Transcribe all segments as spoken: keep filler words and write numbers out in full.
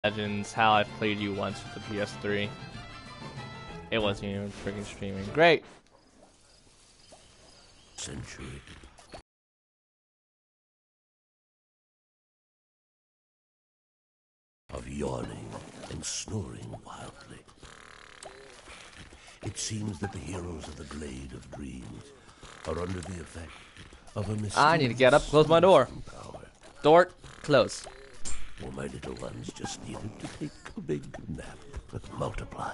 Legends, how I played you once with the P S three. It wasn't even freaking streaming. Great. Century. Of yawning and snoring wildly. It seems that the heroes of the Glade of Dreams are under the effect of a mysterious I need to get up, close my door. Power. Door, close. Well, my little ones just needed to take a big nap. Multiply.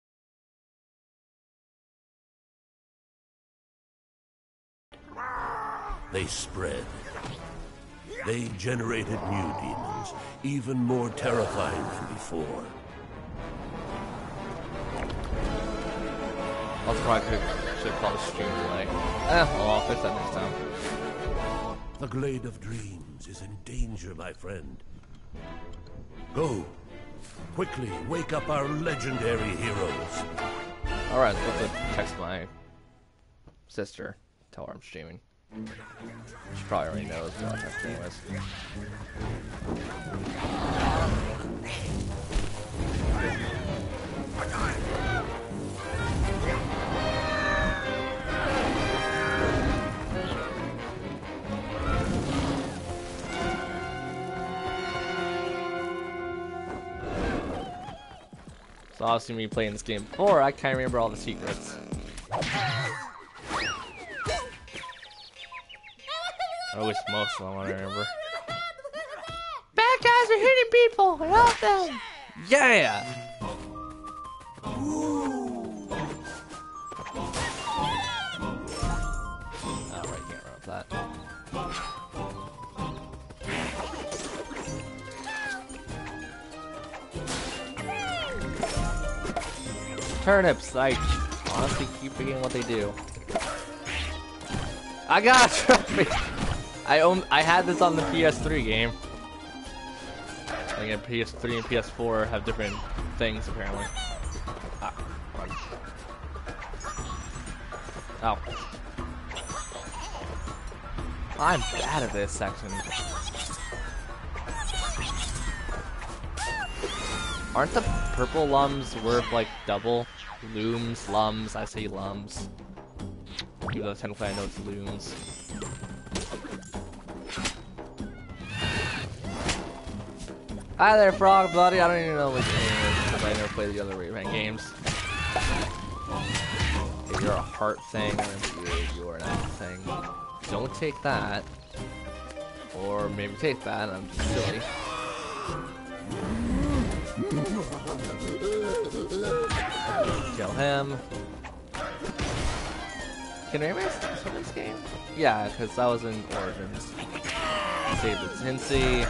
They spread. They generated new demons, even more terrifying than before. Also, probably could should call the stream delay. Eh, well, I'll fix that next time. The Glade of Dreams is in danger, my friend. Go. Quickly, wake up our legendary heroes. Alright, I'm supposed to text my sister. Tell her I'm streaming. She probably already knows, but I'll text her anyways. So obviously me playing this game before, I can't remember all the secrets. I wish most of them I remember. Bad guys are hitting people! Help them! Yeah! Alright, can't run with that. Turnips, I honestly keep forgetting what they do. I got a trophy! I own. I had this on the P S three game. I think P S three and P S four have different things apparently. Ah, run. Oh. I'm bad at this section. Aren't the purple lums worth like double? Looms, lums, I say lums. Even though technically I know it's looms. Hi there, Frog Buddy. I don't even know which game it is because I never played the other Rayman games. If you're a heart thing, or you're an apple thing, don't take that. Or maybe take that, I'm just silly. Kill him. Can Rayman still this game? Yeah, because that was in Origins. Save the Tinsy.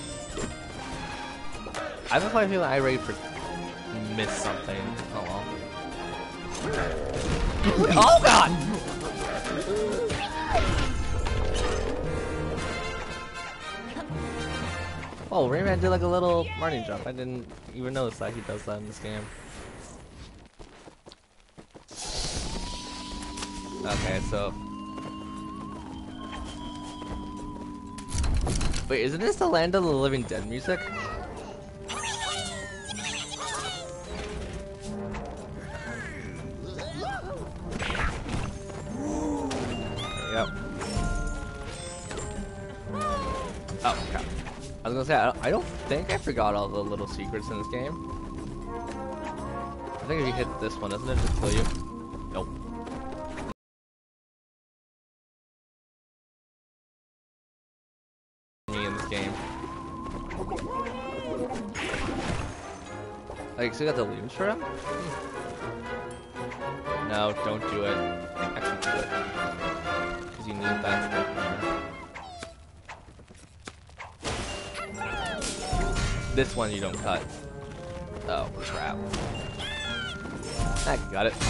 I have a funny feeling I already missed something. Oh well. Oh god! Oh, Rayman did like a little running jump. I didn't even notice that he does that in this game. Okay, so... Wait, isn't this the Land of the Living Dead music? Yep. Oh, crap. I was gonna say, I don't, I don't think I forgot all the little secrets in this game. I think if you hit this one, doesn't it just kill you? Nope. Me in this game. Like, so you got the looms for him? No, don't do it. Actually do it. Because you need that stuff. This one you don't cut. Oh, crap. I got it.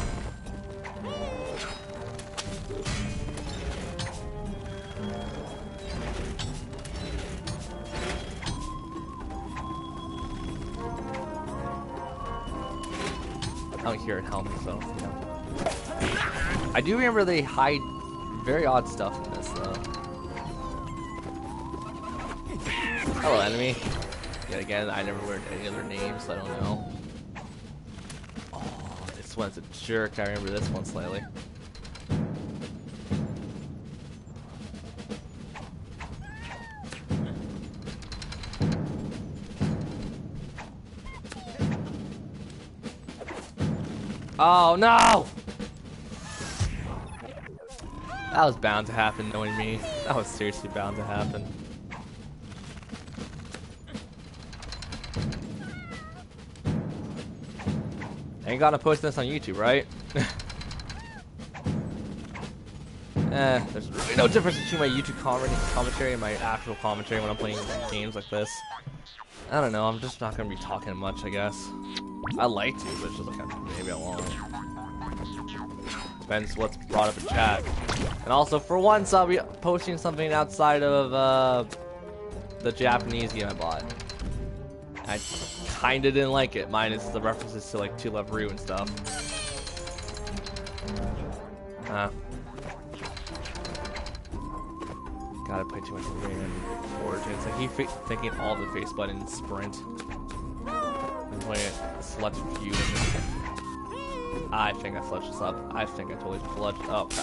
I'm here at home, so, you know. I do remember they hide very odd stuff in this, though. Hello, enemy. Yet again, I never learned any other names, so I don't know. Oh, this one's a jerk. I remember this one slightly. Oh no! That was bound to happen, knowing me. That was seriously bound to happen. Ain't gonna post this on YouTube, right? Eh, there's really no difference between my YouTube commentary and my actual commentary when I'm playing games like this. I don't know, I'm just not gonna be talking much, I guess. I like to, but it's just like, maybe I won't. Depends what's brought up in chat. And also, for once, I'll be posting something outside of uh, the Japanese game I bought. I kinda didn't like it, minus the references to like To Love Ru and stuff. Uh, gotta play too much Rayman Origins. I keep thinking all the face buttons sprint. I'm playing it select view. I think I flushed this up. I think I totally flushed. Oh crap.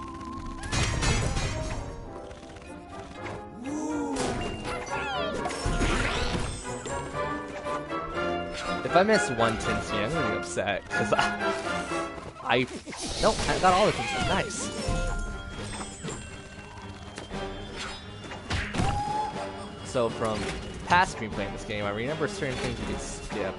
If I miss one Tinsy, I'm gonna be upset because I, I nope, I got all the Tinsy. Nice. So from past me playing this game, I remember certain things you could skip.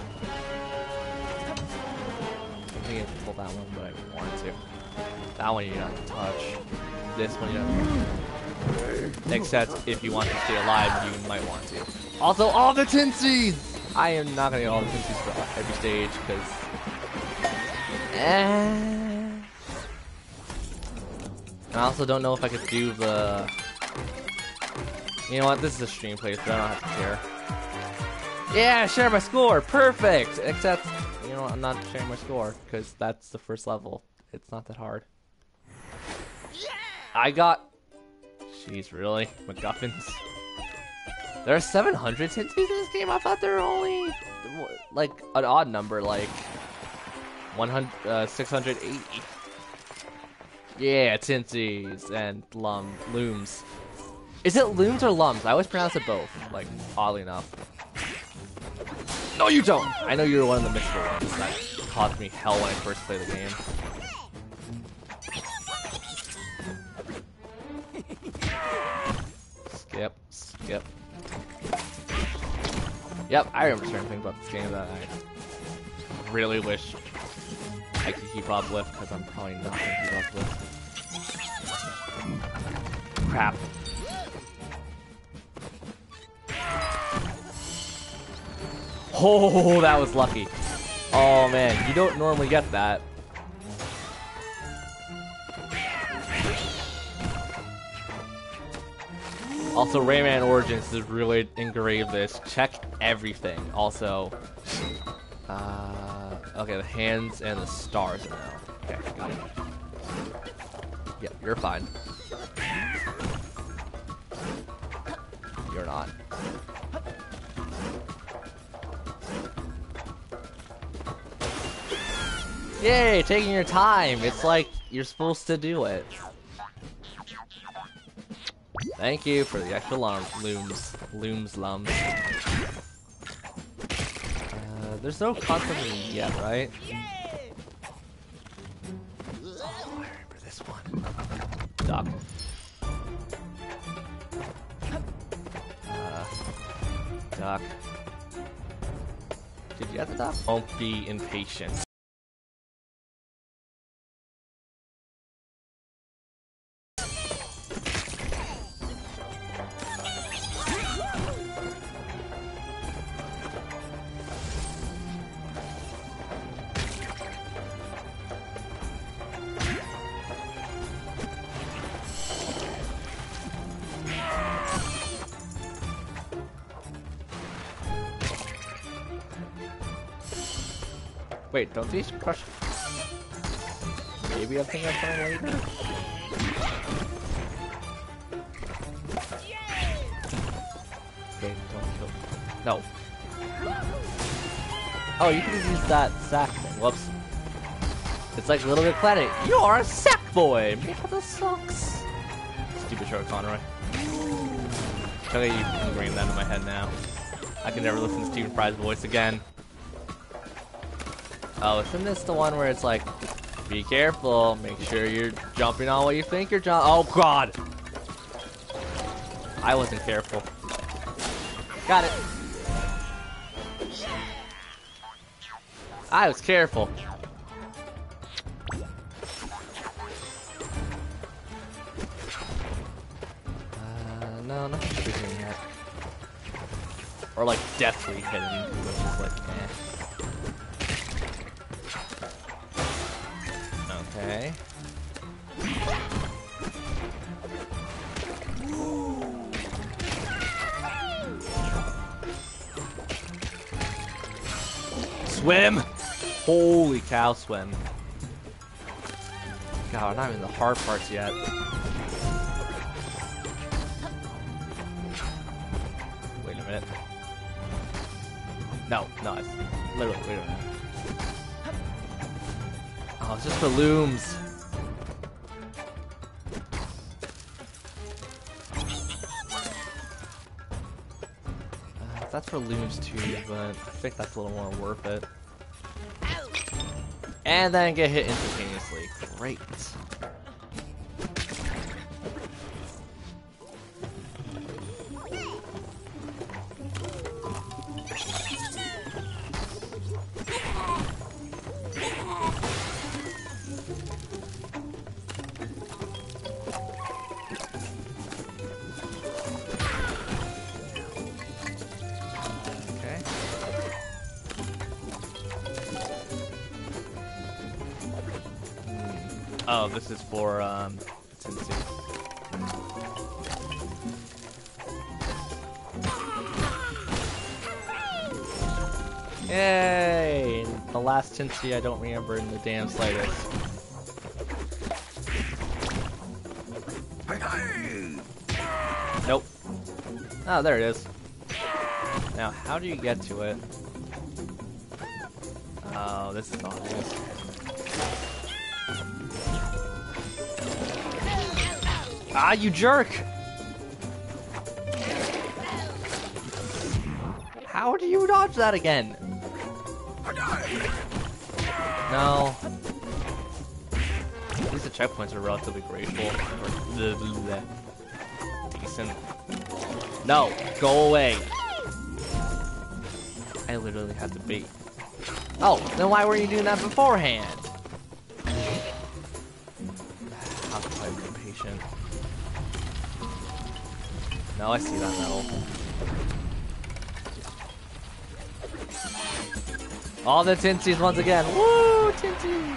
I think I can pull that one, but I don't want to. That one you don't have to touch. This one you don't have to. Except if you want to stay alive, you might want to. Also, all the Tinsies! I am not gonna get all the Tinsies for every stage, because... Eh... I also don't know if I could do the... You know what, this is a stream playthrough, I don't have to care. Yeah, share my score, perfect! Except, you know, I'm not sharing my score, because that's the first level. It's not that hard. I got... Jeez, really? MacGuffins? There are seven hundred Tinsies in this game? I thought there were only, like, an odd number, like, one hundred, uh, six hundred eighty. Yeah, Tinsies and lum, looms. Is it looms or lums? I always pronounce it both, like, oddly enough. No, you don't! I know you were one of the mystical ones that caused me hell when I first played the game. Skip, skip. Yep, I remember certain things about this game that I really wish I could keep up with, because I'm probably not going to keep up with. Crap. Oh, that was lucky. Oh man, you don't normally get that. Also, Rayman Origins has really engraved this. Check everything. Also, uh, okay, the hands and the stars are now. Okay, got it. Yep, you're fine. You're not. Yay, taking your time. It's like you're supposed to do it. Thank you for the extra lum looms. Looms, lums. Uh, there's no concept yet, right? Oh, I remember this one. Duck. Uh, duck. Did you get the duck? Don't be impatient. Wait, don't these crush? Maybe I think I'll find later. Okay, don't kill. No. Oh, you can use that sack thing. Whoops. It's like Little Big Planet. You're a sack boy! Make up the socks. Stupid short Conroy. Okay, you ingrained that in my head now. I can never listen to Stephen Fry's voice again. Oh, isn't this the one where it's like, be careful, make sure you're jumping on what you think you're jumping. Oh god! I wasn't careful. Got it. I was careful. Uh, no, not shooting yet. Or like deathly hidden, which is like, eh. Okay. Swim! Holy cow, swim. God, we're not even in the hard parts yet. Wait a minute. No, no, it's literally, wait a minute. Oh, it's just for looms. Uh, that's for looms too, but I think that's a little more worth it. And then get hit instantaneously. Great. Oh, this is for, um, Tinsy. Yay! The last Tinsy I don't remember in the damn slightest. Nope. Oh, there it is. Now, how do you get to it? Oh, this is obvious. Ah, you jerk! How do you dodge that again? No. At least the checkpoints are relatively graceful. Or decent. No, go away. I literally had to bait. Oh, then why were you doing that beforehand? How could I be impatient? No, I see that metal. All the Tinsies once again. Woo, Tinsies!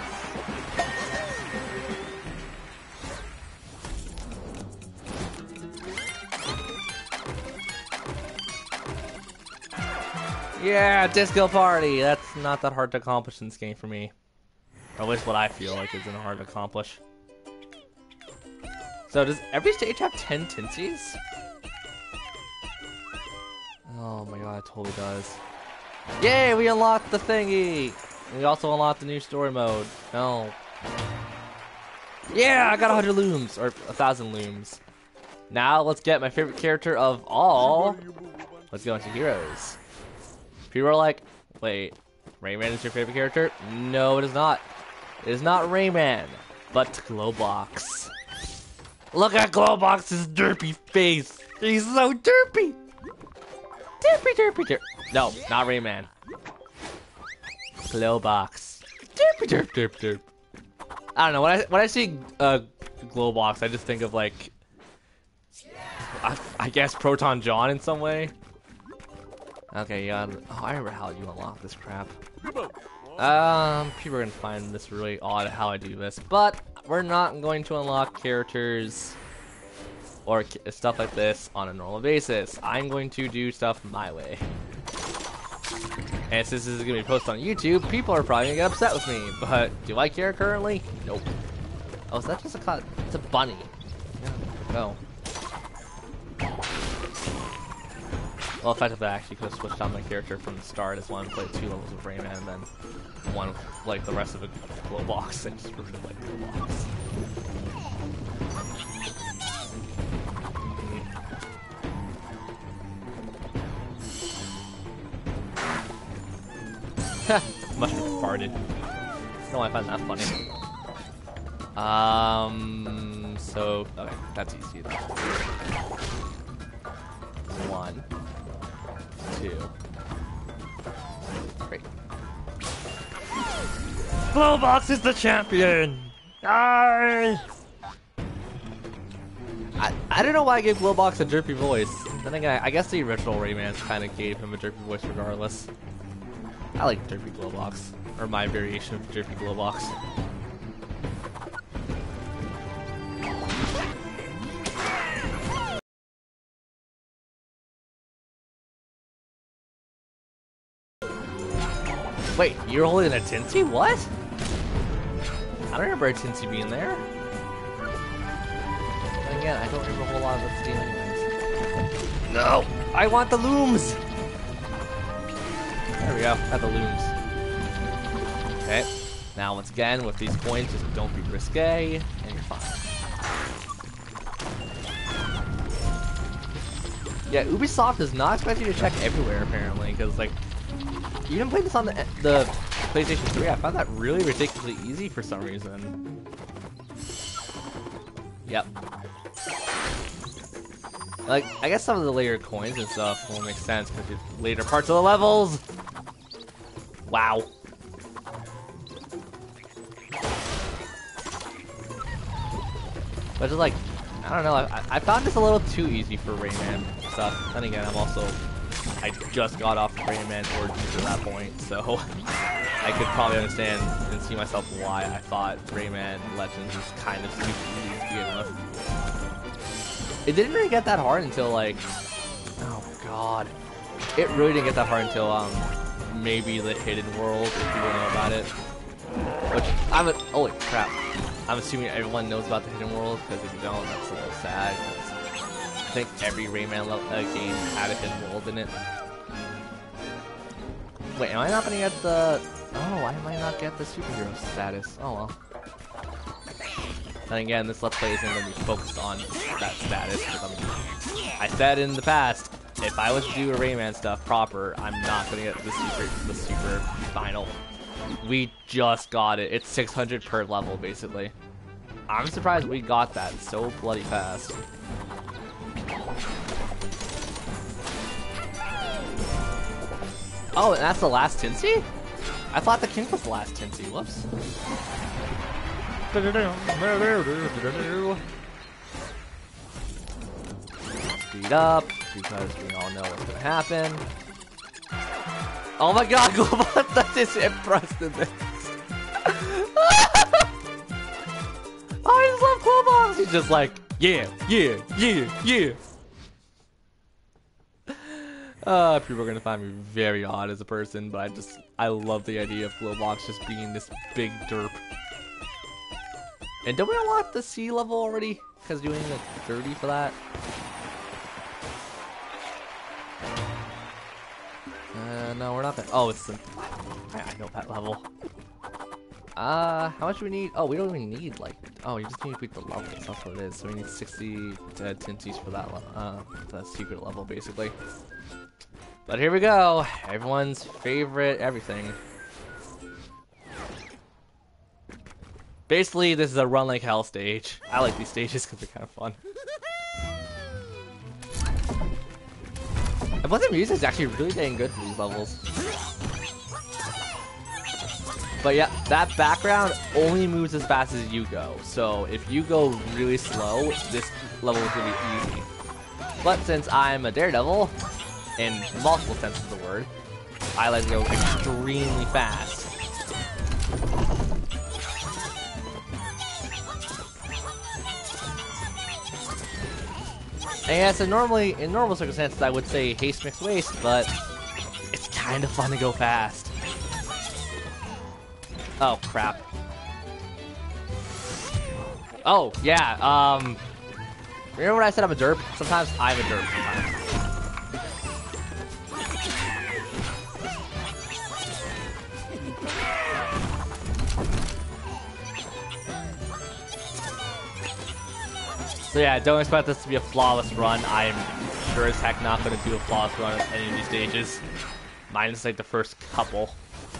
Yeah, disco party! That's not that hard to accomplish in this game for me. Or at least what I feel like isn't hard to accomplish. So does every stage have ten Tinsies? Oh my god, it totally does. Yay, we unlocked the thingy! We also unlocked the new story mode. No. Yeah, I got a hundred looms, or a thousand looms. Now let's get my favorite character of all. Let's go into heroes. People are like, wait, Rayman is your favorite character? No, it is not. It is not Rayman, but Glowbox. Look at Glowbox's derpy face. He's so derpy. Derpy, derpy, derpy. No, not Rayman. Glowbox. Derpy, derp, derp, derp. I don't know. When I when I see uh, Glowbox, I just think of like, I, I guess Proton John in some way. Okay, yeah. Oh, I remember how you unlock this crap. Um, people are gonna find this really odd how I do this, but we're not going to unlock characters or stuff like this on a normal basis. I'm going to do stuff my way. And since this is gonna be posted on YouTube, people are probably gonna get upset with me. But do I care currently? Nope. Oh, is that just a cut? It's a bunny. Yeah, go. Well, effectively, I actually could have switched out my character from the start as one played two levels of Rayman, and then one like the rest of a glow box, and just really like glow box. Mushroom farted. No, I find that funny. Um, so okay, that's easy. One, two, three. Glowbox is the champion! I I don't know why I gave Glowbox a derpy voice. Then again, I guess the original Rayman kind of gave him a derpy voice regardless. I like derpy Glowbox, or my variation of derpy Glowbox. Wait, you're holding a Tinsy? What? I don't remember a Tinsy being there. And again, I don't remember a whole lot of this game anyways. No! I want the looms! There we go, got the looms. Okay, now once again, with these coins, just don't be risque, and you're fine. Yeah, Ubisoft does not expect you to check everywhere, apparently, because, like, even playing this on the, the PlayStation three, I found that really ridiculously easy for some reason. Yep. Like, I guess some of the later coins and stuff will make sense because it's later parts of the levels. Wow. But just like, I don't know, I, I found this a little too easy for Rayman stuff. Then again, I'm also, I just got off Rayman Origins at that point, so I could probably understand and see myself why I thought Rayman Legends was kind of super easy to begin with. It didn't really get that hard until like, oh god, it really didn't get that hard until um maybe the Hidden World, if people know about it. Which I'm a, holy crap, I'm assuming everyone knows about the Hidden World, because if you don't, that's a little sad. I think every Rayman uh, game had a Hidden World in it. Wait, am I not gonna get the? Oh, why am I not get the superhero status? Oh well. Then again, this Let's Play isn't going to be focused on that status. I, mean, I said in the past, if I was to do a Rayman stuff proper, I'm not going to get the super, the super final. We just got it. It's six hundred per level, basically. I'm surprised we got that so bloody fast. Oh, and that's the last Tinsy? I thought the king was the last Tinsy. Whoops. Speed up, because we all know what's gonna happen. Oh my god, Globot, that is impressed in this. I just love Globot! He's just like, yeah, yeah, yeah, yeah. Uh, people are gonna find me very odd as a person, but I just, I love the idea of Glowbox just being this big derp. And don't we unlock the sea level already? Because doing the thirty for that? Uh, no, we're not that. Oh, it's the. I, I know that level. Uh, how much do we need? Oh, we don't even need, like. Oh, you just need to beat the levels. That's what it is. So we need sixty dead Tinsies for that level. Uh, the secret level, basically. But here we go. Everyone's favorite everything. Basically, this is a run like hell stage. I like these stages because they're kind of fun. And plus the music's actually really dang good for these levels. But yeah, that background only moves as fast as you go. So if you go really slow, this level is going to be easy. But since I'm a daredevil, in multiple senses of the word, I like to go extremely fast. And yeah, so normally, in normal circumstances, I would say haste mixed waste, but it's kind of fun to go fast. Oh, crap. Oh, yeah, um... remember when I said I'm a derp? Sometimes I'm a derp sometimes. So yeah, don't expect this to be a flawless run. I'm sure as heck not going to do a flawless run on any of these stages. Minus like the first couple.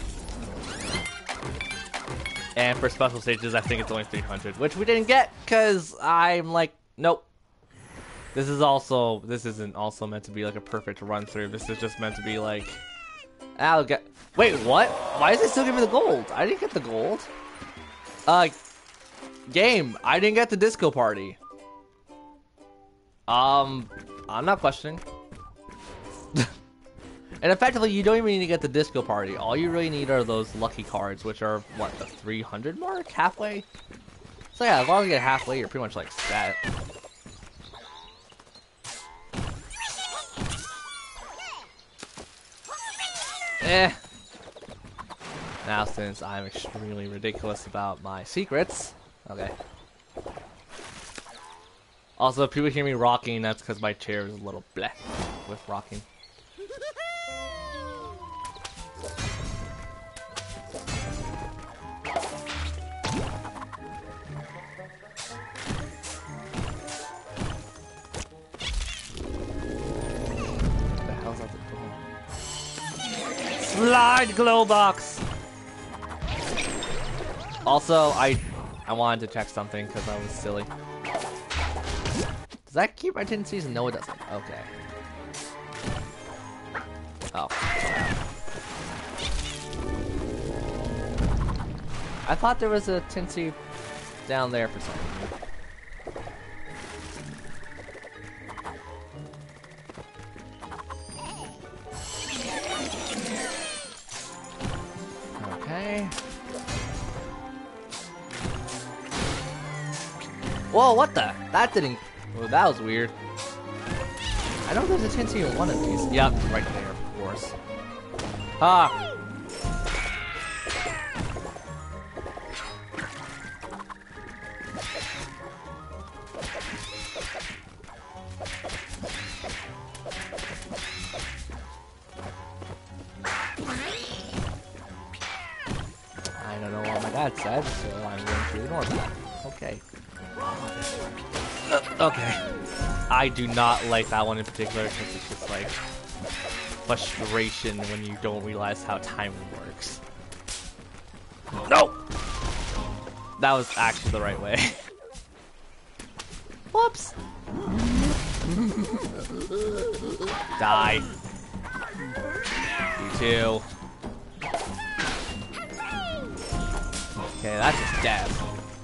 And for special stages, I think it's only three hundred, which we didn't get because I'm like, nope. This is also, this isn't also meant to be like a perfect run through. This is just meant to be like, I'll get, wait, what? Why is it still giving me the gold? I didn't get the gold. Uh, game, I didn't get the disco party. Um, I'm not questioning. And effectively, you don't even need to get the disco party. All you really need are those lucky cards, which are, what, the three hundred mark? Halfway? So yeah, as long as you get halfway, you're pretty much like set. Eh. Now, since I'm extremely ridiculous about my secrets, okay. Also, if people hear me rocking, that's because my chair is a little bleh with rocking. What the hell's up the door? Slide glow box. Also, I I wanted to check something because I was silly. Does that keep my tendencies? No, it doesn't. Okay. Oh. I thought there was a tendency down there for some reason. Okay. Whoa, what the? That didn't... Oh, that was weird. I know there's a tendency in one of these. Yep, right there, of course. Ah! I don't know what my dad said, so I'm going to ignore that. Okay. Uh, okay. I do not like that one in particular because it's just like frustration when you don't realize how timing works. No! That was actually the right way. Whoops! Die. You too. Okay, that's just death.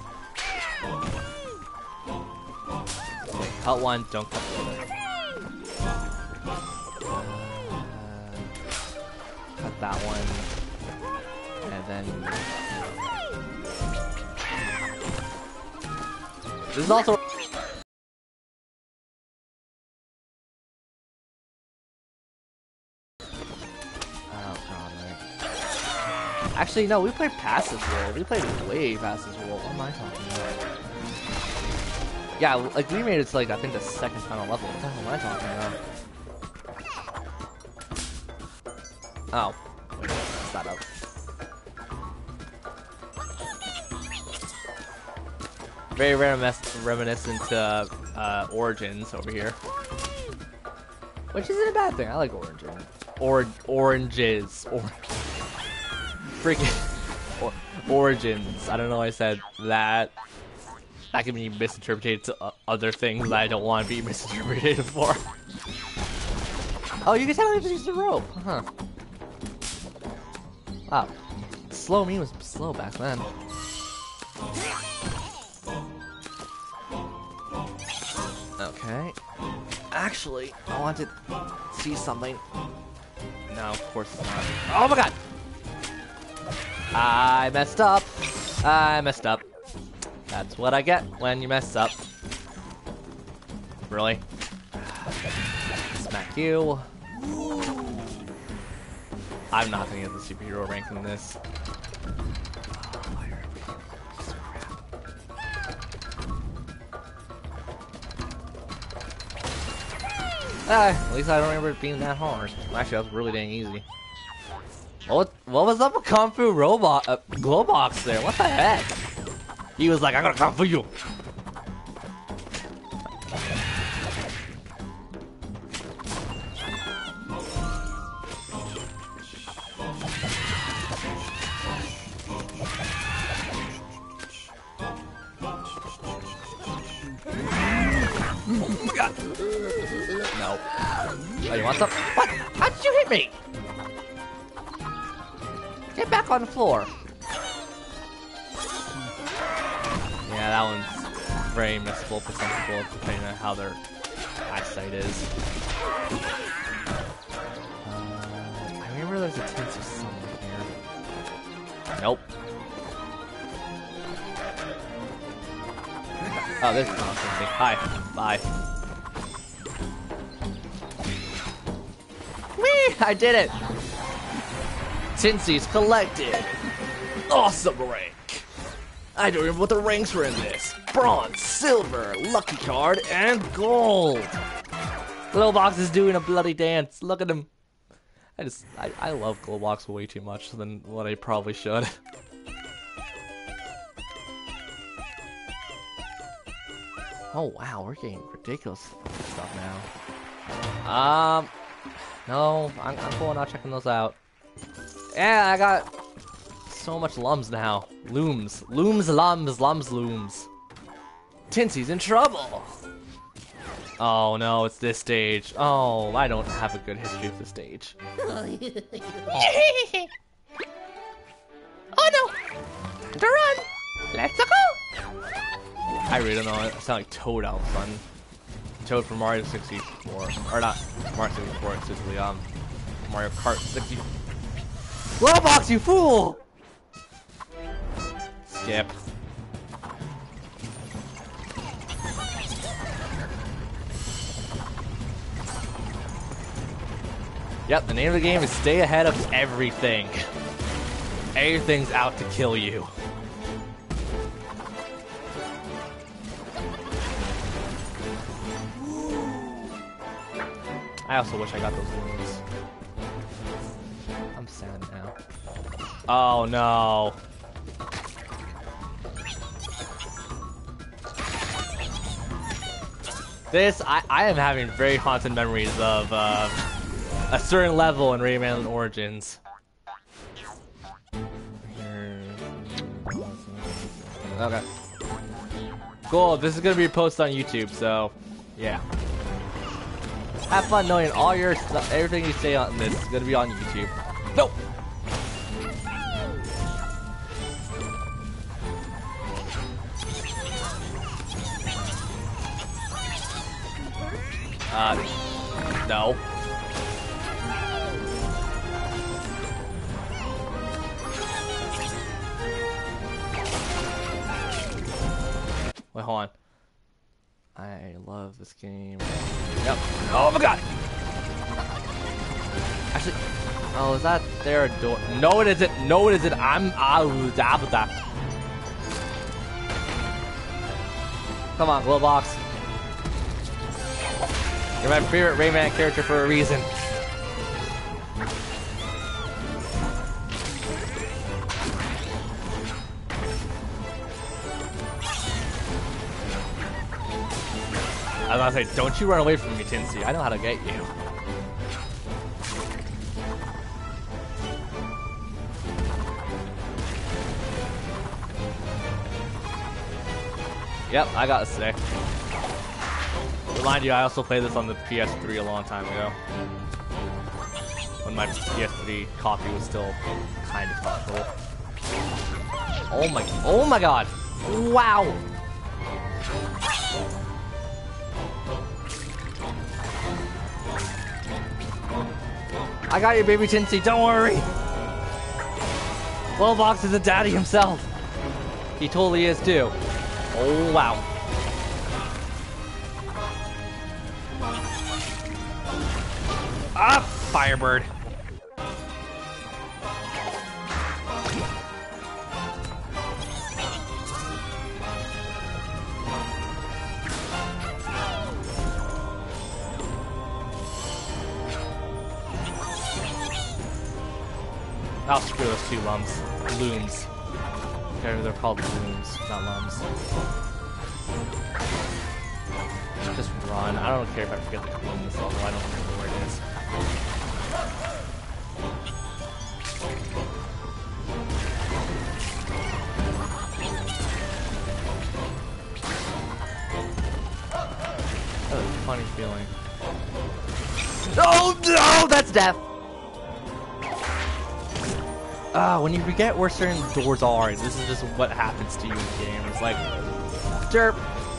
Okay, cut one, don't cut the other. Uh, cut that one. And then... This is also... Actually, no, we played past this world. We played way past this world. What am I talking about? Yeah, like, we made it to, like, I think the second final level. What the hell am I talking about? Oh. Wait, mess that up. Very reminis reminiscent to uh, Origins over here. Which isn't a bad thing. I like Origin. Or oranges. Or freaking or Origins. I don't know why I said that. That can be misinterpreted to uh, other things that I don't want to be misinterpreted for. Oh, you can tell me to use the rope. Huh. Wow. Slow me was slow back then. Okay. Actually, I want to see something. No, of course it's not. Oh my god! I messed up. I messed up. That's what I get when you mess up. Really? Smack you. I'm not gonna get the superhero rank in this. Ah, at least I don't remember it being that hard. Actually, that was really dang easy. What, what was up with Kung Fu Robot, uh, Glowbox there? What the heck? He was like, I'm gonna come for you. god. No. Oh, you want some? What? How did you hit me? Get back on the floor. Yeah, that one's very missable for some people, depending on how their eyesight is. Uh, I remember there's a Tinsy somewhere here. Nope. Oh, there's no Tinsy. Hi. Bye. Whee! I did it! Tinsies collected! Awesome rank! I don't remember what the ranks were in this. Bronze, silver, lucky card, and gold! Glowbox is doing a bloody dance. Look at him. I just, I, I love Glowbox way too much than what I probably should. Oh wow, we're getting ridiculous stuff now. Um, no, I'm, I'm cool not checking those out. Yeah, I got so much lums now. Looms. Looms, lums, lums, looms. Tinsy's in trouble. Oh no, it's this stage. Oh, I don't have a good history of this stage. Oh no! Time to run! Let's go! I really don't know. I sound like Toad all of a sudden. Toad from Mario sixty-four. Or not Mario sixty-four, exclusively, um, Mario Kart sixty-four. Glowbox, you fool! Skip. Yep, the name of the game is stay ahead of everything. Everything's out to kill you. I also wish I got those wounds. I'm sad now. Oh no. This, I, I am having very haunted memories of uh, a certain level in Rayman Origins. Okay. Cool, this is gonna be posted on YouTube, so yeah. Have fun knowing all your stuff, everything you say on this is gonna be on YouTube. No! Uh, no. Wait, hold on. I love this game. Yep. Oh my god! Actually, oh, is that their door? No, it isn't. No, it isn't. I'm out. Come on, Glowbox. You're my favorite Rayman character for a reason. I was gonna say, don't you run away from me, Tinsy. I know how to get you. Yep, I got a stick. Remind you, I also played this on the P S three a long time ago. When my P S three copy was still kind of possible. Oh my, oh my god! Wow! I got you, baby Tinsy, don't worry! Glowbox is a daddy himself. He totally is too. Oh wow. Ah, Firebird. I'll screw those two lums. Looms. They're, they're called looms, not lums. Just run. I don't care if I forget the clue in this level. I don't remember where it is. Oh. funny feeling. No, no, that's death. Ah, when you forget where certain doors are, this is just what happens to you in the game. It's like, derp.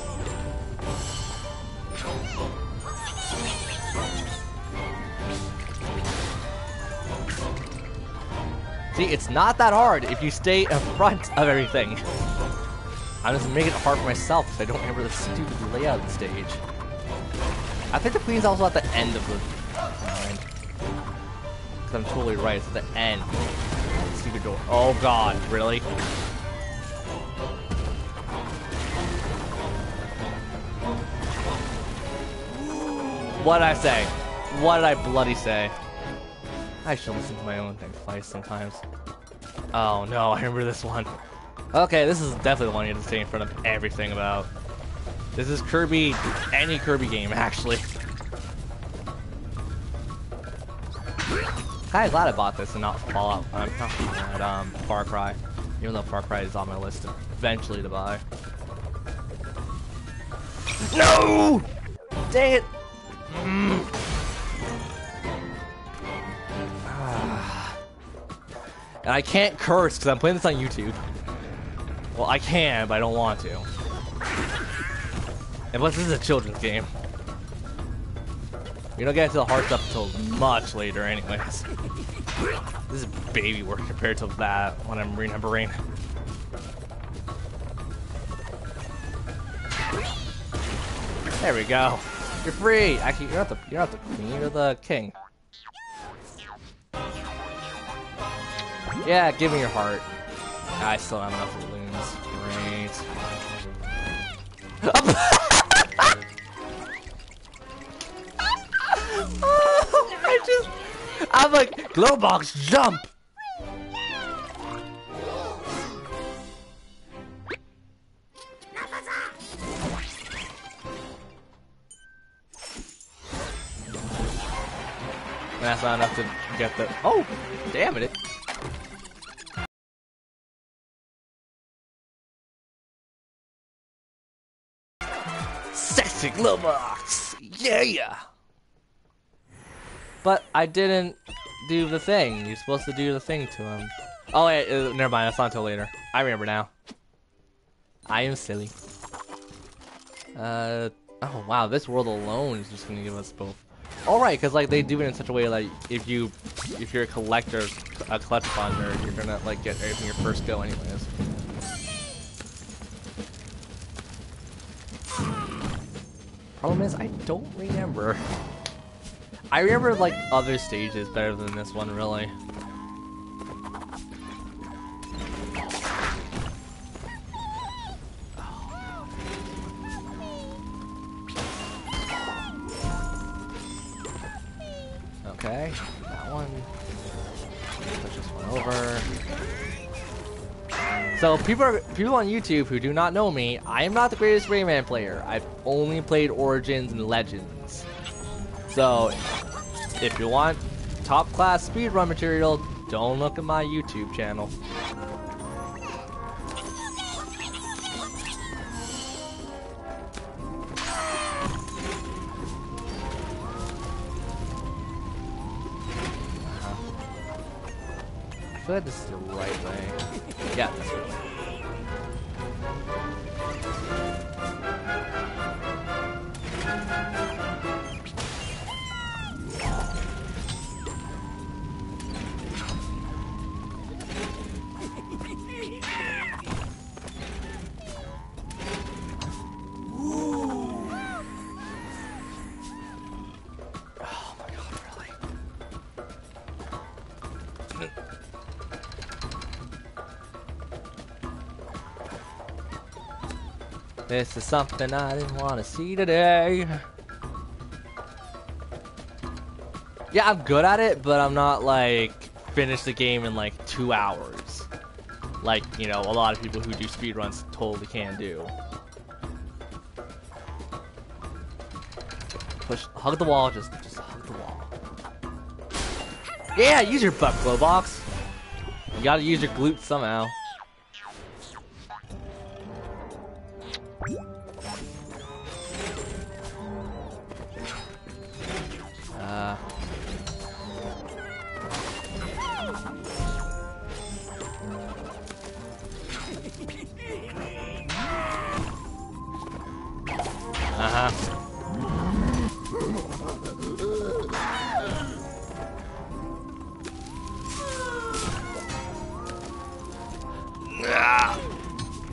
See, it's not that hard if you stay in front of everything. I'm just making it hard for myself because I don't remember the stupid layout of the stage. I think the queen's also at the end of the line. Because I'm totally right, it's at the end. Stupid door. Oh god, really? What did I say? What did I bloody say? I should listen to my own thing twice sometimes. Oh no, I remember this one. Okay, this is definitely the one you have to stay in front of everything about. This is Kirby, any Kirby game actually. Kinda glad I bought this and not Fallout, uh, not Fallout, um, Far Cry. Even though Far Cry is on my list eventually to buy. No! Dang it! Mm. And I can't curse because I'm playing this on YouTube. Well, I can, but I don't want to. And plus, this is a children's game. We don't get into the hard stuff until much later anyways. This is baby work compared to that, what I'm remembering. There we go. You're free! Actually, you're not the, you're not the queen, you're the king. Yeah, give me your heart. I still don't have enough balloons. Great. Oh, I just... I'm like, Glowbox, jump! That's not enough to get the... Oh, damn it. Sexy Glowbox! Yeah! But I didn't do the thing. You're supposed to do the thing to him. Oh, wait, uh, never mind. That's not until later. I remember now. I am silly. Uh, oh wow, this world alone is just gonna give us both. All right, because like they do it in such a way like if you, if you're a collector, a collectathon nerd, you're gonna like get everything your first go anyways. Problem is, I don't remember. I remember like other stages better than this one, really. Okay, that one. Push this one over. So people are, people on YouTube who do not know me, I am not the greatest Rayman player. I've only played Origins and Legends. So if you want top class speedrun material, don't look at my YouTube channel. I feel like this is the right way. Yeah, that's right. This is something I didn't want to see today. Yeah, I'm good at it, but I'm not like finish the game in like two hours. Like, you know, a lot of people who do speedruns totally can do. Push, hug the wall, just, just hug the wall. Yeah, use your butt, Glowbox. You gotta use your glutes somehow.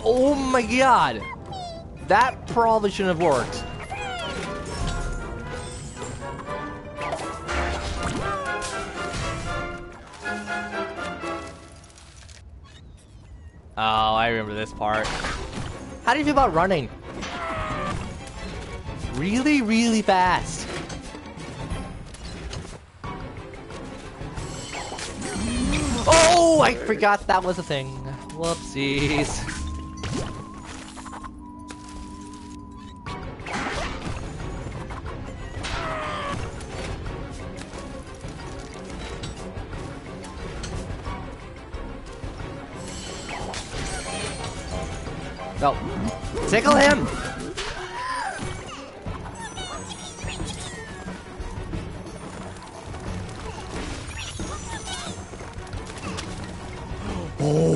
Oh my god! That probably shouldn't have worked. Oh, I remember this part. How do you feel about running? Really, really fast. Oh, I forgot that was a thing. Whoopsies. No. Tickle him! Oh.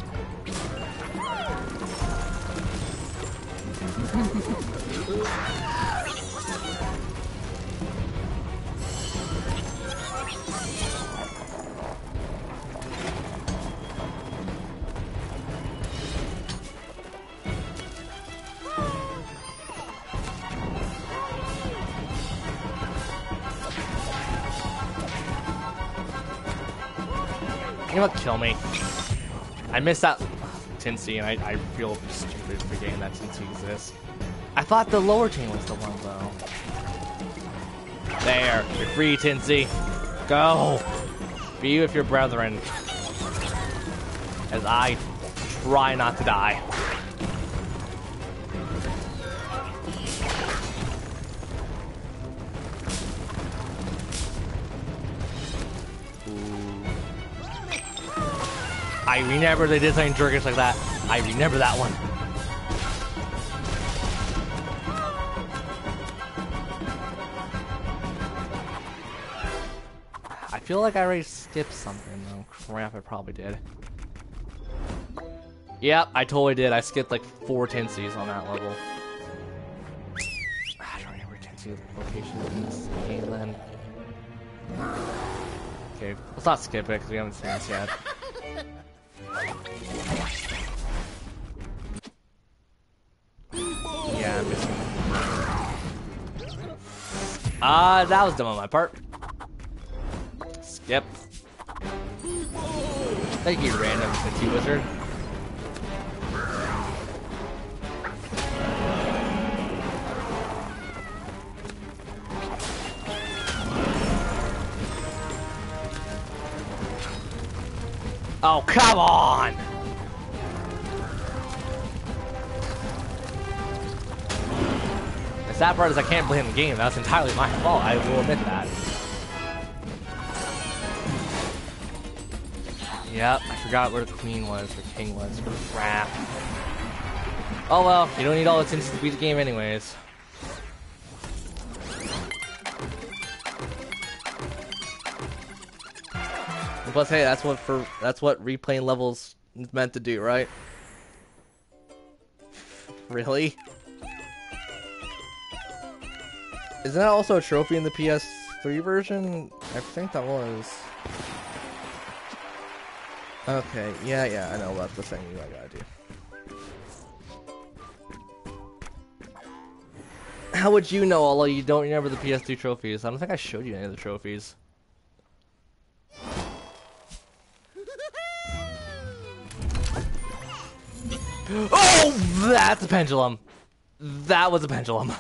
You know what? Kill me. I missed that Tinsy, and I, I feel stupid forgetting that Tinsy exists. I thought the lower chain was the one, though. There. You're free, Tinsy. Go. Be with your brethren. As I try not to die. I remember they did something jerkish like that. I remember that one. I feel like I already skipped something though. Crap, I probably did. Yep, I totally did. I skipped like four Tensies on that level. I don't remember Tensi location in this game then. Okay, let's not skip it because we haven't seen this yet. Yeah, I'm missing. Ah, uh, that was dumb on my part. Skip. Thank you, random Tinty Wizard. Oh, come on! The sad part is I can't blame the game. That's entirely my fault. I will admit that. Yep, I forgot where the queen was, or king was. Crap. Oh well, you don't need all the tints to beat the game anyways. And plus, hey, that's what for that's what replaying levels is meant to do, right? Really? Isn't that also a trophy in the P S three version? I think that was. Okay, yeah, yeah, I know about the thing you gotta do. How would you know, although you don't remember the P S two trophies? I don't think I showed you any of the trophies. Oh, that's a pendulum. That was a pendulum.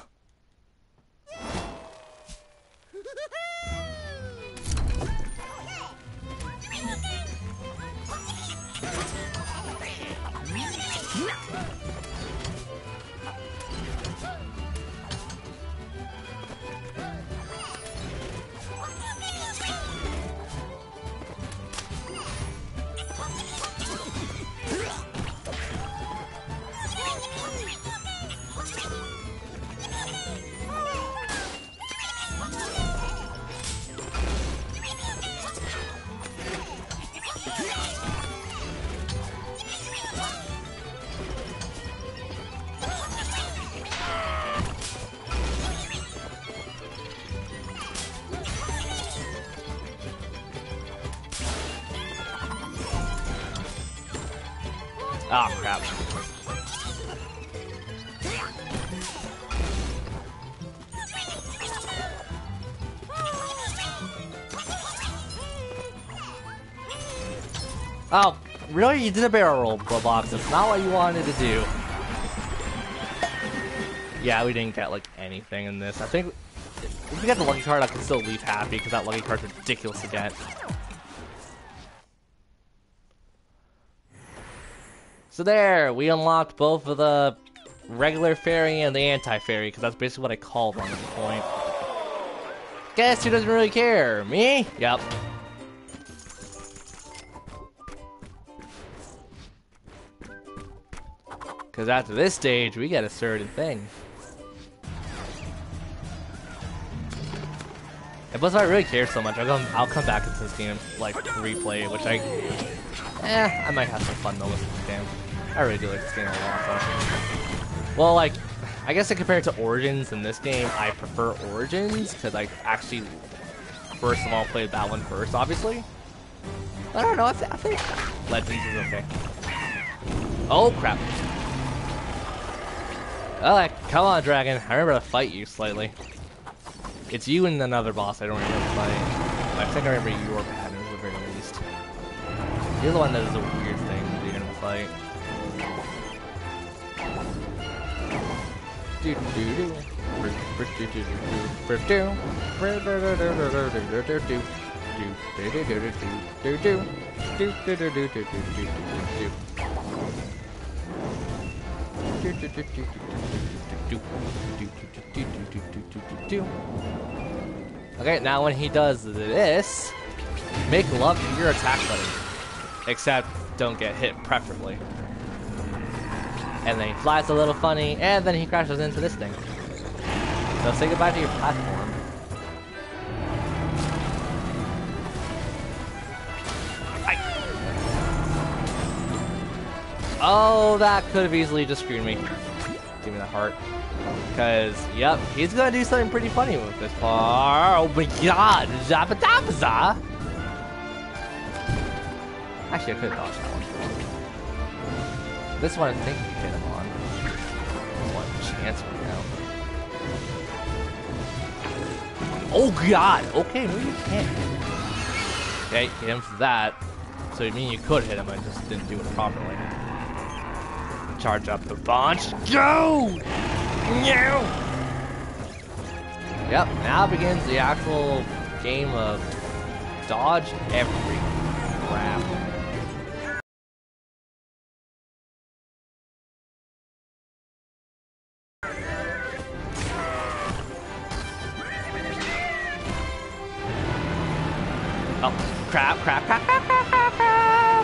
Oh crap. Oh, really? You did a barrel roll, Box. That's not what you wanted to do. Yeah, we didn't get, like, anything in this. I think if we get the lucky card, I can still leave happy, because that lucky card's ridiculous to get. So there, we unlocked both of the regular fairy and the anti-fairy, because that's basically what I call them at this point. Guess who doesn't really care? Me? Yep. Because after this stage, we get a certain thing. And plus, if I really care so much, I'll come, I'll come back into this game, like, replay it, which I... Eh, I might have some fun moments with this game. I really do like this game a lot, though. Well, like, I guess compared to Origins in this game, I prefer Origins, because I actually, first of all, played that one first, obviously. I don't know, I, th I think Legends is okay. Oh, crap. Oh, like, come on, Dragon. I remember to fight you slightly. It's you and another boss I don't remember fighting. I think I remember your patterns at the very least. You're the one that is a weird thing at the end of the fight. Do do do do do. Okay, now when he does this, make love to your attack button. Except, don't get hit, preferably. And then he flies a little funny, and then he crashes into this thing. So say goodbye to your platform. I... Oh, that could have easily just screwed me. Give me the heart. Because, yep, he's gonna do something pretty funny with this part. Oh my god! Zappa Zappa! Actually, I could have dodged that one. This one I think you hit him on. One chance right now. Oh god! Okay, maybe you can't. Okay, hit him for that. So you mean you could hit him, I just didn't do it properly. Charge up the bunch. Go! No! Yep, now begins the actual game of dodge every crap. Oh, crap, crap, crap, crap, crap, crap, crap!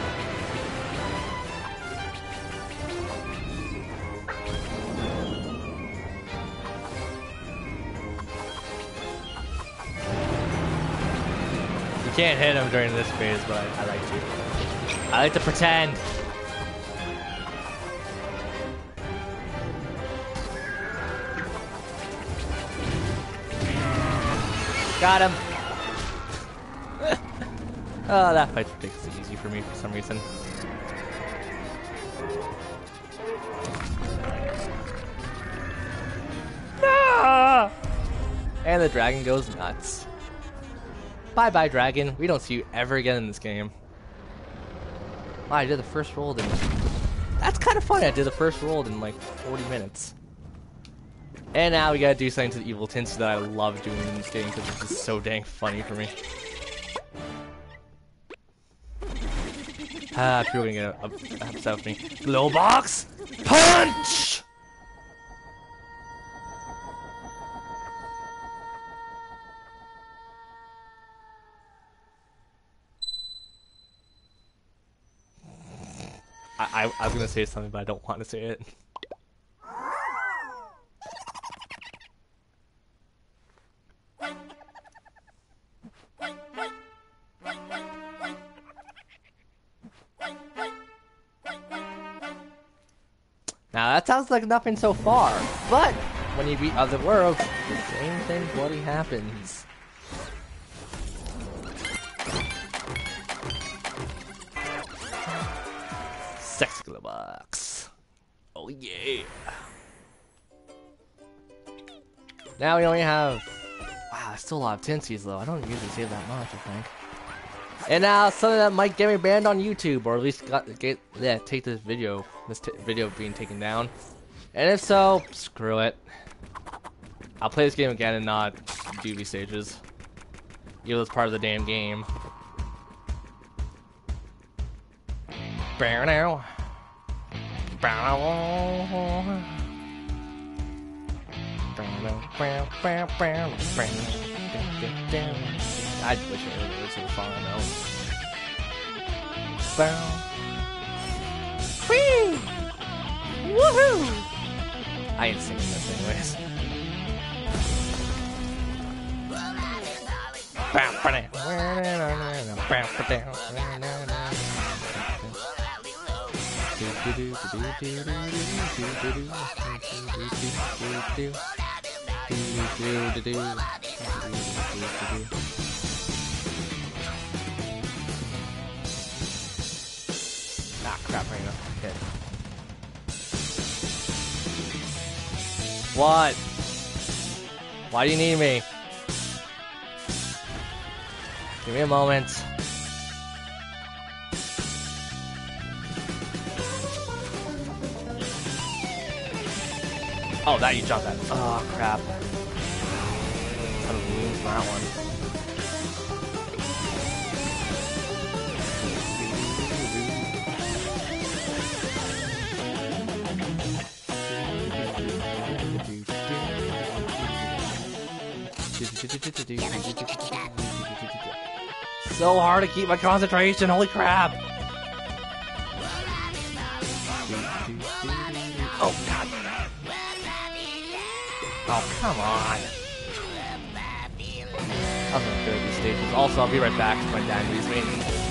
You can't hit him during this phase, but I, I like to. I like to pretend. Got him. Oh, that fight's ridiculously easy for me for some reason. No! And the dragon goes nuts. Bye bye, dragon. We don't see you ever again in this game. Wow, I did the first roll in... That's kind of funny. I did the first roll in like forty minutes. And now we gotta do something to the evil tints that I love doing in this game because it's just so dang funny for me. Ah, people are gonna get upset with me. Glow box! Punch! I, I, I was gonna say something, but I don't want to say it. Now that sounds like nothing so far, but when you beat other worlds, the same thing bloody happens. Sex glue box. Oh yeah. Now we only have... Wow, there's still a lot of tinsies though. I don't usually save that much, I think. And now something that might get me banned on YouTube, or at least got, get yeah take this video, this t video being taken down. And if so, screw it. I'll play this game again and not do these stages. Even though it's part of the damn game. Bow now. Bow. I wish I knew this was a song I know. Bow. Whee! Woohoo! I ain't singing this anyways. Ah, crap, right enough. Okay. What? Why do you need me? Give me a moment. Oh, that you jumped at. Oh, crap. I'm losing that one. So hard to keep my concentration, holy crap! Oh god. Oh, come on. I'm not good at these stages. Also, I'll be right back if my dad leaves me.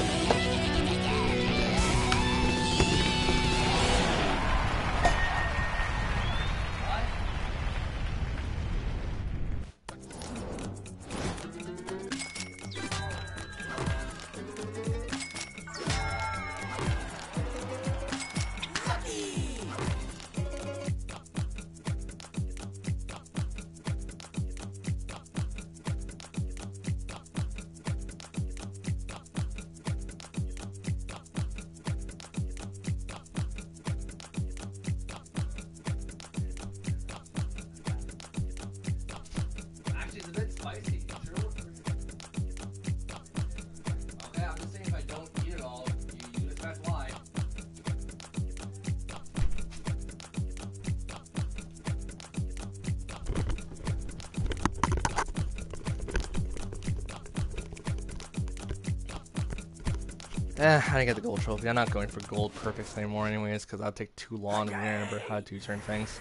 Eh, I didn't get the gold trophy. I'm not going for gold perfects anymore anyways, because that'll take too long to remember how to do certain things.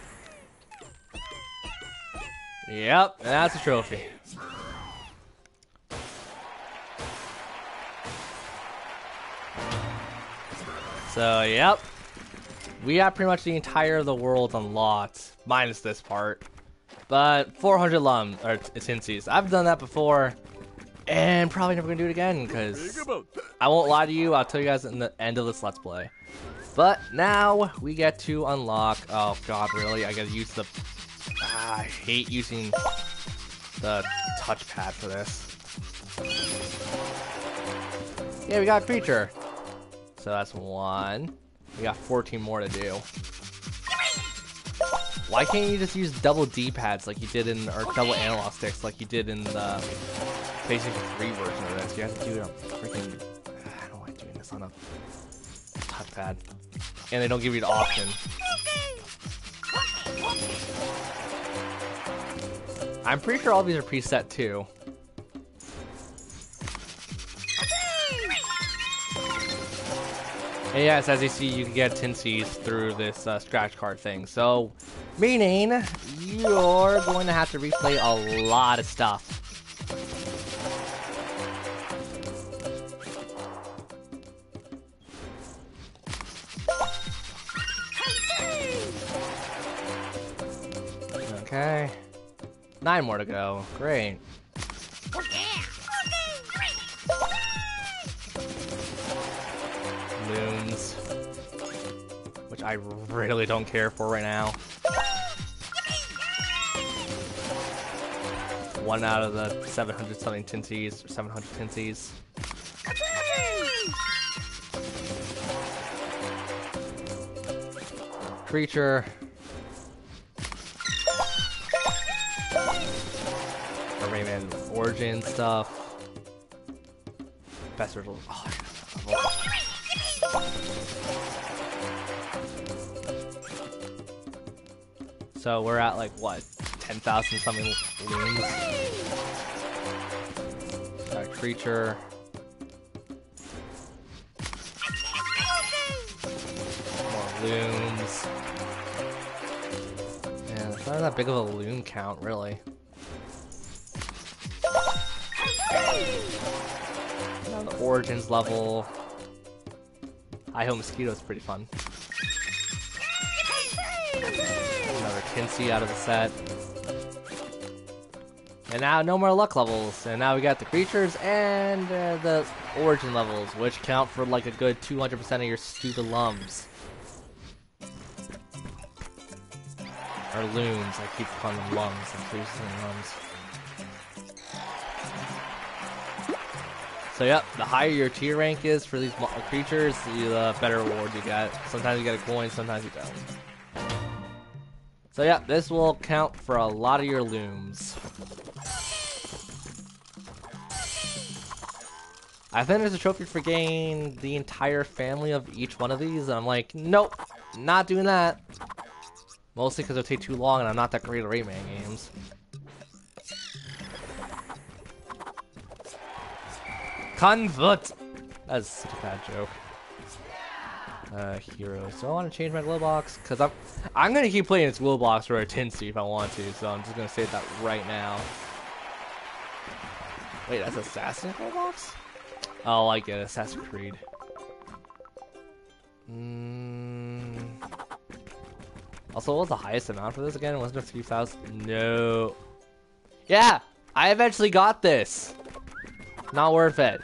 Yep, that's a trophy. So, yep. We got pretty much the entire of the world unlocked, minus this part. But four hundred lum, or tinsies. I've done that before. And probably never gonna do it again, because I won't lie to you, I'll tell you guys in the end of this Let's Play. But now we get to unlock, oh god, really? I gotta use the, ah, I hate using the touchpad for this. Yeah, we got a creature. So that's one. We got fourteen more to do. Why can't you just use double D-pads like you did in, or double analog sticks like you did in the PlayStation three version of this? You have to do it on freaking, I don't like doing this on a touchpad. And they don't give you the option. I'm pretty sure all these are preset too. And yes, as you see, you can get tinsies through this uh, scratch card thing. So, meaning you're going to have to replay a lot of stuff. Okay. Nine more to go. Great. Loons. Which I really don't care for right now. One out of the seven hundred something tinsies, or seven hundred tinsies. creature. The Rayman Origin stuff. Best result. Oh, so we're at like what? ten thousand something looms. Got a creature. More looms. Yeah, it's not that big of a loom count, really. Now the Origins level. Hi-Ho Mosquito is pretty fun. Another Tinsy out of the set. And now no more luck levels. And now we got the creatures and uh, the origin levels, which count for like a good two hundred percent of your stupid lums. Or looms, I keep calling them lums. I'm producing lums. So yep, the higher your tier rank is for these creatures, the better reward you get. Sometimes you get a coin, sometimes you don't. So yeah, this will count for a lot of your looms. I think there's a trophy for getting the entire family of each one of these, and I'm like, nope, not doing that. Mostly because it'll take too long, and I'm not that great at Rayman games. Convert! That's such a bad joke. Uh, heroes. Do I want to change my glow box? Because I'm, I'm going to keep playing its glow box or a Tinsy if I want to, so I'm just going to say that right now. Wait, that's Assassin glow box? Oh, I get it. Assassin's Creed. Mm. Also, what was the highest amount for this again? Wasn't it three thousand? No. Yeah! I eventually got this! Not worth it.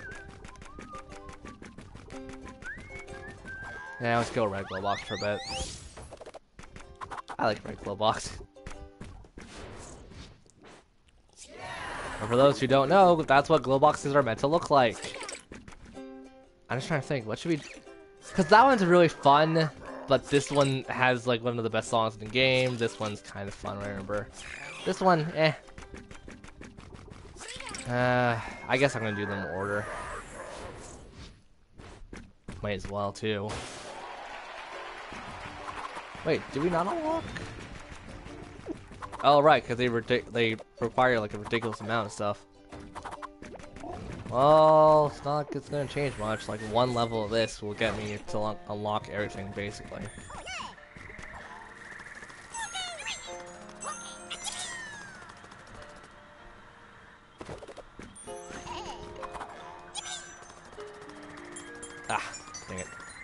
Yeah, let's go red glow box for a bit. I like red glow box. And for those who don't know, that's what glow boxes are meant to look like. I'm just trying to think, what should we... Because that one's really fun, but this one has like one of the best songs in the game. This one's kind of fun, I remember. This one, eh. Uh, I guess I'm gonna do them in order. Might as well too. Wait, do we not unlock? Oh right, because they ridic they require like a ridiculous amount of stuff. Well, it's not like it's gonna change much. Like one level of this will get me to un unlock everything basically. Ah, dang it.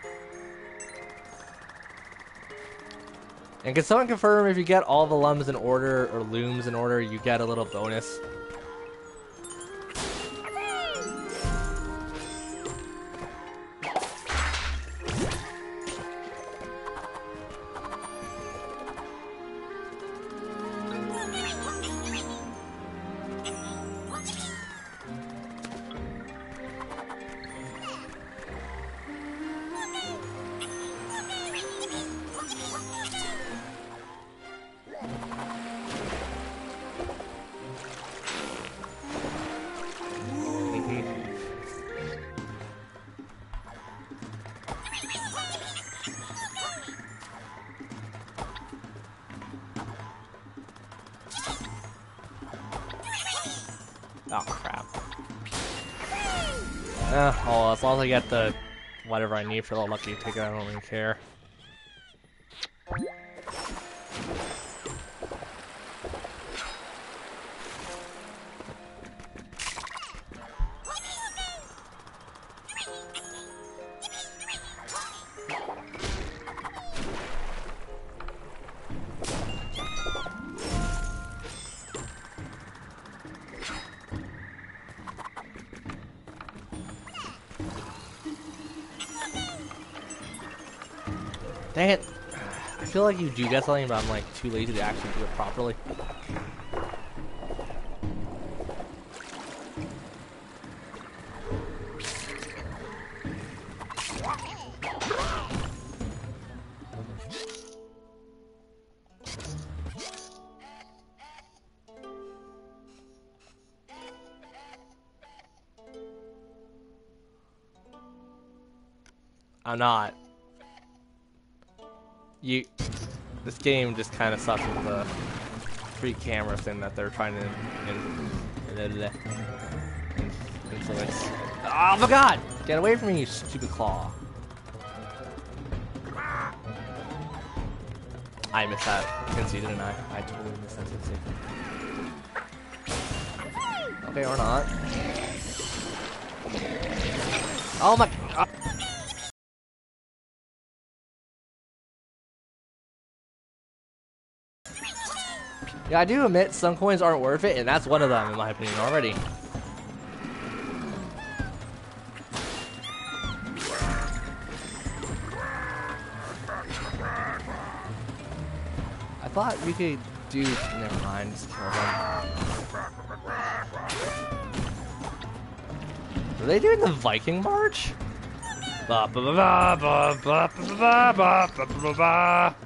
And can someone confirm if you get all the lums in order or looms in order, you get a little bonus? Oh crap. Uh, oh, as long as I get the whatever I need for the lucky ticket, I don't really care. Dang it. I feel like you do get something, but I'm like too lazy to actually do it properly. I'm not. You. This game just kind of sucks with the free camera thing that they're trying to in, in, in, in, influence. Oh my god! Get away from me, you stupid claw. I missed that Tinsy, didn't I? I totally missed that Tinsy. Okay, or not. Oh my god! Yeah, I do admit some coins aren't worth it, and that's one of them in my opinion already. I thought we could do. Never mind, just kill them. Are they doing the Viking March? Ba ba ba ba ba ba ba ba ba ba ba.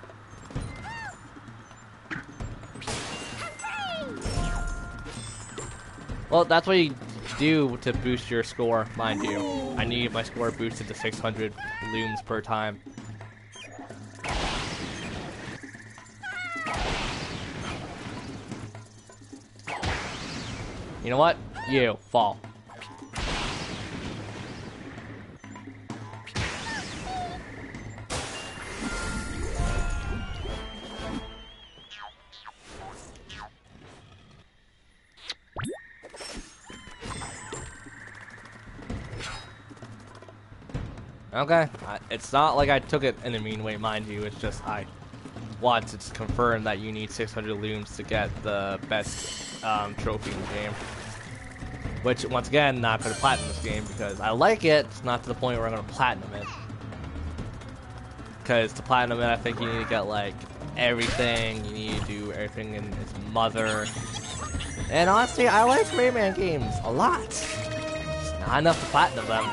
Well, that's what you do to boost your score, mind you. I need my score boosted to six hundred looms per time. You know what? You, fall. Okay, I, it's not like I took it in a mean way, mind you. It's just I want to confirm that you need six hundred looms to get the best um, trophy in the game. Which, once again, not going to platinum this game because I like it. It's not to the point where I'm going to platinum it. Because to platinum it, I think you need to get like everything. You need to do everything in its mother. And honestly, I like Rayman games a lot. It's not enough to platinum them.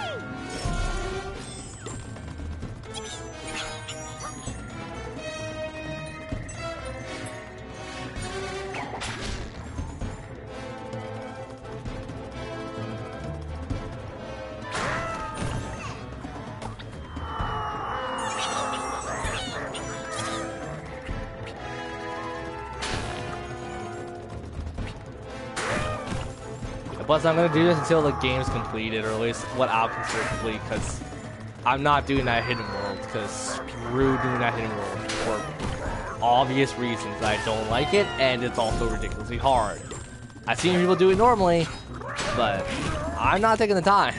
Plus, I'm gonna do this until the game's completed, or at least what I'll consider complete, because I'm not doing that hidden world, because screw doing that hidden world for obvious reasons. I don't like it, and it's also ridiculously hard. I've seen people do it normally, but I'm not taking the time.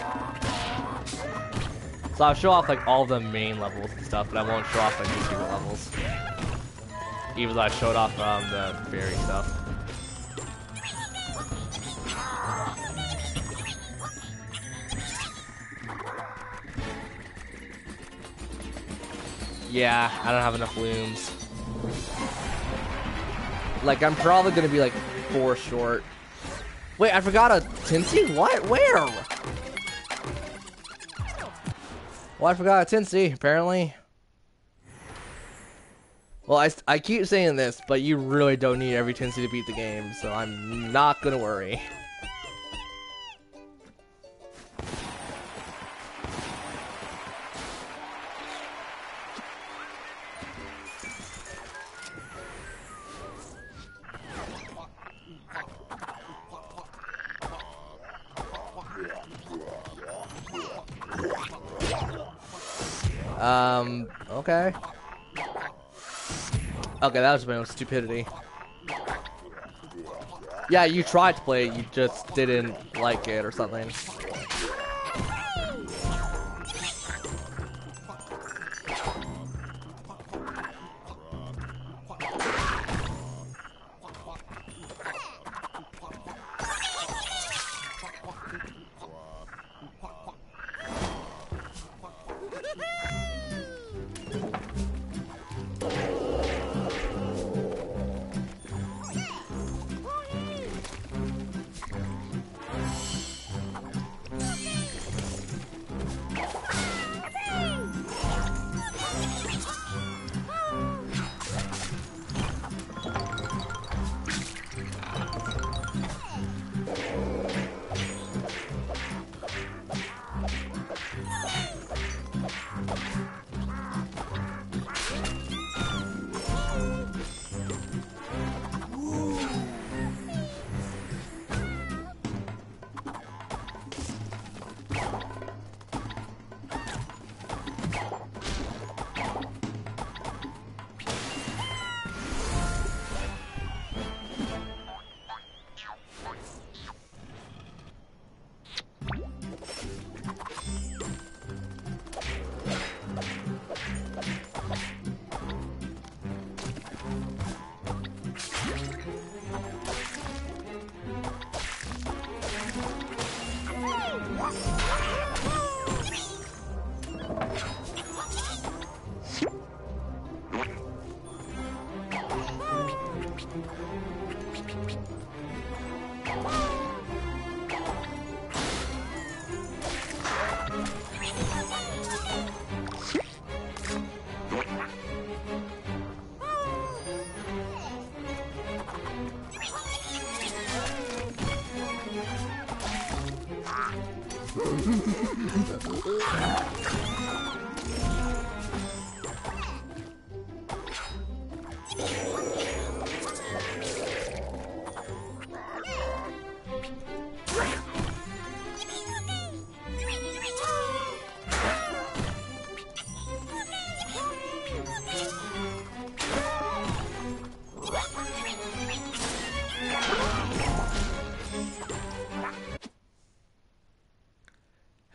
So I'll show off like all the main levels and stuff, but I won't show off like the secret levels. Even though I showed off um, the fairy stuff. Yeah, I don't have enough looms. Like, I'm probably gonna be like four short. Wait, I forgot a Tinsy? What? Where? Well, I forgot a Tinsy, apparently. Well, I, I keep saying this, but you really don't need every Tinsy to beat the game, so I'm not gonna worry. Um, okay. Okay, that was my own stupidity. Yeah, you tried to play it, you just didn't like it or something.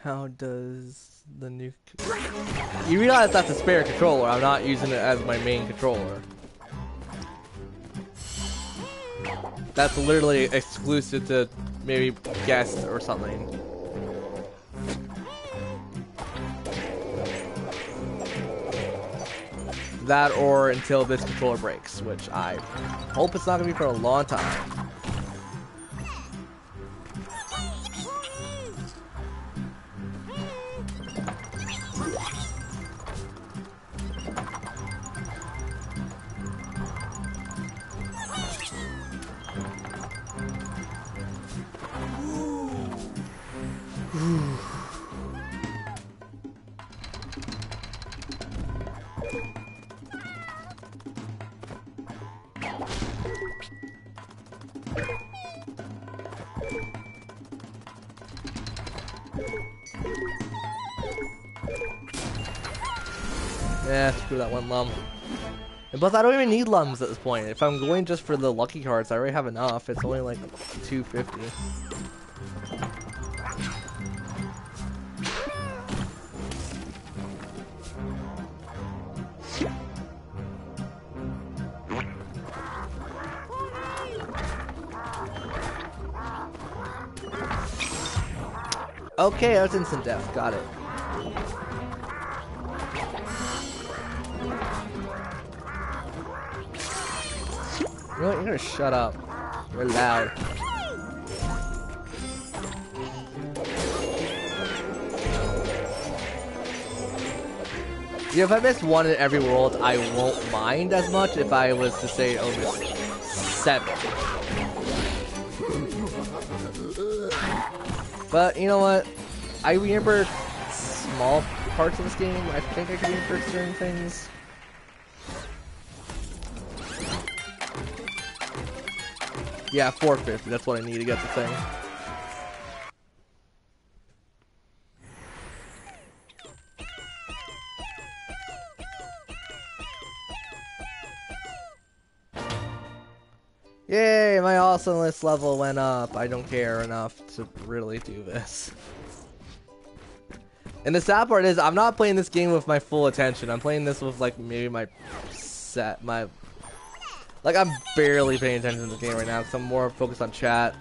How does the new... You realize that's a spare controller. I'm not using it as my main controller. That's literally exclusive to maybe guest or something. That or until this controller breaks, which I hope it's not going to be for a long time. Yeah, screw that one lum. But I don't even need lums at this point. If I'm going just for the lucky cards, I already have enough. It's only like two fifty. Okay, that's instant death. Got it. You know what? You're gonna shut up. You're loud. Yeah, if I miss one in every world, I won't mind as much if I was to say, oh, miss seven. But, you know what? I remember small parts of this game. I think I can remember certain things. Yeah, four fifty. That's what I need to get the thing. Yay, my awesomeness level went up. I don't care enough to really do this. And the sad part is, I'm not playing this game with my full attention. I'm playing this with like maybe my set, my... Like, I'm barely paying attention to the game right now because I'm more focused on chat.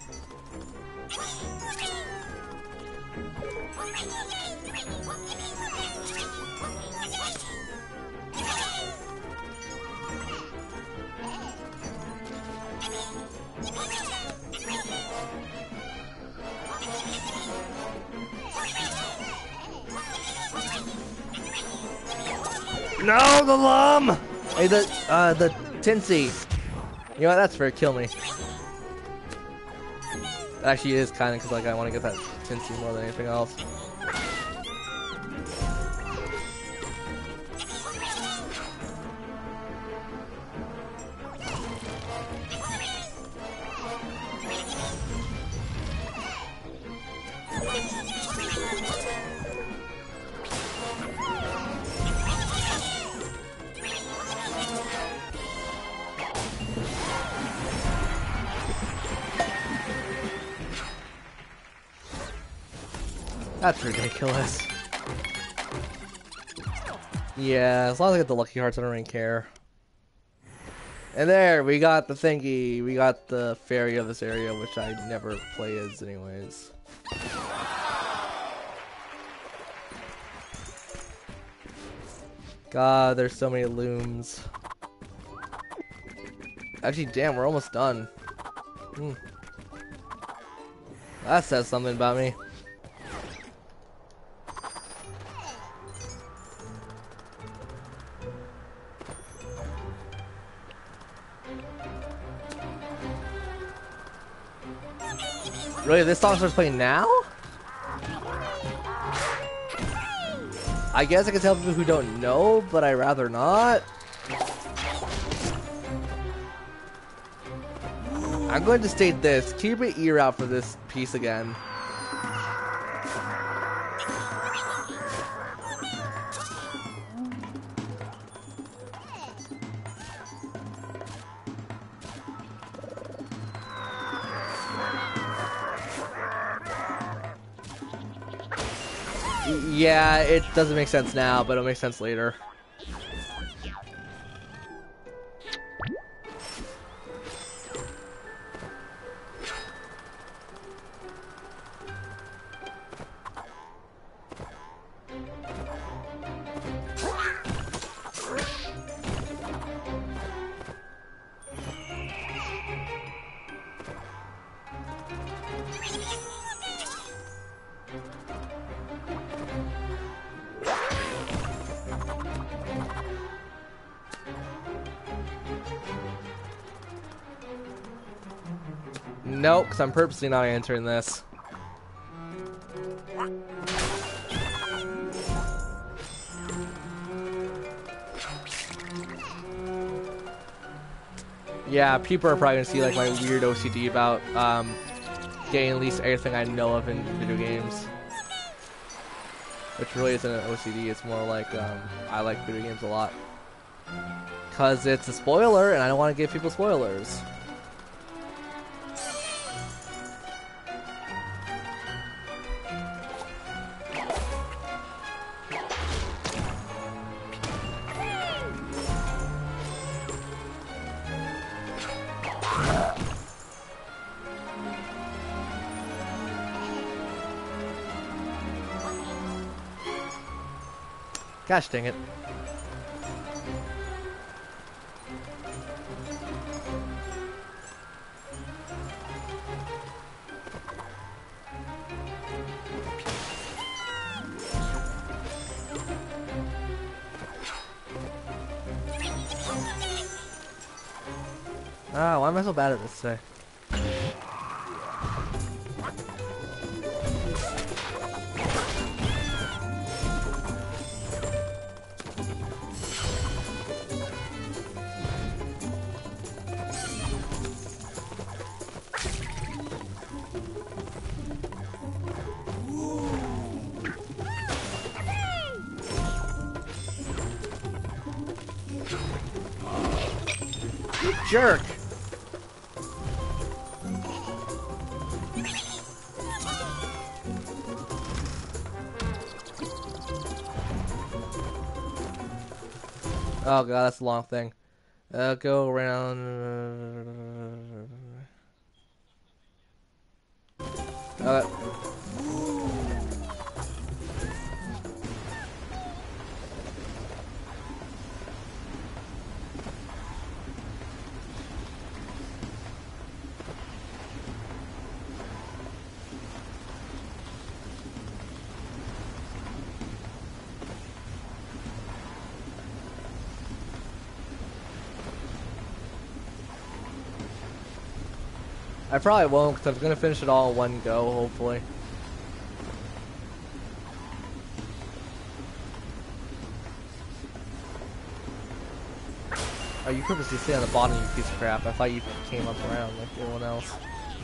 No, the lum! Hey, the, uh, the Tinsy. You know what, that's fair, kill me. It actually is kinda, cause like I wanna get that Tinsy more than anything else. That's ridiculous. Yeah, as long as I get the lucky hearts, I don't really care. And there, we got the thingy. We got the fairy of this area, which I never play as anyways. God, there's so many looms. Actually, damn, we're almost done. Hmm. That says something about me. Really, this song starts playing now? I guess I can tell people who don't know, but I'd rather not. I'm going to state this. Keep your ear out for this piece again. Yeah, it doesn't make sense now, but it'll make sense later. Nope, because I'm purposely not answering this. Yeah, people are probably gonna see like my weird O C D about um, getting at least everything I know of in video games. Which really isn't an O C D, it's more like um, I like video games a lot. Because it's a spoiler and I don't want to give people spoilers. Gosh dang it. Ah, why am I so bad at this today? You jerk! Oh god, that's a long thing. Uh, go around. Uh, I probably won't because I'm gonna finish it all in one go, hopefully. Oh, you purposely stay on the bottom, you piece of crap. I thought you came up around like everyone else.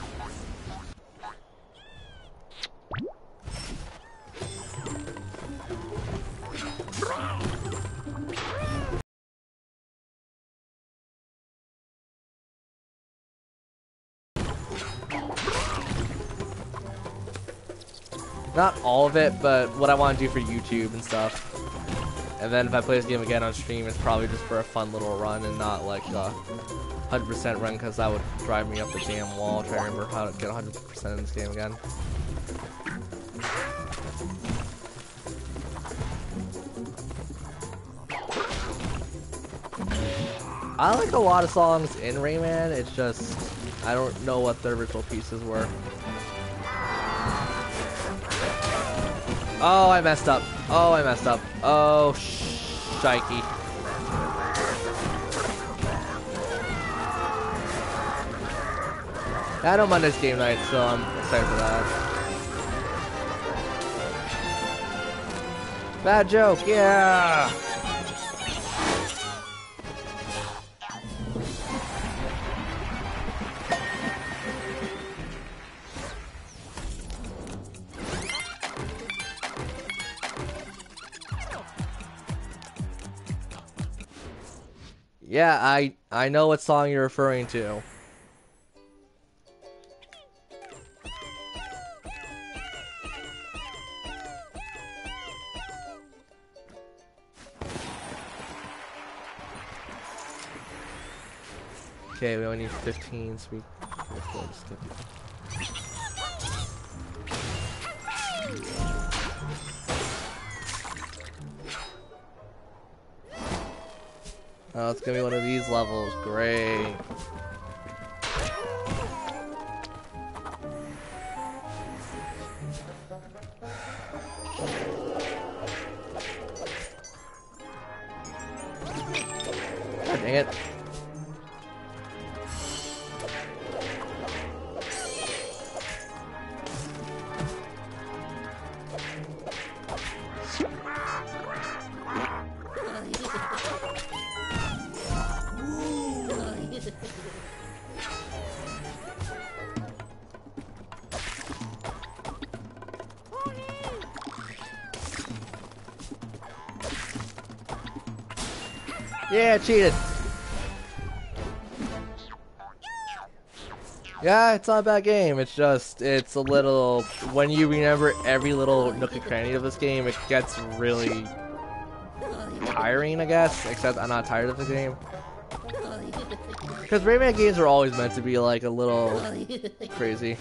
Not all of it, but what I want to do for YouTube and stuff. And then if I play this game again on stream, it's probably just for a fun little run and not like a one hundred percent run, because that would drive me up the damn wall trying to remember how to get one hundred percent in this game again. I like a lot of songs in Rayman, it's just I don't know what the original pieces were. Oh, I messed up. Oh, I messed up. Oh, shikey. I don't mind this game night, so I'm excited for that. Bad joke, yeah! Yeah, I I know what song you're referring to. Okay, we only need fifteen, so we let's go skip it. Oh, it's gonna be one of these levels. Great. God dang it. Yeah, cheated. Yeah, it's not a bad game. It's just, it's a little, when you remember every little nook and cranny of this game, it gets really tiring, I guess. Except I'm not tired of the game. Because Rayman games are always meant to be like a little crazy.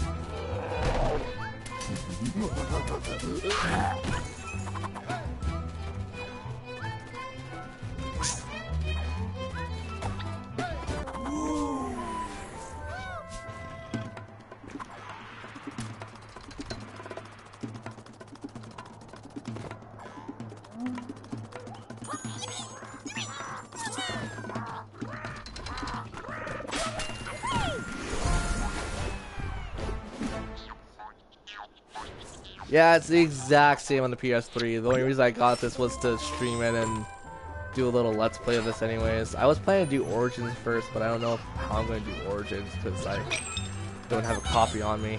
Yeah, it's the exact same on the P S three. The only reason I got this was to stream it and do a little Let's Play of this anyways. I was planning to do Origins first, but I don't know how I'm going to do Origins because I don't have a copy on me.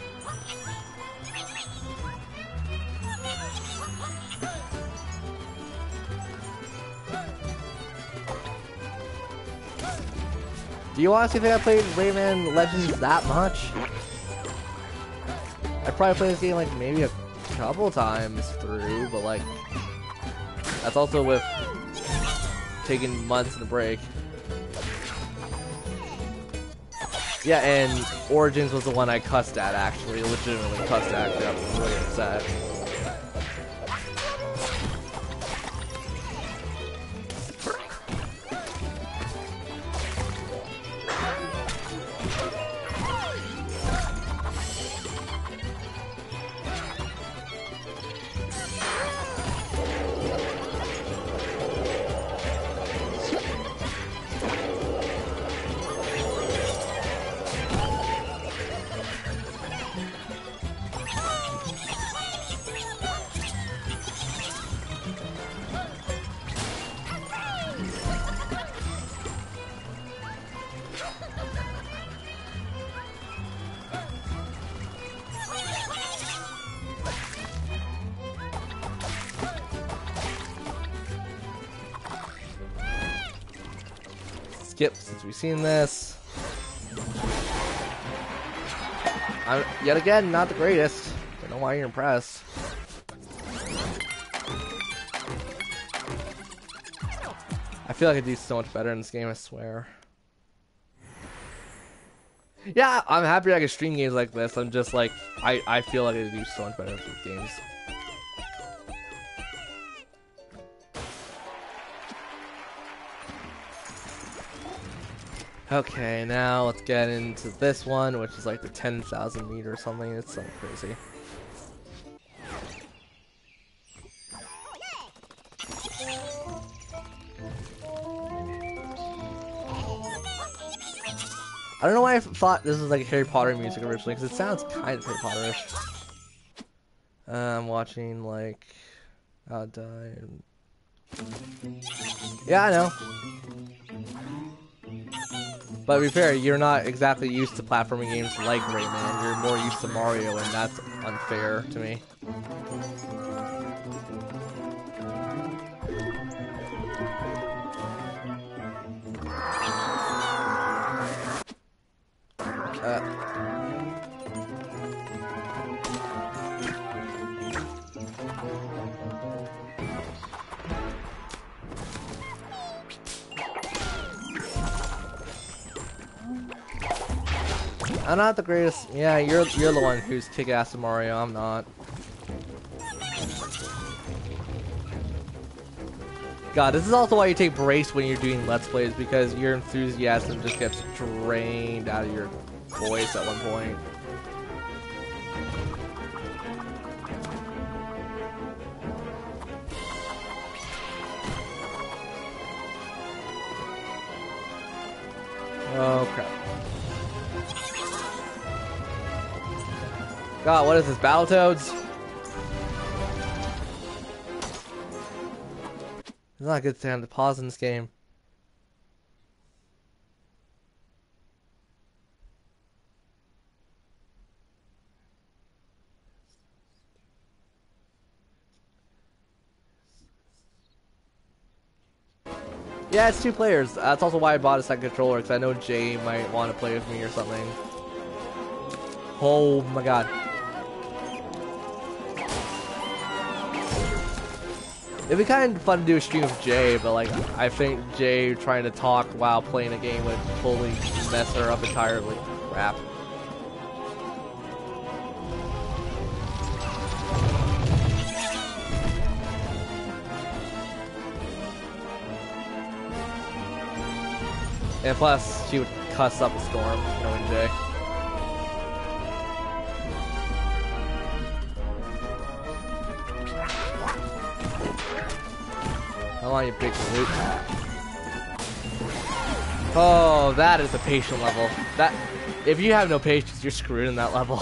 Do you honestly think I played Rayman Legends that much? I probably played this game like maybe a couple times through, but like that's also with taking months to break. Yeah, and Origins was the one I cussed at actually, legitimately cussed at. Actually, I was really upset. Skip since we've seen this. I'm yet again not the greatest. Don't know why you're impressed. I feel like I do so much better in this game, I swear. Yeah, I'm happy I can stream games like this. I'm just like, I, I feel like I do so much better in these games. Okay, now let's get into this one, which is like the ten thousand meter or something. It's so crazy. I don't know why I thought this was like Harry Potter music originally, because it sounds kind of Harry Potter-ish. Uh, I'm watching like, I'll die. And... Yeah, I know. But to be fair, you're not exactly used to platforming games like Rayman. You're more used to Mario, and that's unfair to me. Uh. I'm not the greatest. Yeah, you're you're the one who's kick ass at Mario. I'm not. God, this is also why you take breaks when you're doing Let's Plays, because your enthusiasm just gets drained out of your voice at one point. Oh crap. God, what is this, Battletoads? It's not a good time to pause in this game. Yeah, it's two players. That's also why I bought a second controller, because I know Jay might want to play with me or something. Oh my god. It'd be kind of fun to do a stream with Jay, but like, I think Jay trying to talk while playing a game would totally mess her up entirely. Crap. And plus, she would cuss up a storm, knowing Jay. Come on, you big loot. Oh, that is a patient level. That, if you have no patience, you're screwed in that level.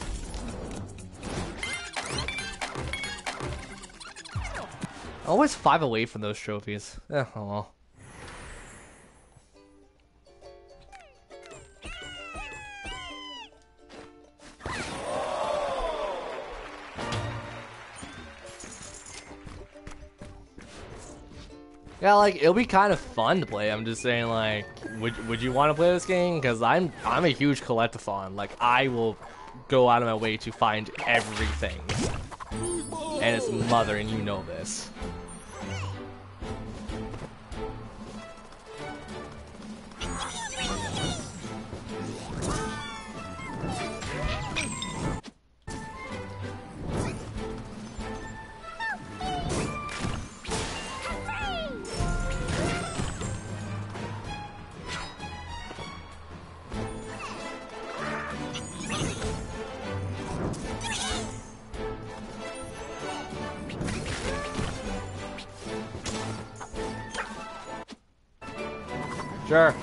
Always five away from those trophies. Eh, oh well. Yeah, like, it'll be kind of fun to play. I'm just saying, like, would would you want to play this game? Because I'm I'm a huge collectathon. Like, I will go out of my way to find everything and its mother, and you know this. Sure.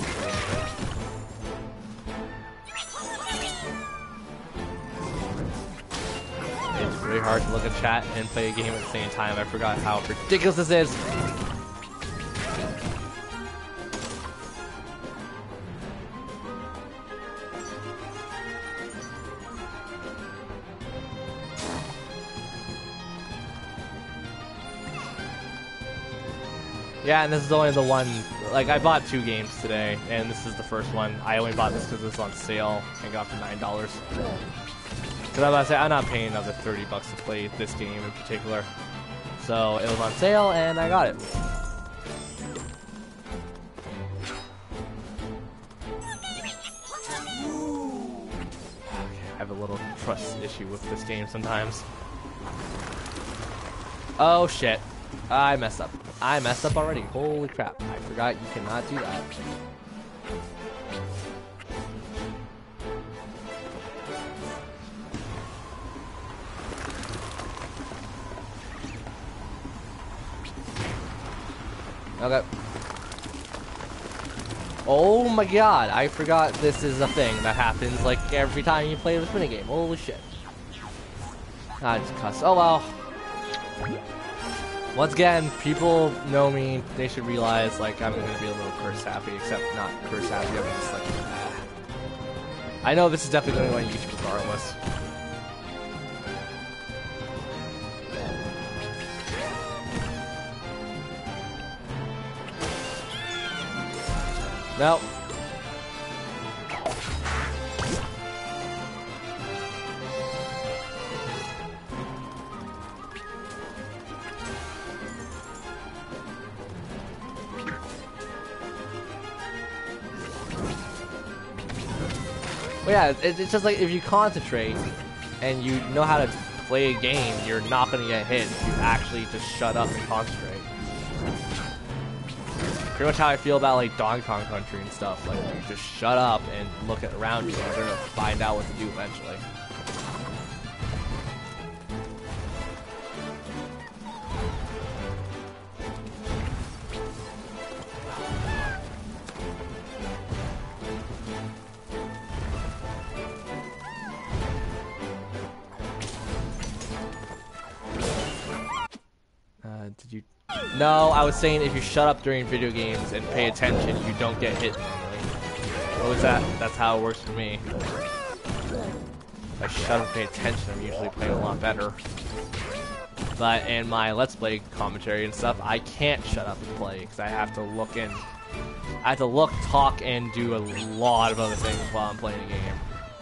It's really hard to look at chat and play a game at the same time. I forgot how ridiculous this is. Yeah, and this is only the one. Like, I bought two games today, and this is the first one. I only bought this because it's on sale and got it for nine dollars. Because I'm about to say, I'm not paying another thirty bucks to play this game in particular. So it was on sale, and I got it. I have a little trust issue with this game sometimes. Oh shit. I messed up. I messed up already. Holy crap. I forgot you cannot do that. Okay. Oh my god, I forgot this is a thing that happens like every time you play this minigame. Holy shit. I just cuss. Oh well. Once again, people know me. They should realize, like, I'm gonna be a little curse happy, except not curse happy. I'm just like, ah. I know this is definitely going to YouTube regardless. No. But yeah, it's, it's just like if you concentrate and you know how to play a game, you're not gonna get hit if you actually just shut up and concentrate. Pretty much how I feel about like Donkey Kong Country and stuff. Like you just shut up and look at around you, and you're gonna find out what to do eventually. Uh, did you? No, I was saying if you shut up during video games and pay attention, you don't get hit normally. What was that? That's how it works for me. If I shut up and pay attention, I'm usually playing a lot better. But in my Let's Play commentary and stuff, I can't shut up and play because I have to look in. I have to look, talk, and do a lot of other things while I'm playing a game.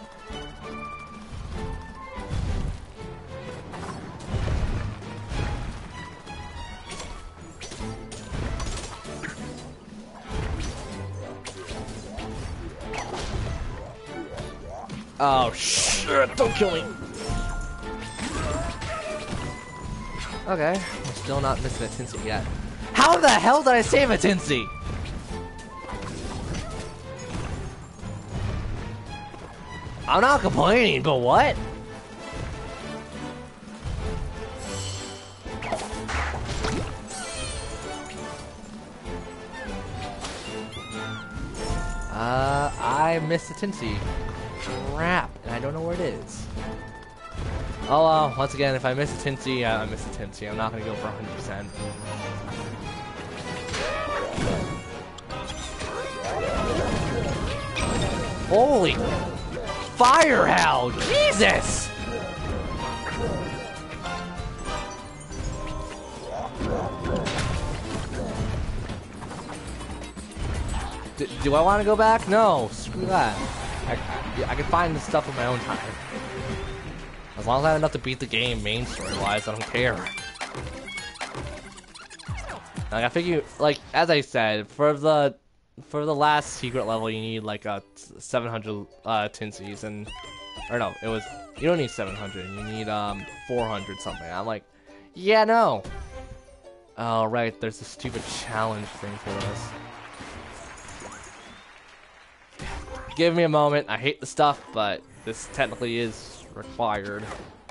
Oh shit, don't kill me. Okay, I'm still not missing a Tinsy yet. How the hell did I save a Tinsy? I'm not complaining, but what? Uh, I missed a Tinsy. Crap, and I don't know where it is. Oh well, once again, if I miss a Tinsy, uh, I miss a Tinsy. I'm not gonna go for one hundred percent. Holy fire hell! Jesus! D do I want to go back? No, screw that. I, I, I can find this stuff on my own time. As long as I have enough to beat the game main story-wise, I don't care. Like, I figure, like, as I said, for the for the last secret level, you need like a seven hundred uh, Tinsies, and or no, it was you don't need seven hundred, you need um four hundred something. I'm like, yeah, no. Oh right, there's a stupid challenge thing for this. Give me a moment. I hate the stuff, but this technically is required.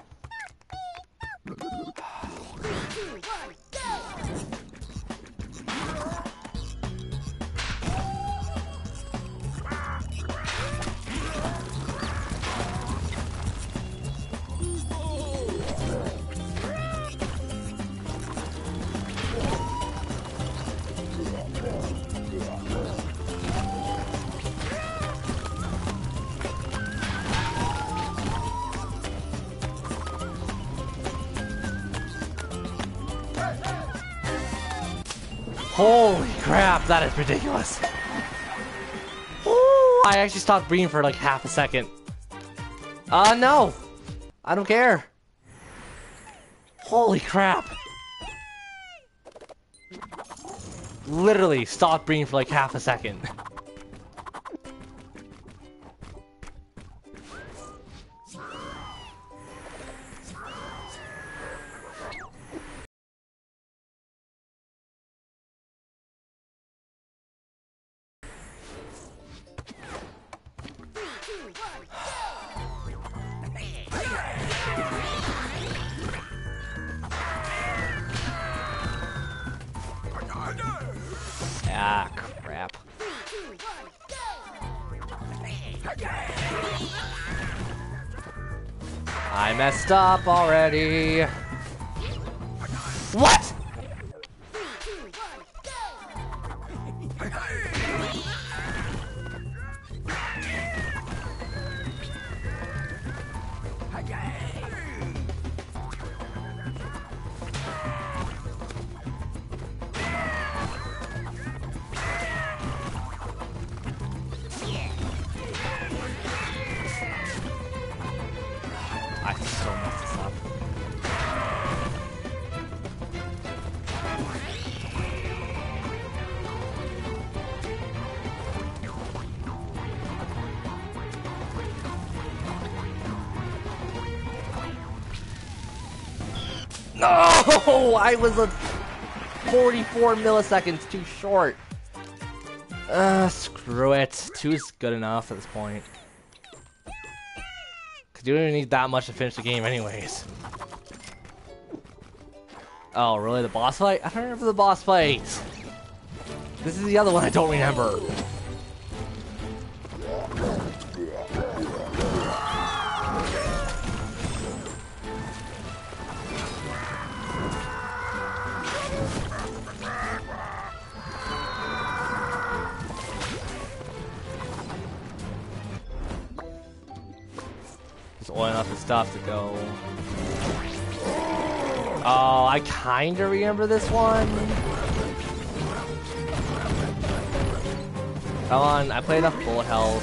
Holy crap, that is ridiculous. Ooh, I actually stopped breathing for like half a second. Uh, no. I don't care. Holy crap. Literally stopped breathing for like half a second. Ah, crap. I messed up already. What? I so messed this up. No! I was a forty-four milliseconds too short. Uh, screw it. Two's good enough at this point. Cause you don't even need that much to finish the game anyways. Oh, really? The boss fight? I don't remember the boss fight. This is the other one I don't remember. Just oiling up the stuff to go. Oh, I kinda remember this one. Come on, I played enough bullet hells.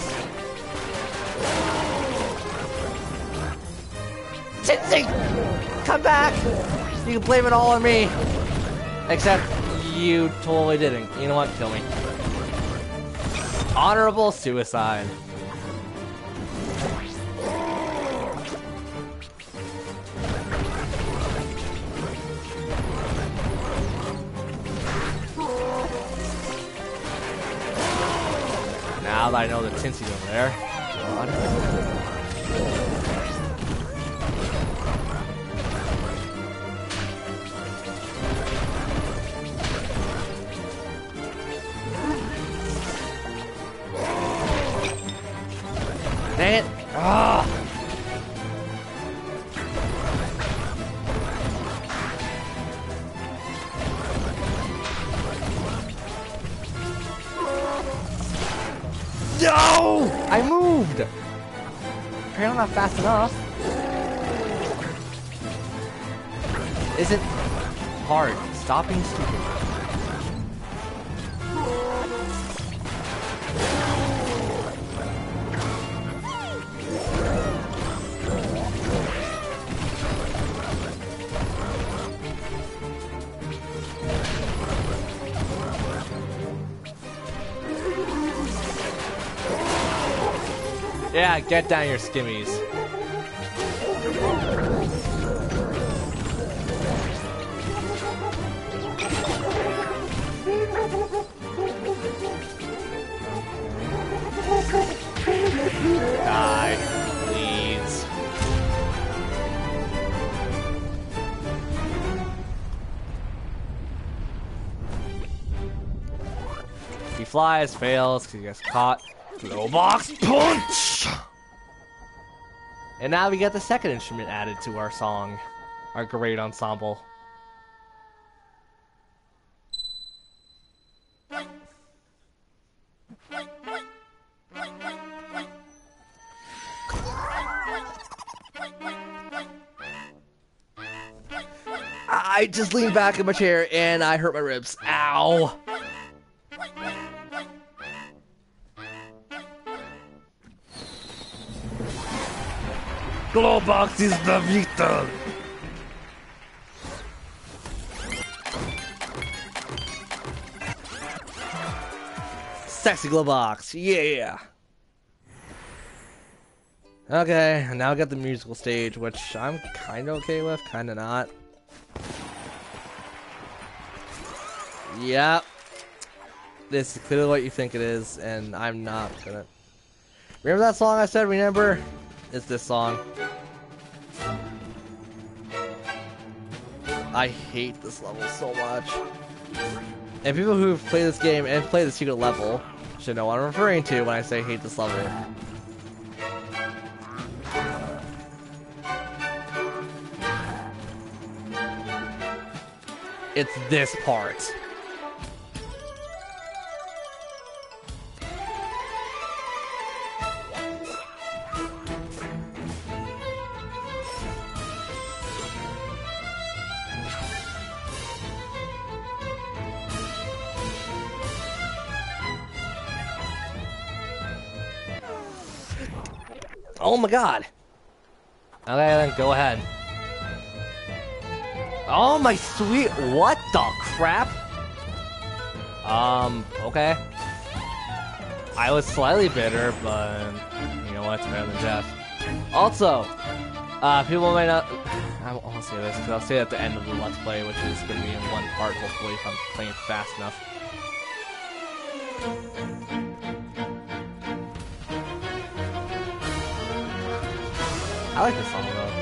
Tinsy! Come back! You can blame it all on me. Except you totally didn't. You know what? Kill me. Honorable suicide. Now that I know that Tinsy's over there. God. Dang it! Ah! No! I moved! Apparently not fast enough. Isn't hard. Stop being stupid. Yeah, get down your skimmies. Die, please. He flies, fails, because he gets caught. Glow box punch! And now we get the second instrument added to our song. Our great ensemble. I just leaned back in my chair and I hurt my ribs. Ow! Glowbox is the victor! Sexy Glowbox, yeah! Okay, now I got the musical stage, which I'm kinda okay with, kinda not. Yep. This is clearly what you think it is, and I'm not gonna... Remember that song I said, remember? It's this song. I hate this level so much. And people who play this game and play the secret level should know what I'm referring to when I say hate this level. It's this part. Oh my god. Okay, then go ahead. Oh my sweet, what the crap? Um, okay. I was slightly bitter, but you know what, it's better than death. Also, uh, people might not, I won't say this because I'll say it at the end of the Let's Play, which is going to be in one part, hopefully, if I'm playing fast enough. I like this song, though.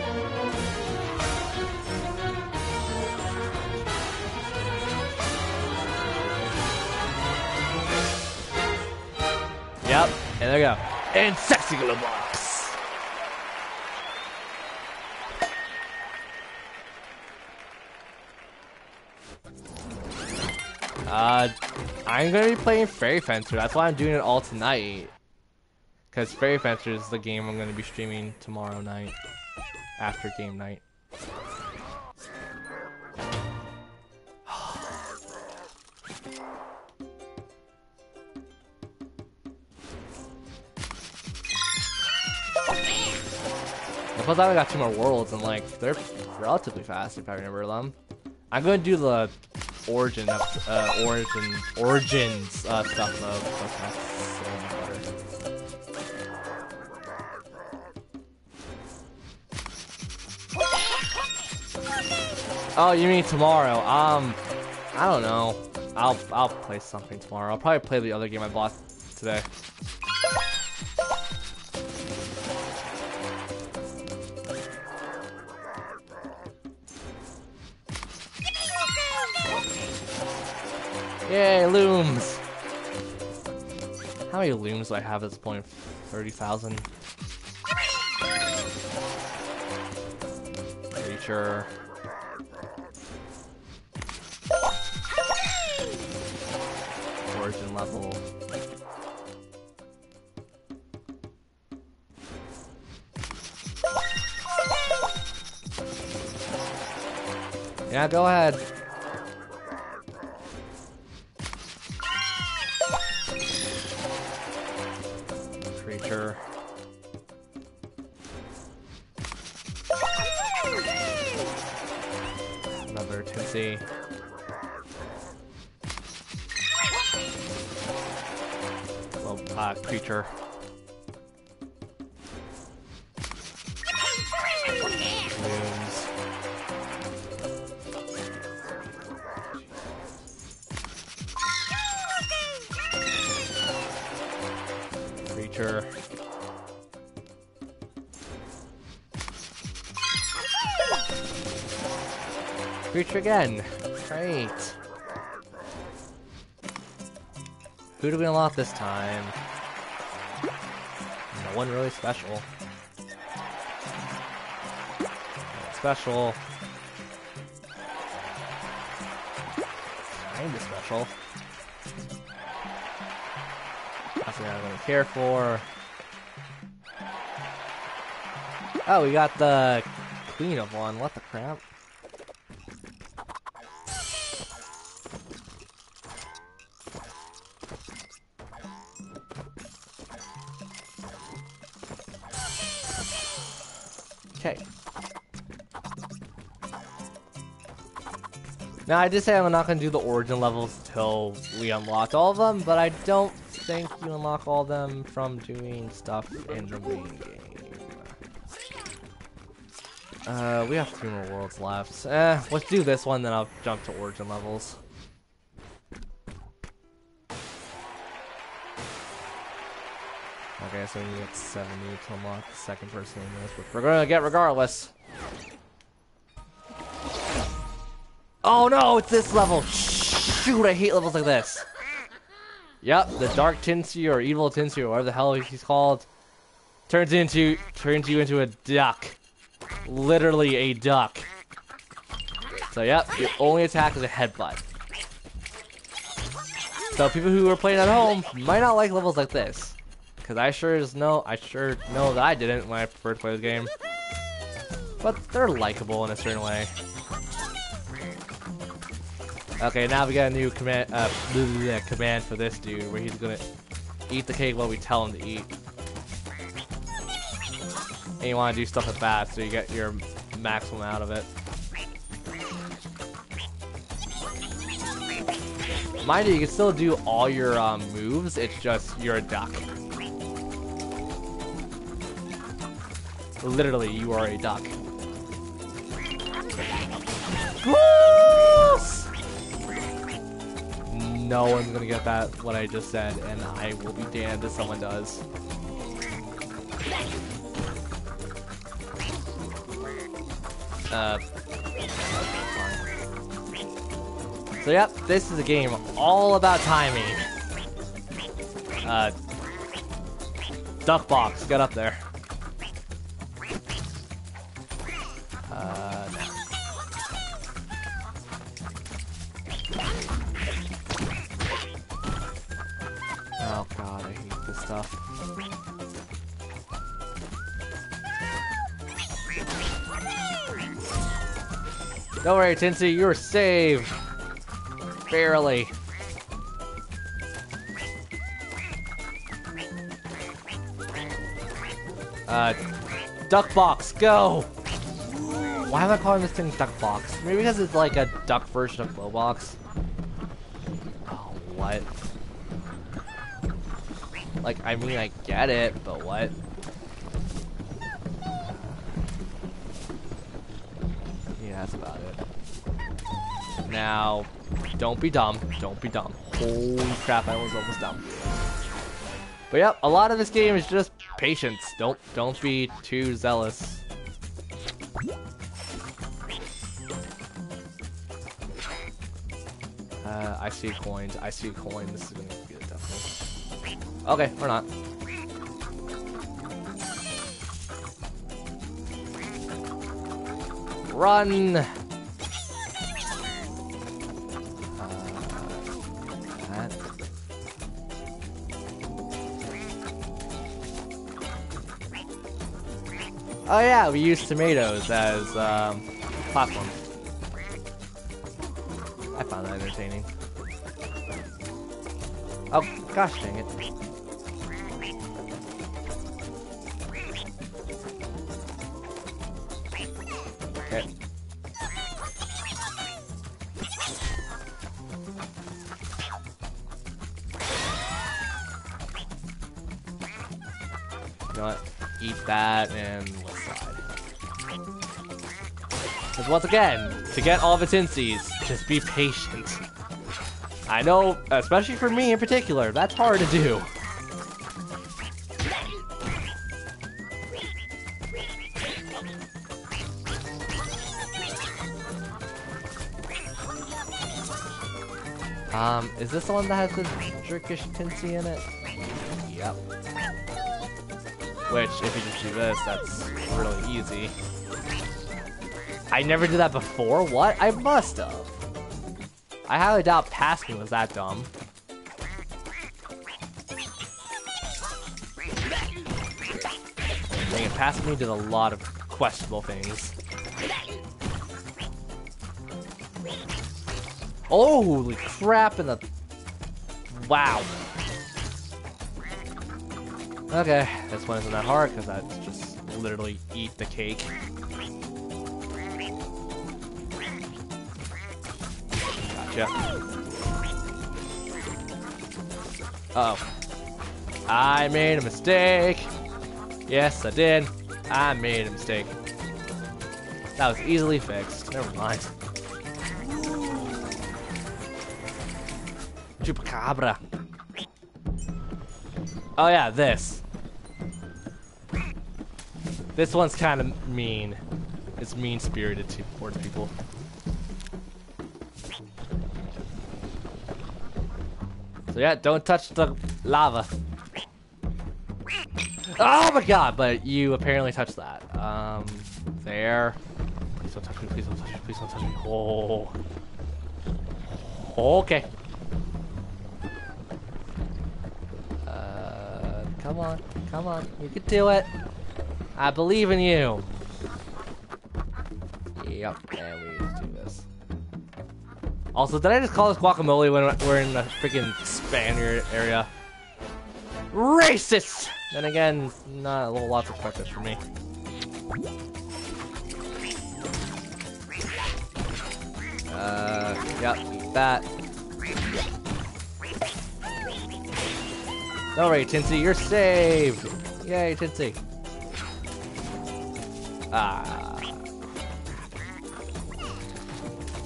Yep, and there we go. And Sexy Glue Box! Uh, I'm gonna be playing Fairy Fencer. That's why I'm doing it all tonight. Because Fairy Fencer is the game I'm gonna be streaming tomorrow night. After game night. Plus, I got two more worlds, and like they're relatively fast if I remember them. I'm gonna do the origin, of, uh, origin, origins uh, stuff though. Because that's so much better. Oh, you mean tomorrow? Um, I don't know. I'll I'll play something tomorrow. I'll probably play the other game I bought today. Yay, looms! How many looms do I have at this point? thirty thousand? Creature. Origin level. Yeah, go ahead. Creature. Another Tinsy. Well, uh, creature. Looms. Creature. Creature again. Great. Who do we unlock this time? No one really special. Not special. Kinda special. Nothing I really care for. Oh, we got the queen of one. What the crap? Okay. Now, I did say I'm not going to do the origin levels until we unlock all of them, but I don't think you unlock all of them from doing stuff in the main game. Uh, we have three more worlds left. Eh, let's do this one, then I'll jump to origin levels. Okay, so we get seventy to unlock the second person in this, which we're gonna get regardless. Oh no, it's this level! Shoot, I hate levels like this. Yep, the Dark Tinsy or Evil Tinsy or whatever the hell he's called turns into turns you into a duck. Literally a duck. So yep, your only attack is a headbutt. So people who are playing at home might not like levels like this. Cause I sure as know I sure know that I didn't when I first played the game. But they're likable in a certain way. Okay, now we got a new command uh blah, blah, blah, command for this dude where he's gonna eat the cake while we tell him to eat. And you wanna do stuff like that so you get your maximum out of it. Mind you, you can still do all your um, moves, it's just you're a duck. Literally, you are a duck. Gross! No one's gonna get that, what I just said, and I will be damned if someone does. Uh, so yep, this is a game all about timing. Uh, duck box, get up there. Uh, no. Oh god, I hate this stuff. Don't worry, Tinsy, you're saved. Barely. Uh, duck box, go! Why am I calling this thing duck box? Maybe because it's like a duck version of glow box. Oh, what? Like, I mean, I get it, but what? Yeah, that's about it. Now, don't be dumb. Don't be dumb. Holy crap, I was almost dumb. But yep, a lot of this game is just patience. Don't don't be too zealous. Uh, I see coins. I see a coin. This is gonna be a tough one. Okay, or not. Run! Uh, that. Oh yeah, we use tomatoes as um, platforms. I found that entertaining. Oh gosh dang it. Okay. You know what? Eat that and let's slide. Because once again, to get all the Tinsies, just be patient. I know, especially for me in particular, that's hard to do. Um, is this the one that has the jerkish Tinsy in it? Yep. Which, if you just do this, that's really easy. I never did that before? What? I must have. I highly doubt passing was that dumb. Dang it, passing me did a lot of questionable things. Holy crap in the... Wow. Okay, this one isn't that hard because I just literally eat the cake. Gotcha. Uh oh. I made a mistake. Yes, I did. I made a mistake. That was easily fixed. Never mind. Chupacabra. Oh yeah, this. This one's kind of mean. It's mean-spirited towards people. So yeah, don't touch the lava. Oh my god, but you apparently touched that. Um, there. Please don't touch me, please don't touch me, please don't touch me. Oh. Okay. Uh, come on, come on, you can do it. I believe in you. Yep, and we just do this. Also, did I just call this guacamole when we're in the freaking Spaniard area? Racist! Then again, not a little lots of breakfast for me. Uh, yep, eat that. Don't worry, Tinsy, you're saved! Yay, Tinsy. Ah.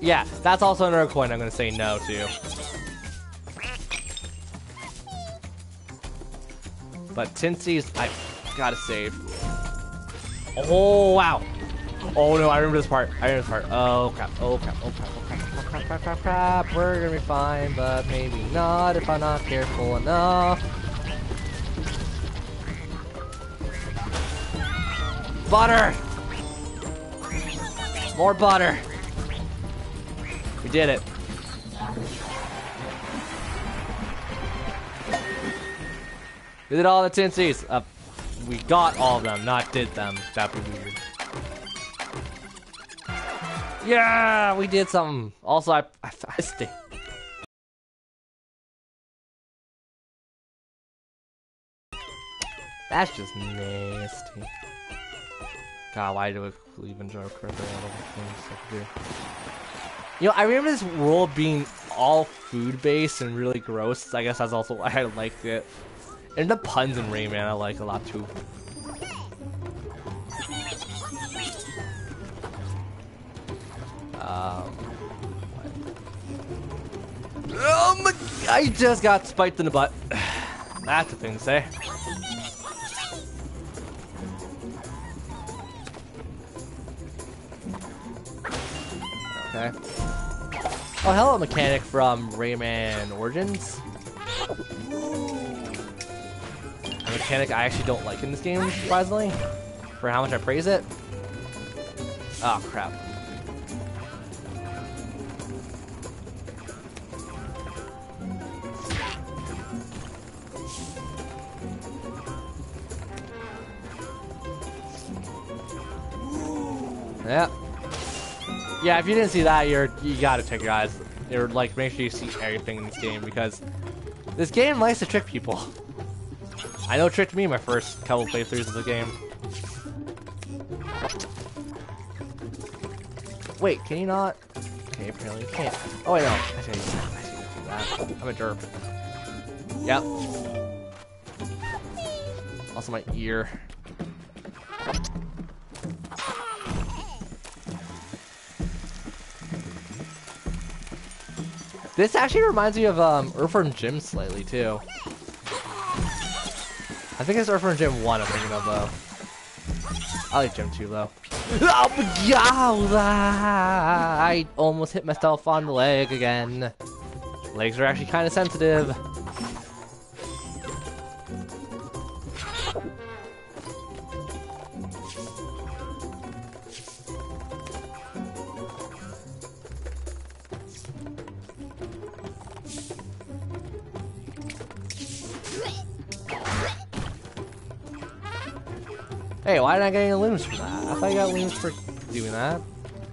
Yeah, that's also another coin I'm gonna say no to. But Tinsies, I gotta save. Oh wow! Oh no, I remember this part. I remember this part. Oh crap! Oh crap! Oh crap! Oh crap! Oh crap! Crap! Crap! Crap! We're gonna be fine, but maybe not if I'm not careful enough. Butter! More butter! We did it. We did all the Tinsies. Uh, we got all of them, not did them. That'd be weird. Yeah, we did something. Also, I, I, I stay. That's just nasty. God, why do we even enjoy correctly all of the things I do? You know, I remember this world being all food-based and really gross. I guess that's also why I liked it. And the puns in Rayman I like a lot too. Um, oh my! I just got spiked in the butt. That's a thing to say. Okay. Oh, hello, mechanic from Rayman Origins. A mechanic I actually don't like in this game, surprisingly, for how much I praise it. Oh crap. Yeah. Yeah, if you didn't see that, you're you gotta check your eyes. You're like, make sure you see everything in this game because this game likes to trick people. I know it tricked me my first couple playthroughs of the game. Wait, can you not? Okay, apparently you can't. Oh wait, no. I see, I see do that. I'm a derp. Yep. Also my ear. This actually reminds me of um, Earthworm Jim slightly too. I think it's Earthworm Jim one I'm thinking of though. I like Jim two though. I almost hit myself on the leg again. Legs are actually kind of sensitive. Hey, why did I get any looms for that? I thought you got looms for doing that.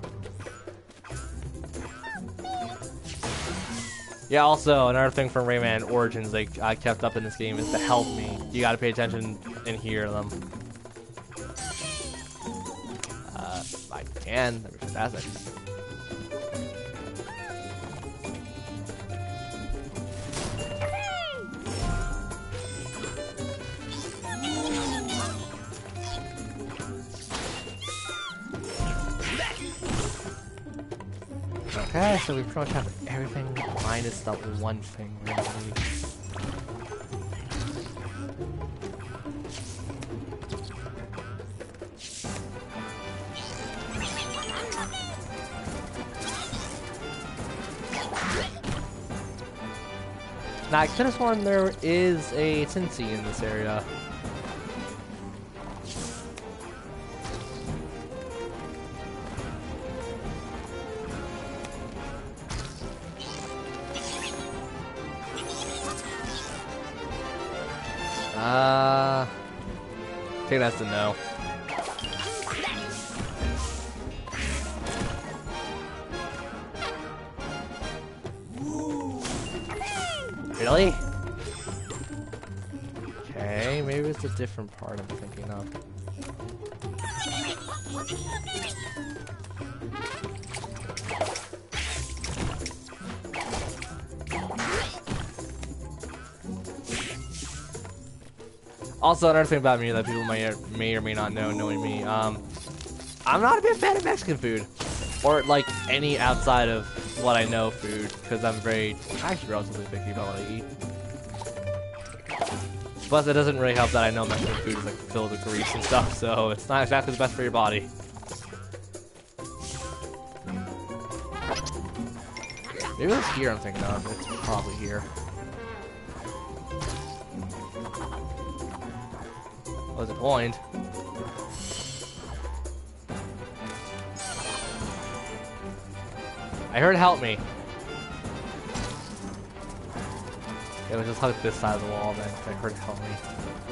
Yeah, also, another thing from Rayman Origins they I kept up in this game is to help me. You gotta pay attention and hear them. Uh, I can. That'd be fantastic. Okay, so we pretty much have everything minus that one thing we're gonna need. Now, I could have sworn there is a Tinsy in this area. Uh, I think that's a no. Really? Okay, maybe it's a different part I'm thinking of. Also, another thing about me that people may or, may or may not know, knowing me, um, I'm not a big fan of Mexican food. or like any outside of what I know food, because I'm very actually relatively picky about what I eat. Plus, it doesn't really help that I know Mexican food is like filled with grease and stuff, so it's not exactly the best for your body. Maybe it's here I'm thinking of. It's probably here. What's the point? I heard help me. Yeah, let's just hug this side of the wall then, because I heard help me.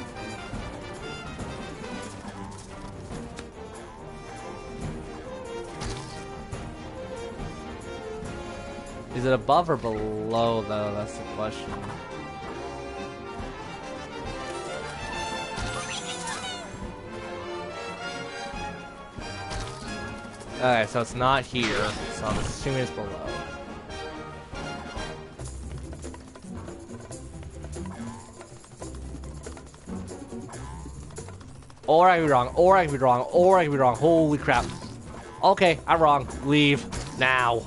Is it above or below though? That's the question. Okay, so it's not here, so I'm assuming it's below. Or I could be wrong, or I could be wrong, or I could be wrong. Holy crap. Okay, I'm wrong. Leave now.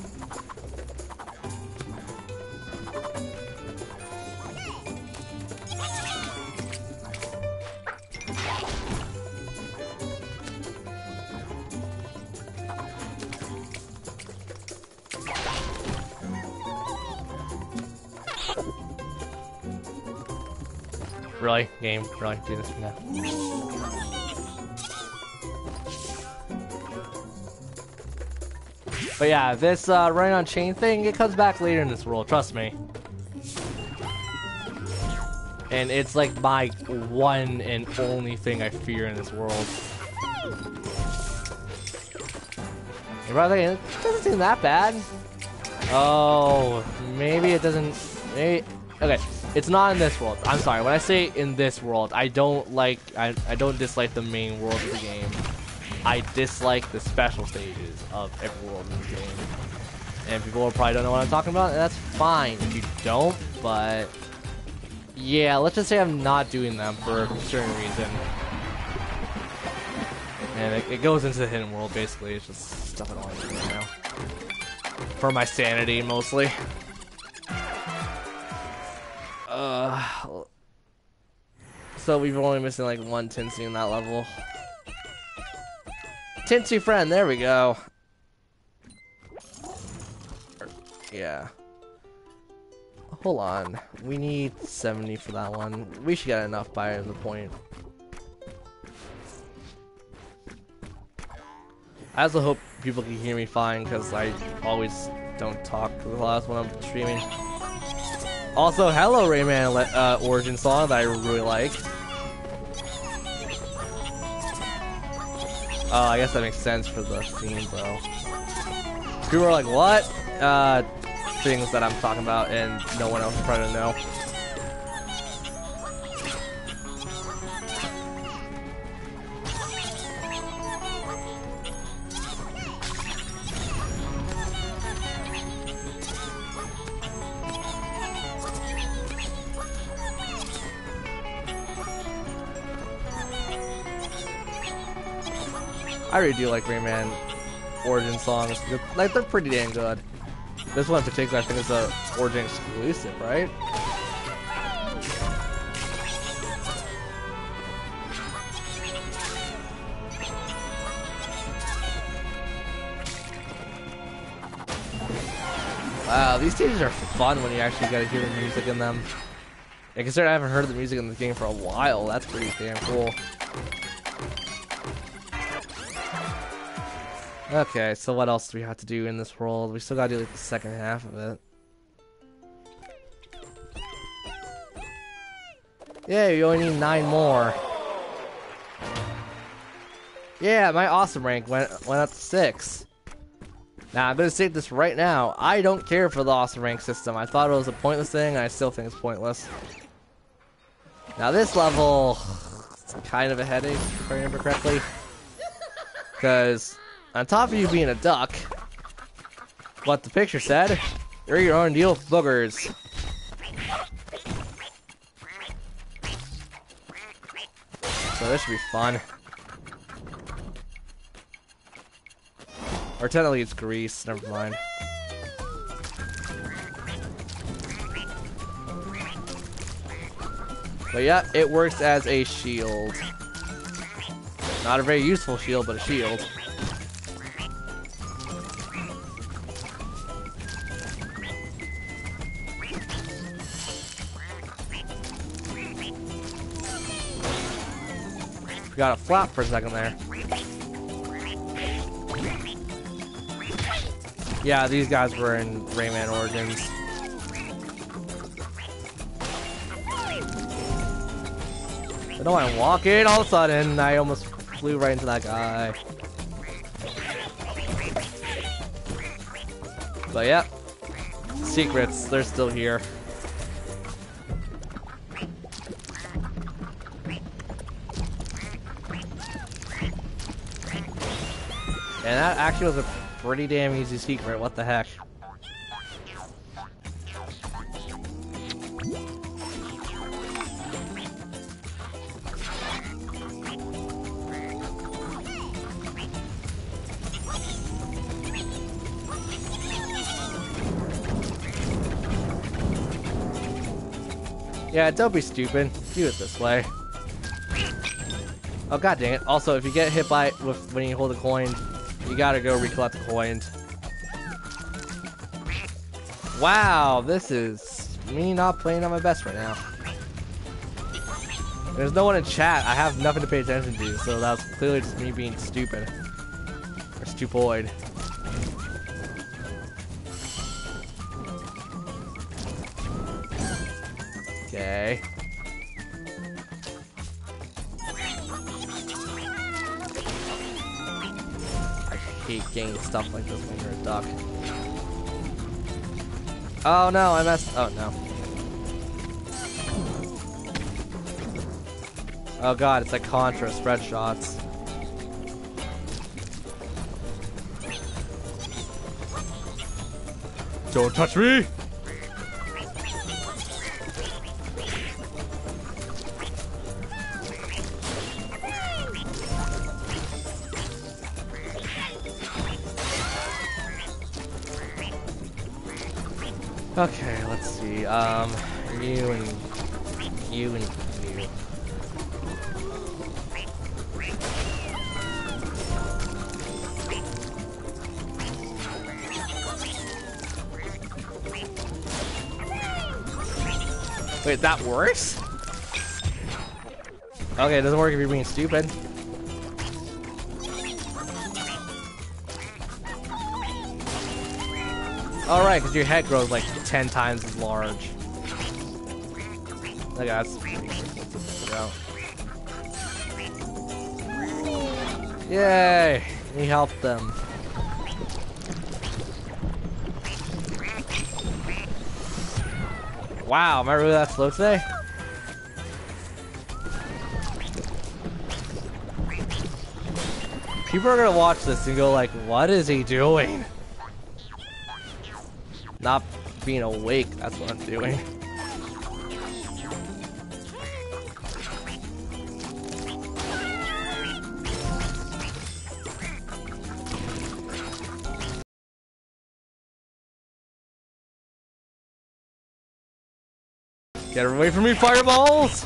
Really? Game? Really? Do this for now. But yeah, this uh, running on chain thing, it comes back later in this world, trust me. And it's like my one and only thing I fear in this world. You're probably thinking, it doesn't seem that bad. Oh, maybe it doesn't, maybe, okay. It's not in this world. I'm sorry. When I say in this world, I don't like. I I don't dislike the main world of the game. I dislike the special stages of every world in this game. And people probably don't know what I'm talking about, and that's fine if you don't. But yeah, let's just say I'm not doing them for a certain reason. And it, it goes into the hidden world basically. It's just stuff I don't want to do right now. For my sanity, mostly. Uh, so we've only missing like one Tinsy in that level. Tinsy friend, there we go. Yeah. Hold on, we need seventy for that one. We should get enough by the point. I also hope people can hear me fine because I always don't talk a lot when I'm streaming. Also, hello Rayman Le uh, origin song that I really like. Oh, I guess that makes sense for the theme, though. People are like, what? Uh, things that I'm talking about, and no one else is probably to know. I really do like Rayman origin songs. They're, like, they're pretty damn good. This one in particular, I think, is a origin exclusive, right? Wow, these stages are fun when you actually gotta hear the music in them. And considering I haven't heard the music in the game for a while, that's pretty damn cool. Okay, so what else do we have to do in this world? We still gotta do like the second half of it. Yeah, you only need nine more. Yeah, my awesome rank went went up to six. Now I'm gonna state this right now. I don't care for the awesome rank system. I thought it was a pointless thing, and I still think it's pointless. Now this level, it's kind of a headache, if I remember correctly, because on top of you being a duck, what the picture said, you're your own deal with boogers. So this should be fun. Or technically it's grease, never mind. But yeah, it works as a shield. Not a very useful shield, but a shield. Got a flap for a second there. Yeah, these guys were in Rayman Origins. I know I'm walking, all of a sudden I almost flew right into that guy. But yeah, secrets, they're still here. And that actually was a pretty damn easy secret, what the heck. Yeah, don't be stupid. Do it this way. Oh god dang it. Also, if you get hit by it with, when you hold a coin, you gotta go recollect the coins. Wow, this is me not playing on my best right now. There's no one in chat. I have nothing to pay attention to, so that's clearly just me being stupid. Or stupoid. Okay. I hate getting stuff like this when you're a duck. Oh no, I messed. Oh no. Oh god, it's like Contra spread shots. Don't touch me! Okay, let's see. Um, you and you and you. Wait, that works? Okay, it doesn't work if you're being stupid. Alright, because your head grows like ten times as large. Look at that. Yay! We helped them. Wow, am I really that slow today? People are gonna watch this and go like, what is he doing? Not being awake, that's what I'm doing. Get away from me, fireballs!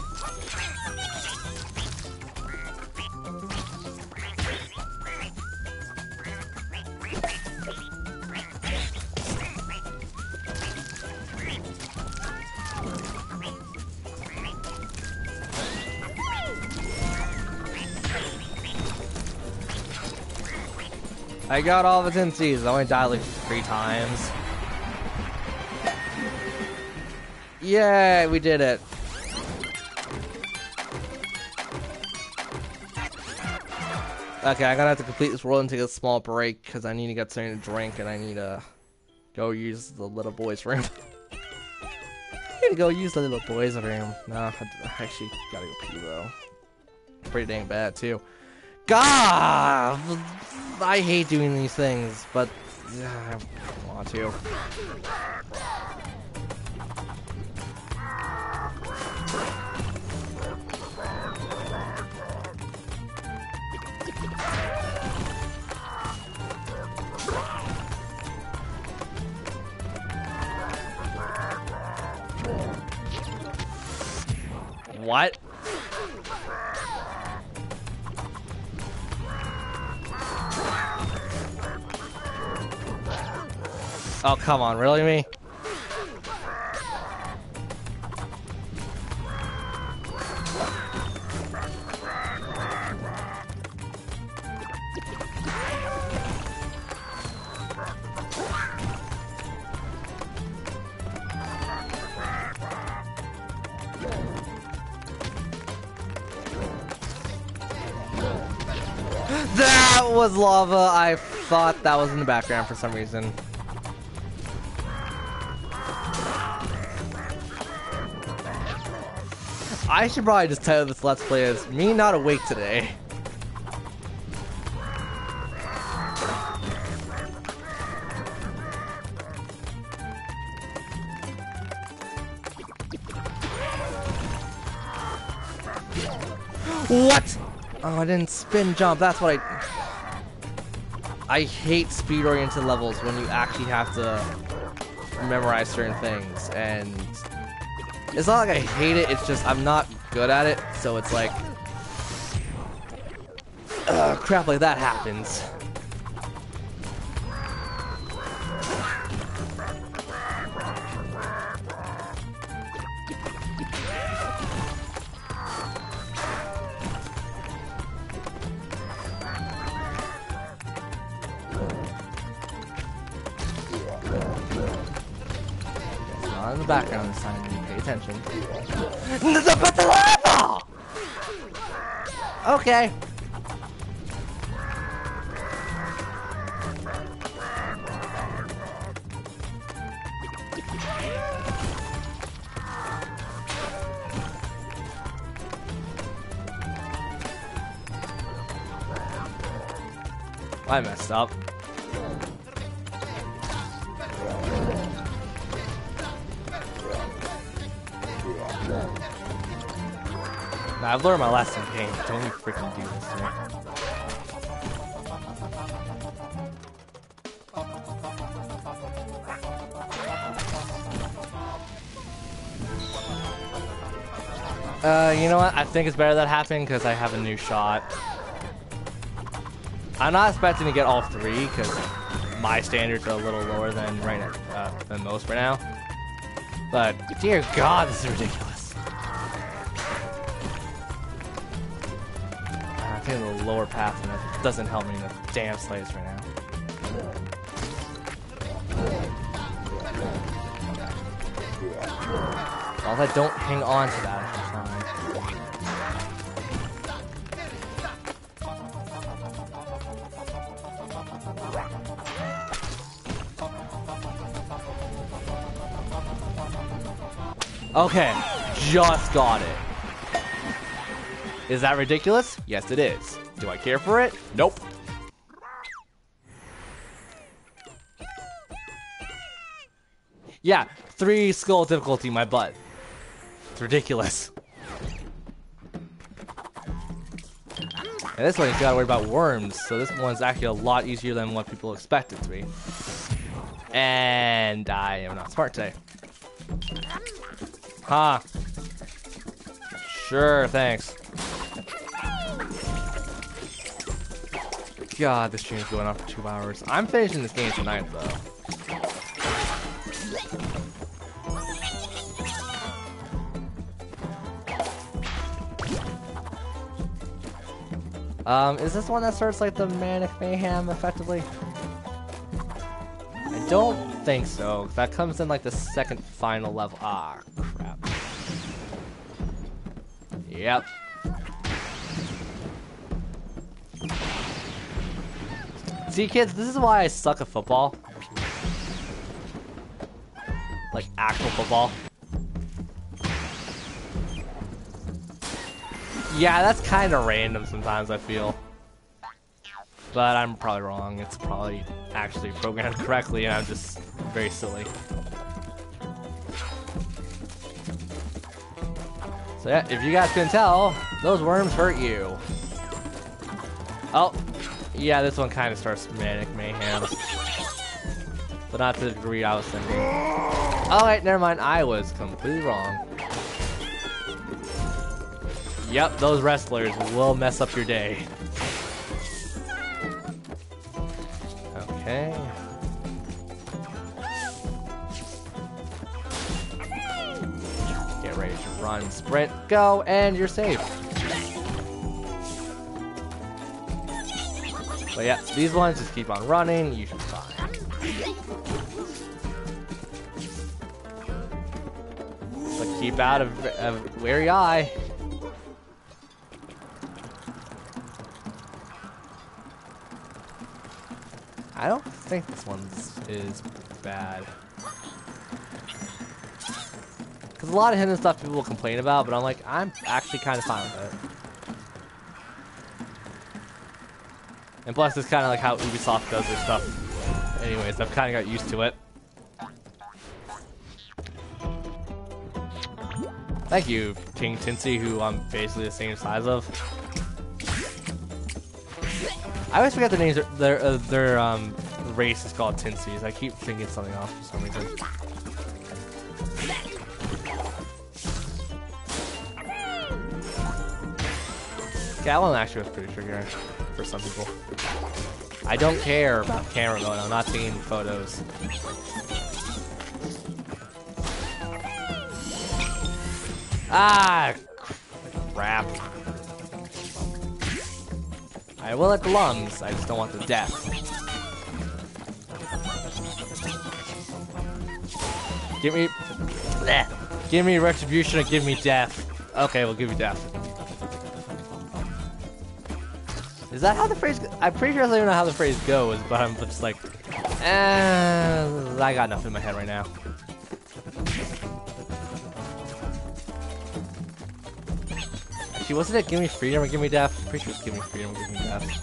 I got all the ten C's. I only died like three times. Yay, we did it. Okay, I'm gonna have to complete this world and take a small break because I need to get something to drink and I need to go use the little boy's room. I need to go use the little boy's room. No, I actually gotta go pee though. Pretty dang bad too. God, I hate doing these things, but yeah, I want to. What? Oh, come on, really me? That was lava. I thought that was in the background for some reason. I should probably just title this Let's Play as me not awake today. What? Oh, I didn't spin jump. That's what I... I hate speed-oriented levels when you actually have to memorize certain things. And it's not like I hate it, it's just I'm not good at it. So it's like... Uh, crap like that happens. In the background this time, you pay attention. But the lava! Okay. I messed up. Nah, I've learned my lesson, game. Don't you freaking do this to me. Uh, you know what? I think it's better that happened because I have a new shot. I'm not expecting to get all three because my standards are a little lower than right now, uh, than most right now. But dear God, this is ridiculous. I'm taking the lower path and it doesn't help me in the damn slides right now. Well, I don't hang on to that, I'm fine. Okay, just got it. Is that ridiculous? Yes, it is. Do I care for it? Nope. Yeah, three skull difficulty, my butt. It's ridiculous. And this one, you gotta worry about worms, so this one's actually a lot easier than what people expect it to be. And I am not smart today. Huh. Sure, thanks. God, this stream's going on for two hours. I'm finishing this game tonight, though. Um, is this one that starts like the Manic Mayhem, effectively? I don't think so. That comes in like the second final level. Ah, crap. Yep. See, kids, this is why I suck at football. Like, actual football. Yeah, that's kind of random sometimes, I feel. But I'm probably wrong. It's probably actually programmed correctly, and I'm just very silly. So yeah, if you guys can tell, those worms hurt you. Oh, yeah, this one kind of starts Manic Mayhem. But not to the degree I was thinking. Alright, never mind. I was completely wrong. Yep, those wrestlers will mess up your day. Okay. Get ready to run, sprint, go, and you're safe. But yeah, these ones just keep on running, you should be fine. But keep out of, of wary eye. I don't think this one is bad. Because a lot of hidden stuff people will complain about, but I'm like, I'm actually kind of fine with it. And plus, it's kind of like how Ubisoft does their stuff. Anyways, I've kind of got used to it. Thank you, King Tinsy, who I'm basically the same size of. I always forget the names. Their uh, their um race is called Tinsies. I keep thinking something else for some reason. That one actually was pretty tricky for some people. I don't care about camera mode. I'm not taking photos. Ah, crap. I will at the lungs. I just don't want the death. Give me, bleh. Give me retribution or give me death. Okay, we'll give you death. Is that how the phrase? I'm pretty sure I don't even know how the phrase goes, but I'm just like, eh, I got nothing in my head right now. Actually, wasn't it give me freedom or give me death? I'm pretty sure it's give me freedom or give me death.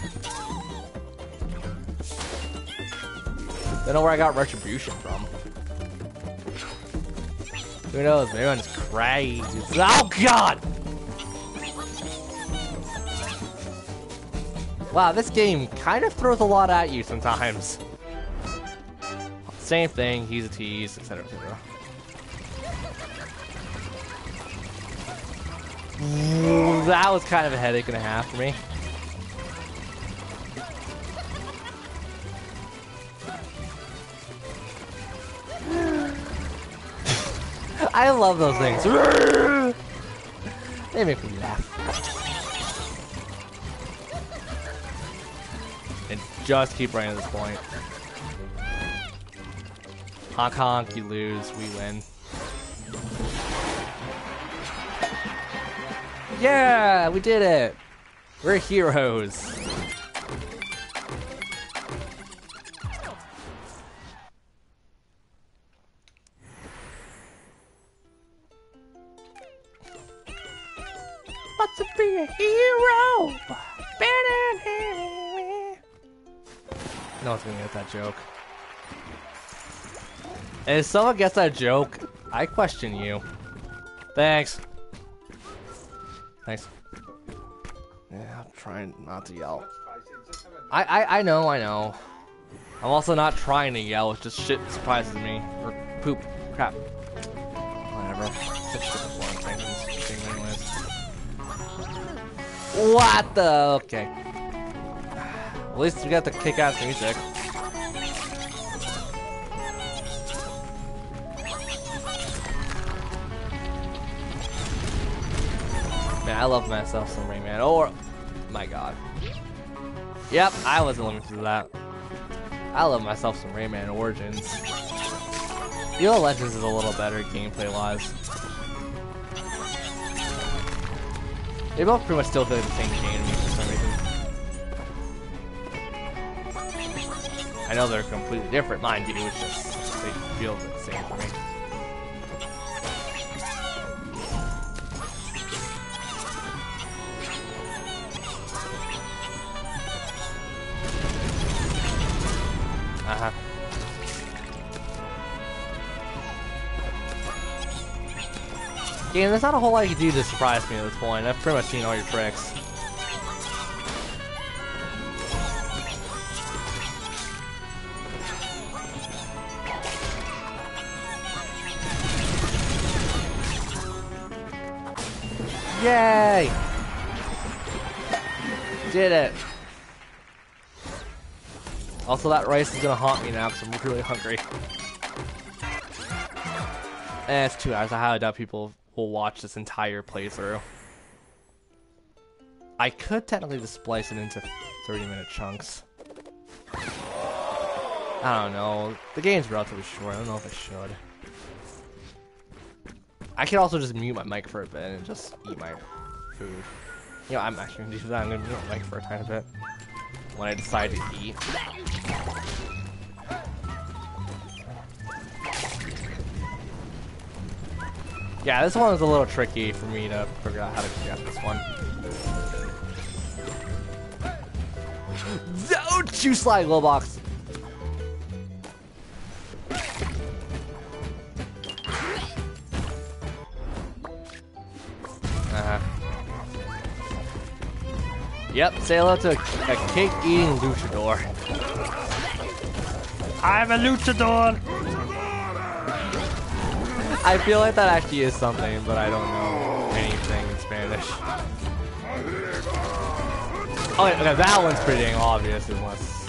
Don't know where I got retribution from. Who knows? Maybe I'm just crazy. Oh God! Wow, this game kind of throws a lot at you sometimes. Same thing, he's a tease, et cetera, et cetera. Ooh, that was kind of a headache and a half for me. I love those things. They make me laugh. And just keep running to this point. Honk honk, you lose, we win. Yeah, we did it! We're heroes. What's to be a hero? No one's gonna get that joke. And if someone gets that joke, I question you. Thanks. Thanks. Yeah, I'm trying not to yell. I, I, I know, I know. I'm also not trying to yell, it's just shit surprises me. Or poop. Crap. Whatever. Such stupid boring things in this thing anyways. What the? Okay. At least we got the kick-ass music. Man, I love myself some Rayman. Or, my God. Yep, I wasn't limited to that. I love myself some Rayman Origins. You know, Legends is a little better gameplay-wise. They both pretty much still feel like the same game to me for some reason. I know they're completely different, mind you. It's just they feel the same for me. Uh-huh. Game, there's not a whole lot you can do to surprise me at this point. I've pretty much seen all your tricks. Yay! did it. Also, that rice is gonna haunt me now because I'm really hungry. And it's two hours. I highly doubt people will watch this entire playthrough. I could technically just splice it into thirty minute chunks. I don't know. The game's relatively short. I don't know if I should. I could also just mute my mic for a bit and just eat my food. You know, I'm actually gonna do that. I'm gonna mute my mic for a tiny bit when I decide to eat. Yeah, this one was a little tricky for me to figure out how to get this one. Don't you slide, glow box! Uh-huh. Yep, say hello to a, a cake-eating luchador. I'm a luchador! I feel like that actually is something, but I don't know anything in Spanish. Oh, okay, that one's pretty dang obvious, unless...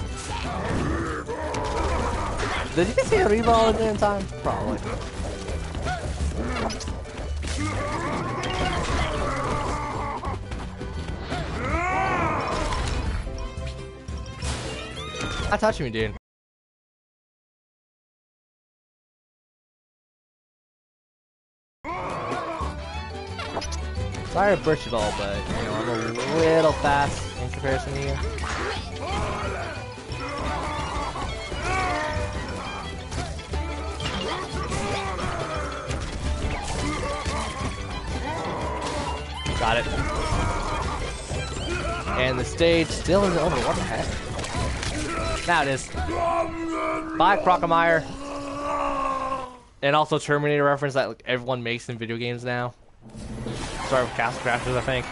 Did you see a Reba all the damn time? Probably. I touched me, dude. Sorry to burst your ball, but you know I'm a little fast in comparison to you. Got it. And the stage still isn't over. What the heck? Now it is. Bye, Crocomire. And also Terminator reference that like, everyone makes in video games now. Sorry with Castle Crashers, I think.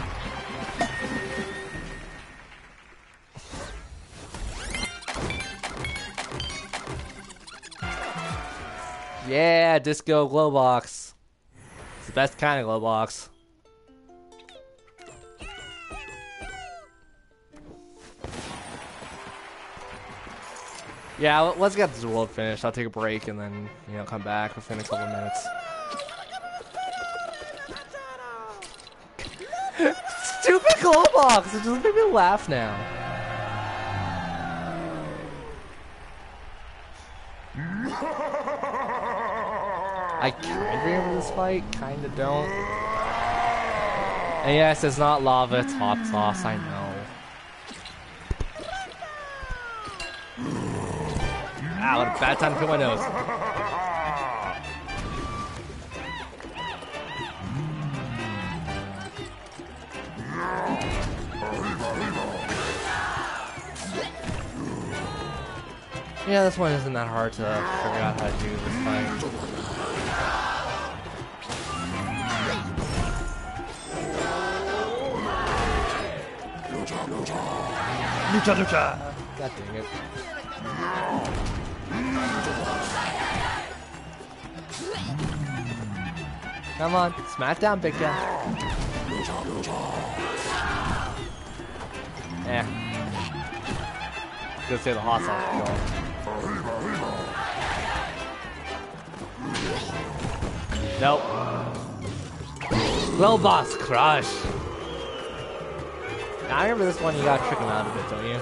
Yeah, Disco Glow Box. It's the best kind of glow box. Yeah, let's get this world finished. I'll take a break and then, you know, come back within a couple of minutes. Stupid glow box! It just made me laugh now. I kind of remember this fight, kind of don't. And yes, it's not lava, it's hot sauce, I know. Ah, what a bad time to put my nose. Yeah, this one isn't that hard to figure out how to do this fight. Lucha, lucha! God dang it. Come on, smack down, big guy. Eh. Gonna say the hot sauce. Nope. Glow box crush. Now, I remember this one. You gotta trick him out a bit, don't you?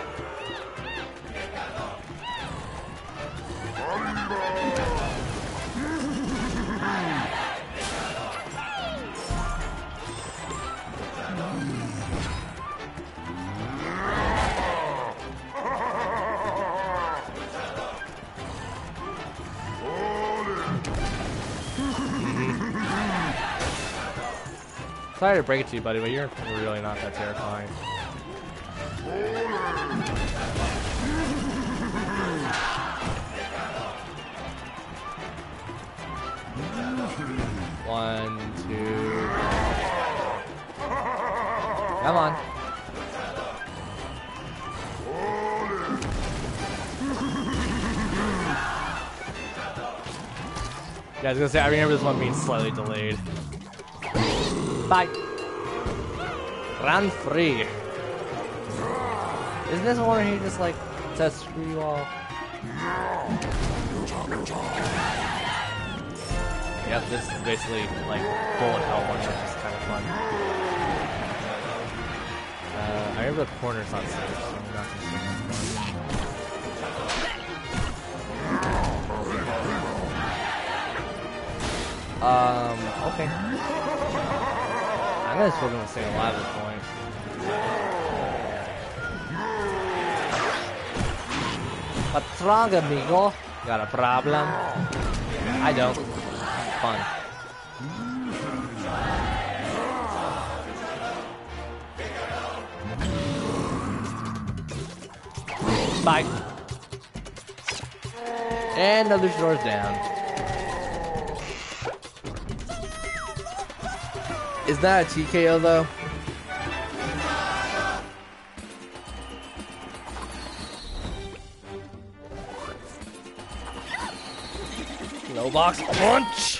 Sorry to break it to you, buddy, but you're really not that terrifying. One, two. Come on. Yeah, I was gonna say, I remember this one being slightly delayed. Bye. Run free. Isn't this one where he just like says screw you all? Yep, this is basically like bullet hell one, which is kind of fun. Uh, I remember the corner's not safe, so I'm not too sure that's fun. Um, okay. I'm gonna still gonna stay alive at this point. What's wrong, amigo? Got a problem? I don't. Fun. Bye. And another door's down. Is that a T K O though? No box punch.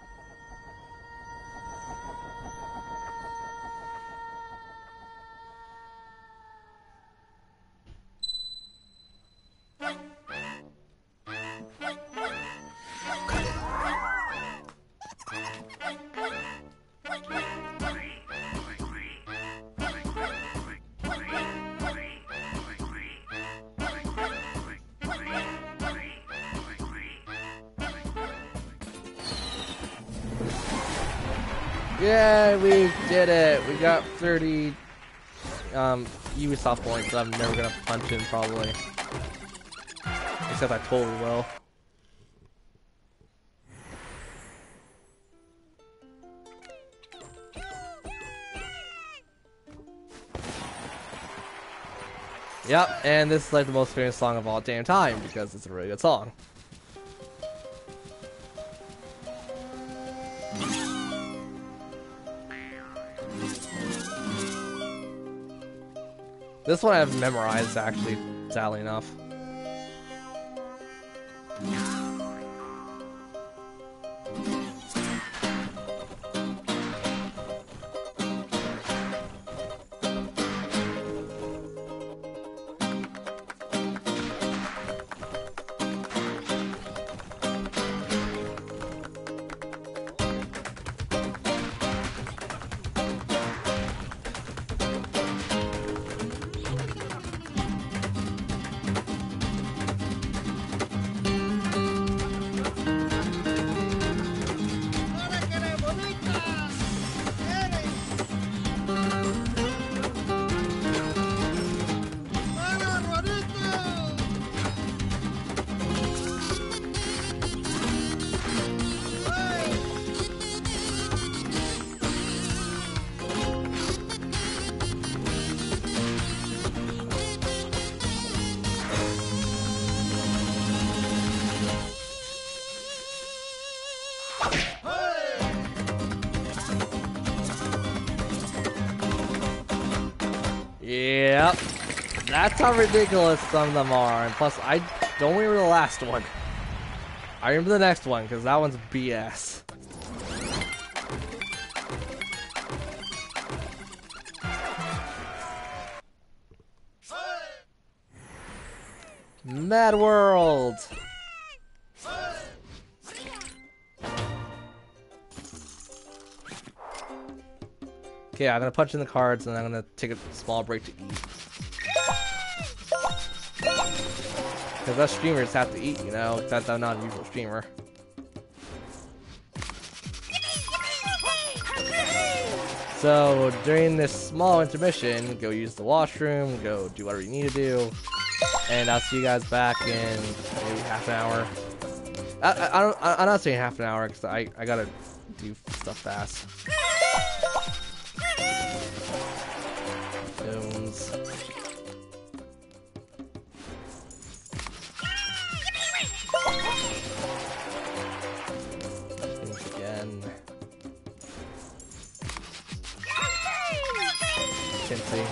Yeah, we did it. We got thirty um, Ubisoft points. I'm never gonna punch him probably, except I totally will. Yep, and this is like the most famous song of all damn time because it's a really good song. This one I've memorized, actually, sadly enough. Yep. That's how ridiculous some of them are. And plus, I don't remember the last one. I remember the next one, because that one's B S. Mad World! Okay, I'm gonna punch in the cards and I'm gonna take a small break to eat. Because us streamers have to eat, you know, except I'm not a usual streamer. So, during this small intermission, go use the washroom, go do whatever you need to do, and I'll see you guys back in maybe half an hour. I, I, I don't, I, I'm not saying half an hour, because I, I gotta do stuff fast. Stones. Things again. Kinsey.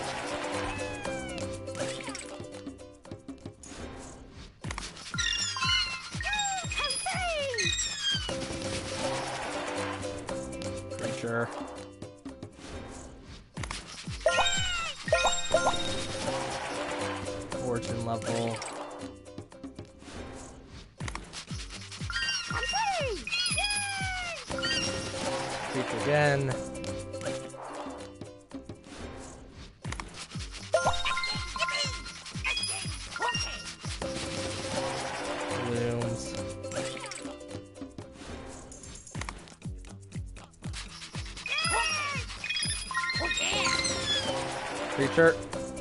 Creature. level. Creature again. Blooms. Creature.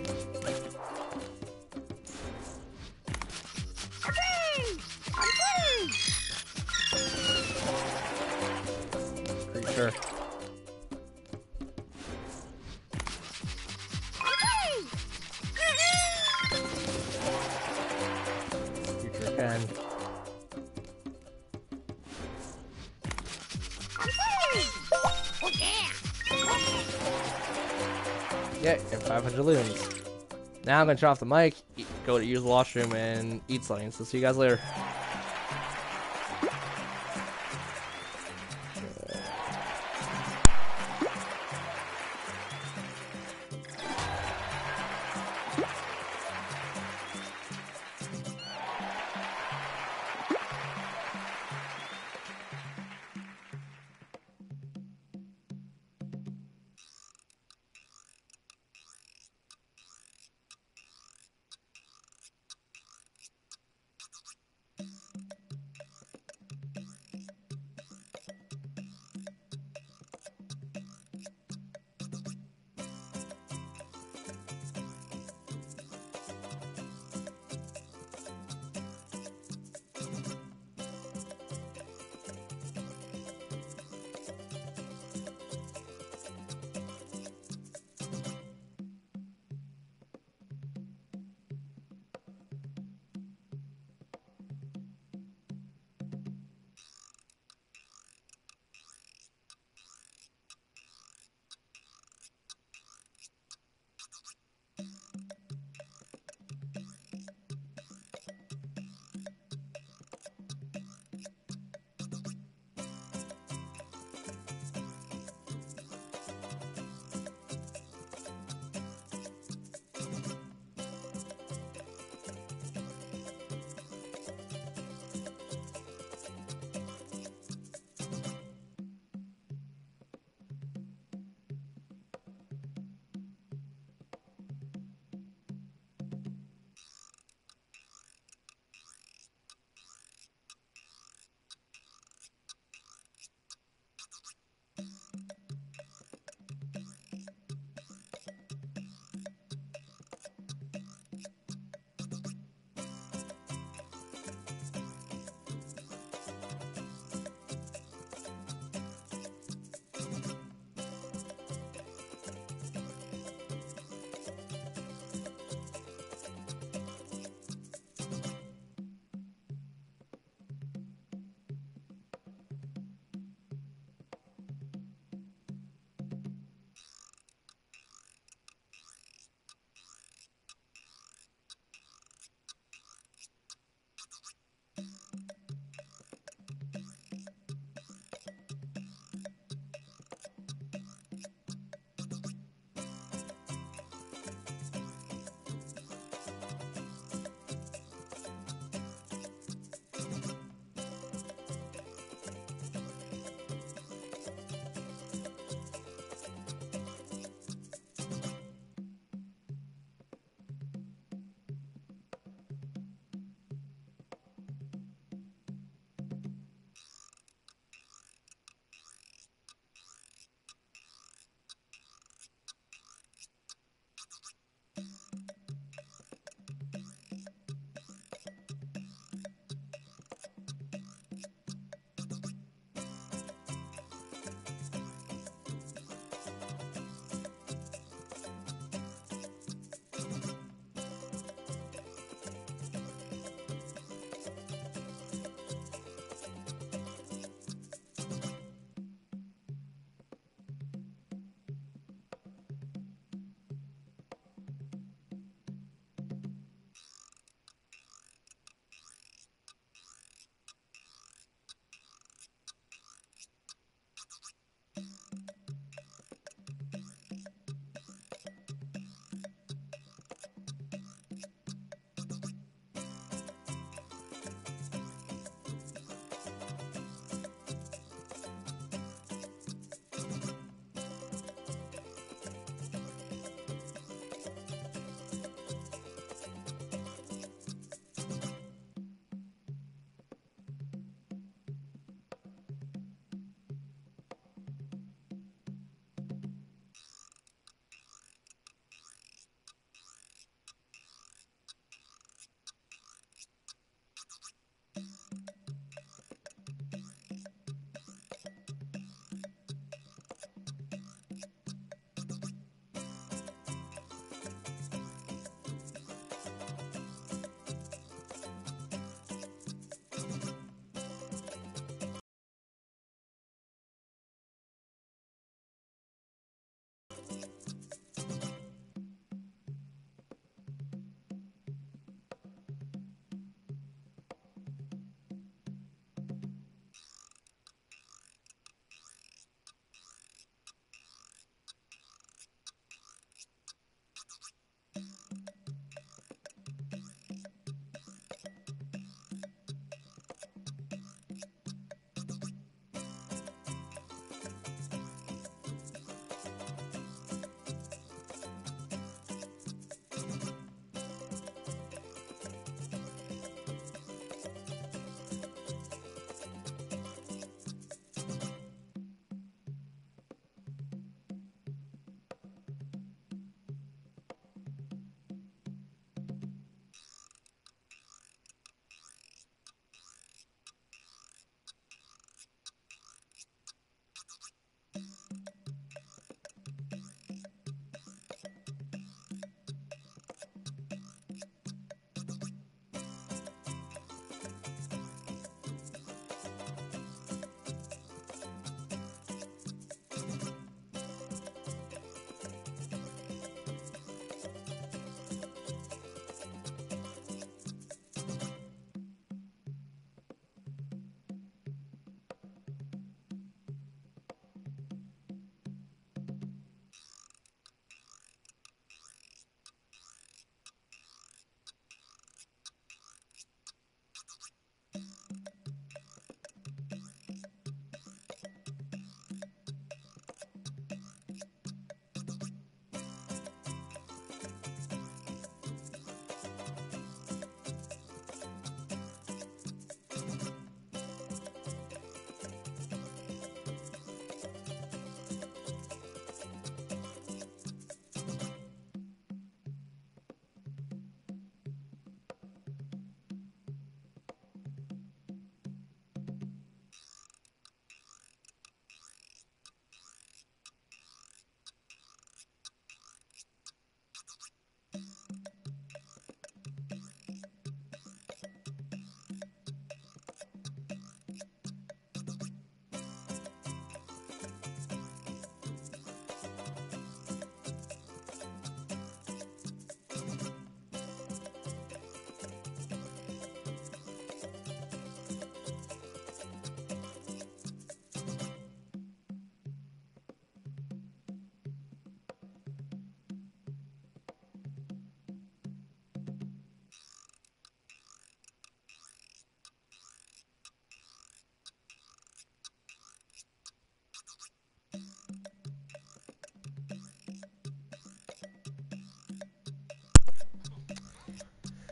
Creature. Creature again. Yeah, and five hundred loons. Now I'm gonna turn off the mic, eat, go to use the washroom, and eat something. So see you guys later.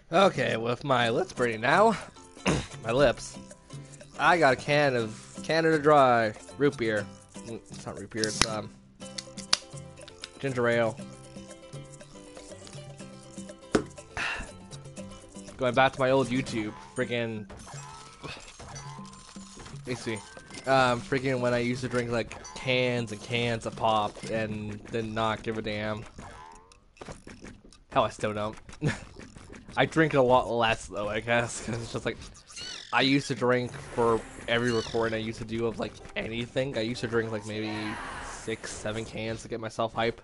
Okay, with my lips burning now, my lips, I got a can of Canada Dry root beer. It's not root beer, it's um ginger ale. Going back to my old YouTube, freaking, basically, um, freaking when I used to drink like cans and cans of pop and did not give a damn. Hell, I still don't. I drink a lot less though, I guess, because it's just like, I used to drink for every recording I used to do of like anything. I used to drink like maybe six, seven cans to get myself hype.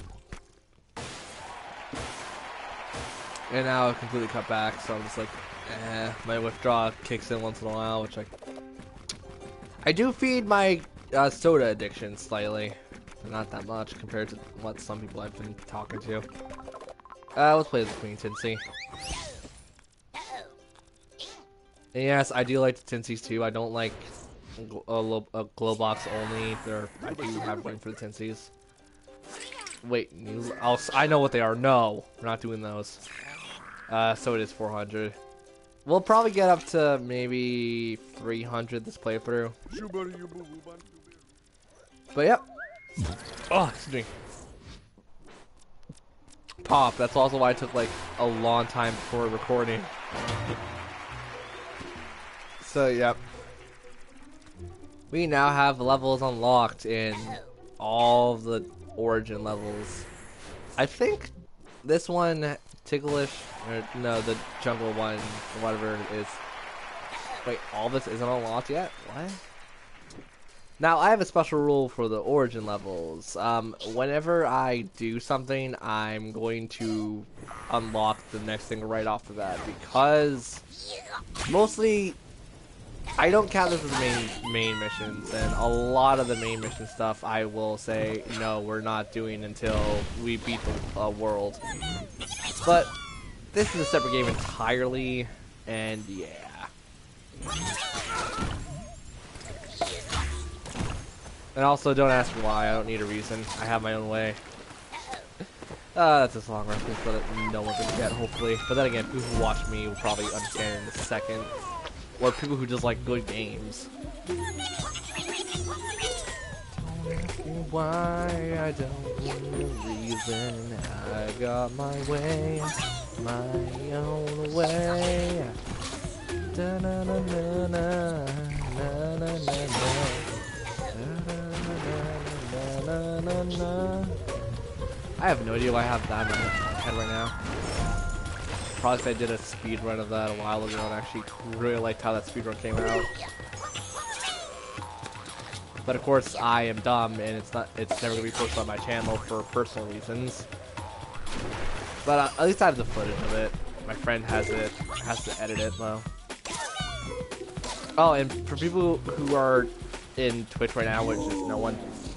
And now I've completely cut back, so I'm just like, eh, my withdrawal kicks in once in a while, which I... I do feed my uh, soda addiction slightly. Not that much compared to what some people I've been talking to. Uh, let's play the Queen Tinsy. And yes, I do like the Tinsies too. I don't like a, a glow box only. There, I do have room for the Tinsies. Wait, new, I'll, I know what they are. No, we're not doing those. Uh, so it is four hundred. We'll probably get up to maybe three hundred this playthrough. But yep. Oh, excuse me. Pop. That's also why it took like a long time before recording. So yep. We now have levels unlocked in all of the origin levels. I think this one, Ticklish, or no, the jungle one, whatever it is. Wait, all this isn't unlocked yet? What? Now, I have a special rule for the origin levels. Um, whenever I do something, I'm going to unlock the next thing right off the bat, because mostly I don't count this as main main missions, and a lot of the main mission stuff I will say, no, we're not doing until we beat the uh, world. But this is a separate game entirely, and yeah. And also, don't ask me why, I don't need a reason. I have my own way. Uh, that's a long reference, but no one's gonna get, hopefully. But then again, people who watch me will probably understand in a second. Or people who just like good games. Don't ask me why, I don't need a reason. I got my way, my own way. Da na na na na na na na na na. I have no idea why I have that in my head right now. Probably if I did a speed run of that a while ago and actually really liked how that speed run came out. But of course, I am dumb and it's not. It's never gonna be posted on my channel for personal reasons. But uh, at least I have the footage of it. My friend has it. Has to edit it though. Oh, and for people who are in Twitch right now, which is no one,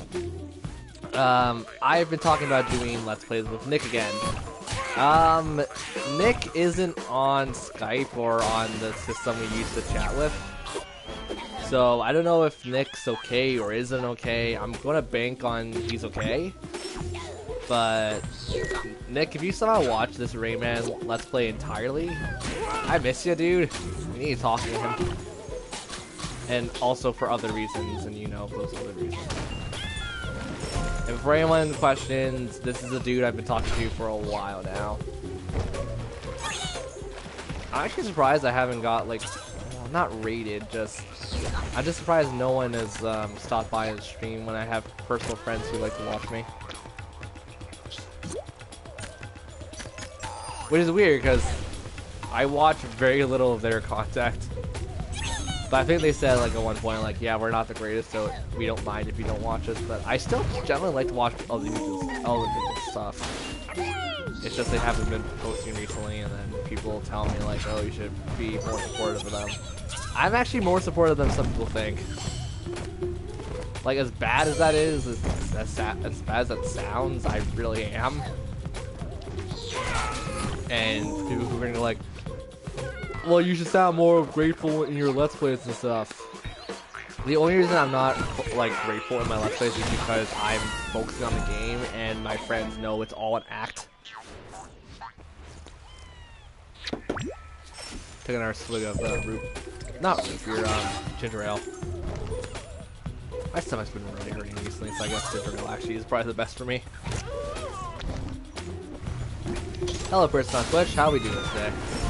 um, I've been talking about doing Let's Plays with Nick again. Um, Nick isn't on Skype or on the system we used to chat with. So, I don't know if Nick's okay or isn't okay. I'm gonna bank on he's okay. But, Nick, if you somehow watch this Rayman Let's Play entirely, I miss you, dude. We need to talk to him. And also for other reasons, and you know those other reasons. And for anyone questions, this is a dude I've been talking to for a while now. I'm actually surprised I haven't got, like, well, not rated, just... I'm just surprised no one has um, stopped by the stream when I have personal friends who like to watch me. Which is weird, because I watch very little of their content. But I think they said, like, at one point, like, yeah, we're not the greatest, so we don't mind if you don't watch us. But I still generally like to watch other people's, other people's stuff. It's just they haven't been posting recently, and then people tell me, like, oh, you should be more supportive of them. I'm actually more supportive than some people think. Like, as bad as that is, as, as, as bad as that sounds, I really am. And people who are gonna, like, well, you should sound more grateful in your Let's Plays and stuff. The only reason I'm not, like, grateful in my Let's Plays is because I'm focusing on the game and my friends know it's all an act. Taking our swig of uh, root, not root beer, um, ginger ale. My stomach's been really hurting recently, so I guess ginger ale actually is probably the best for me. Hello, person on Twitch. How are we doing today?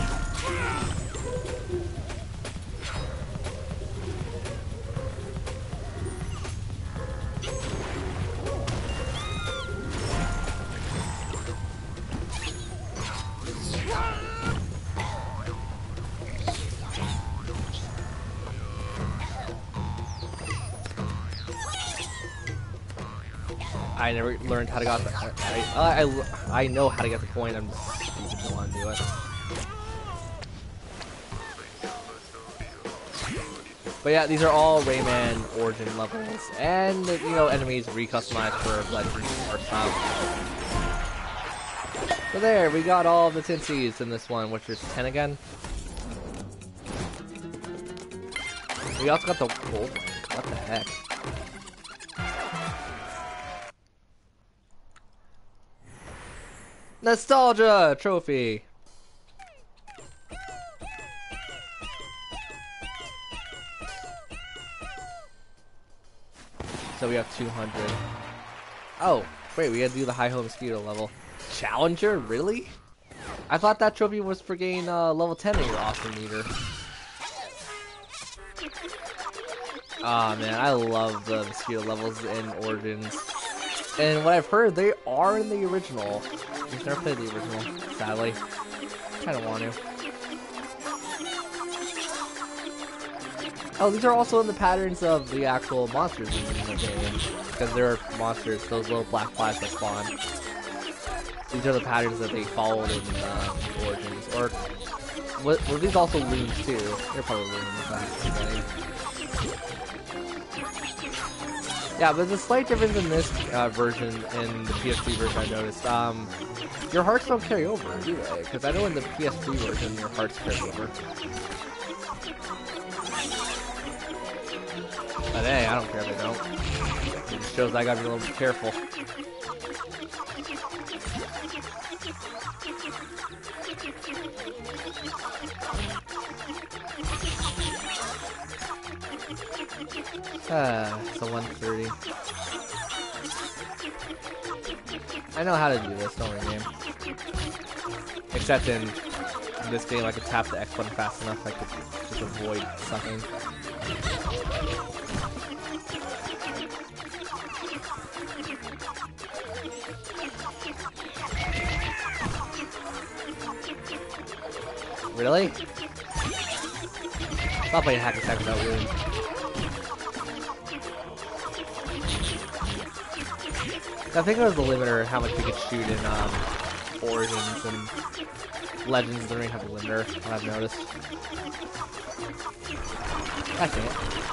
I never learned how to get the. I, I, I know how to get the coin. I'm just stupid to want to do it. But yeah, these are all Rayman Origin levels, and you know, enemies recustomized for Legends art style. So there, we got all the Tinsies in this one, which is ten again. We also got the gold one. What the heck? Nostalgia trophy. So we have two hundred. Oh, wait, we had to do the high home mosquito level. Challenger? Really? I thought that trophy was for getting uh, level ten in your awesome meter. Ah, man, I love the mosquito levels in Origins. And what I've heard, they are in the original. I've never played the original, sadly. Kinda want to. Oh, these are also in the patterns of the actual monsters in the game. Because they're monsters, those little black flies that spawn. These are the patterns that they followed in uh, Origins. Or, what, were these also loons too? They're probably loons in fact. Yeah, but the slight difference in this uh, version and the P S three version I noticed, um, your hearts don't carry over, do they? Because I know in the P S three version your hearts carry over. But hey, I don't care if they don't. It just shows I gotta be a little bit careful. Ah, so one thirty. I know how to do this, don't worry, game. Except in this game, I could tap the X button fast enough, I could just avoid something. Really? I'll play hack attack without wound. I think it was the limiter how much we could shoot in um, Origins and Legends of the Ring have a limiter, I've noticed. I think.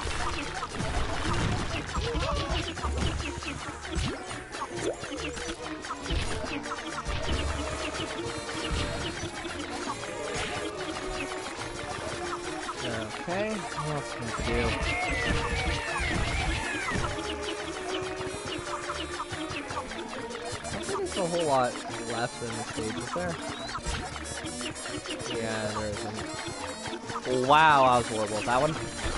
Okay, what else can we do? There's a whole lot left in the stage, is there? Yeah, there isn't. Wow, I was horrible at that one.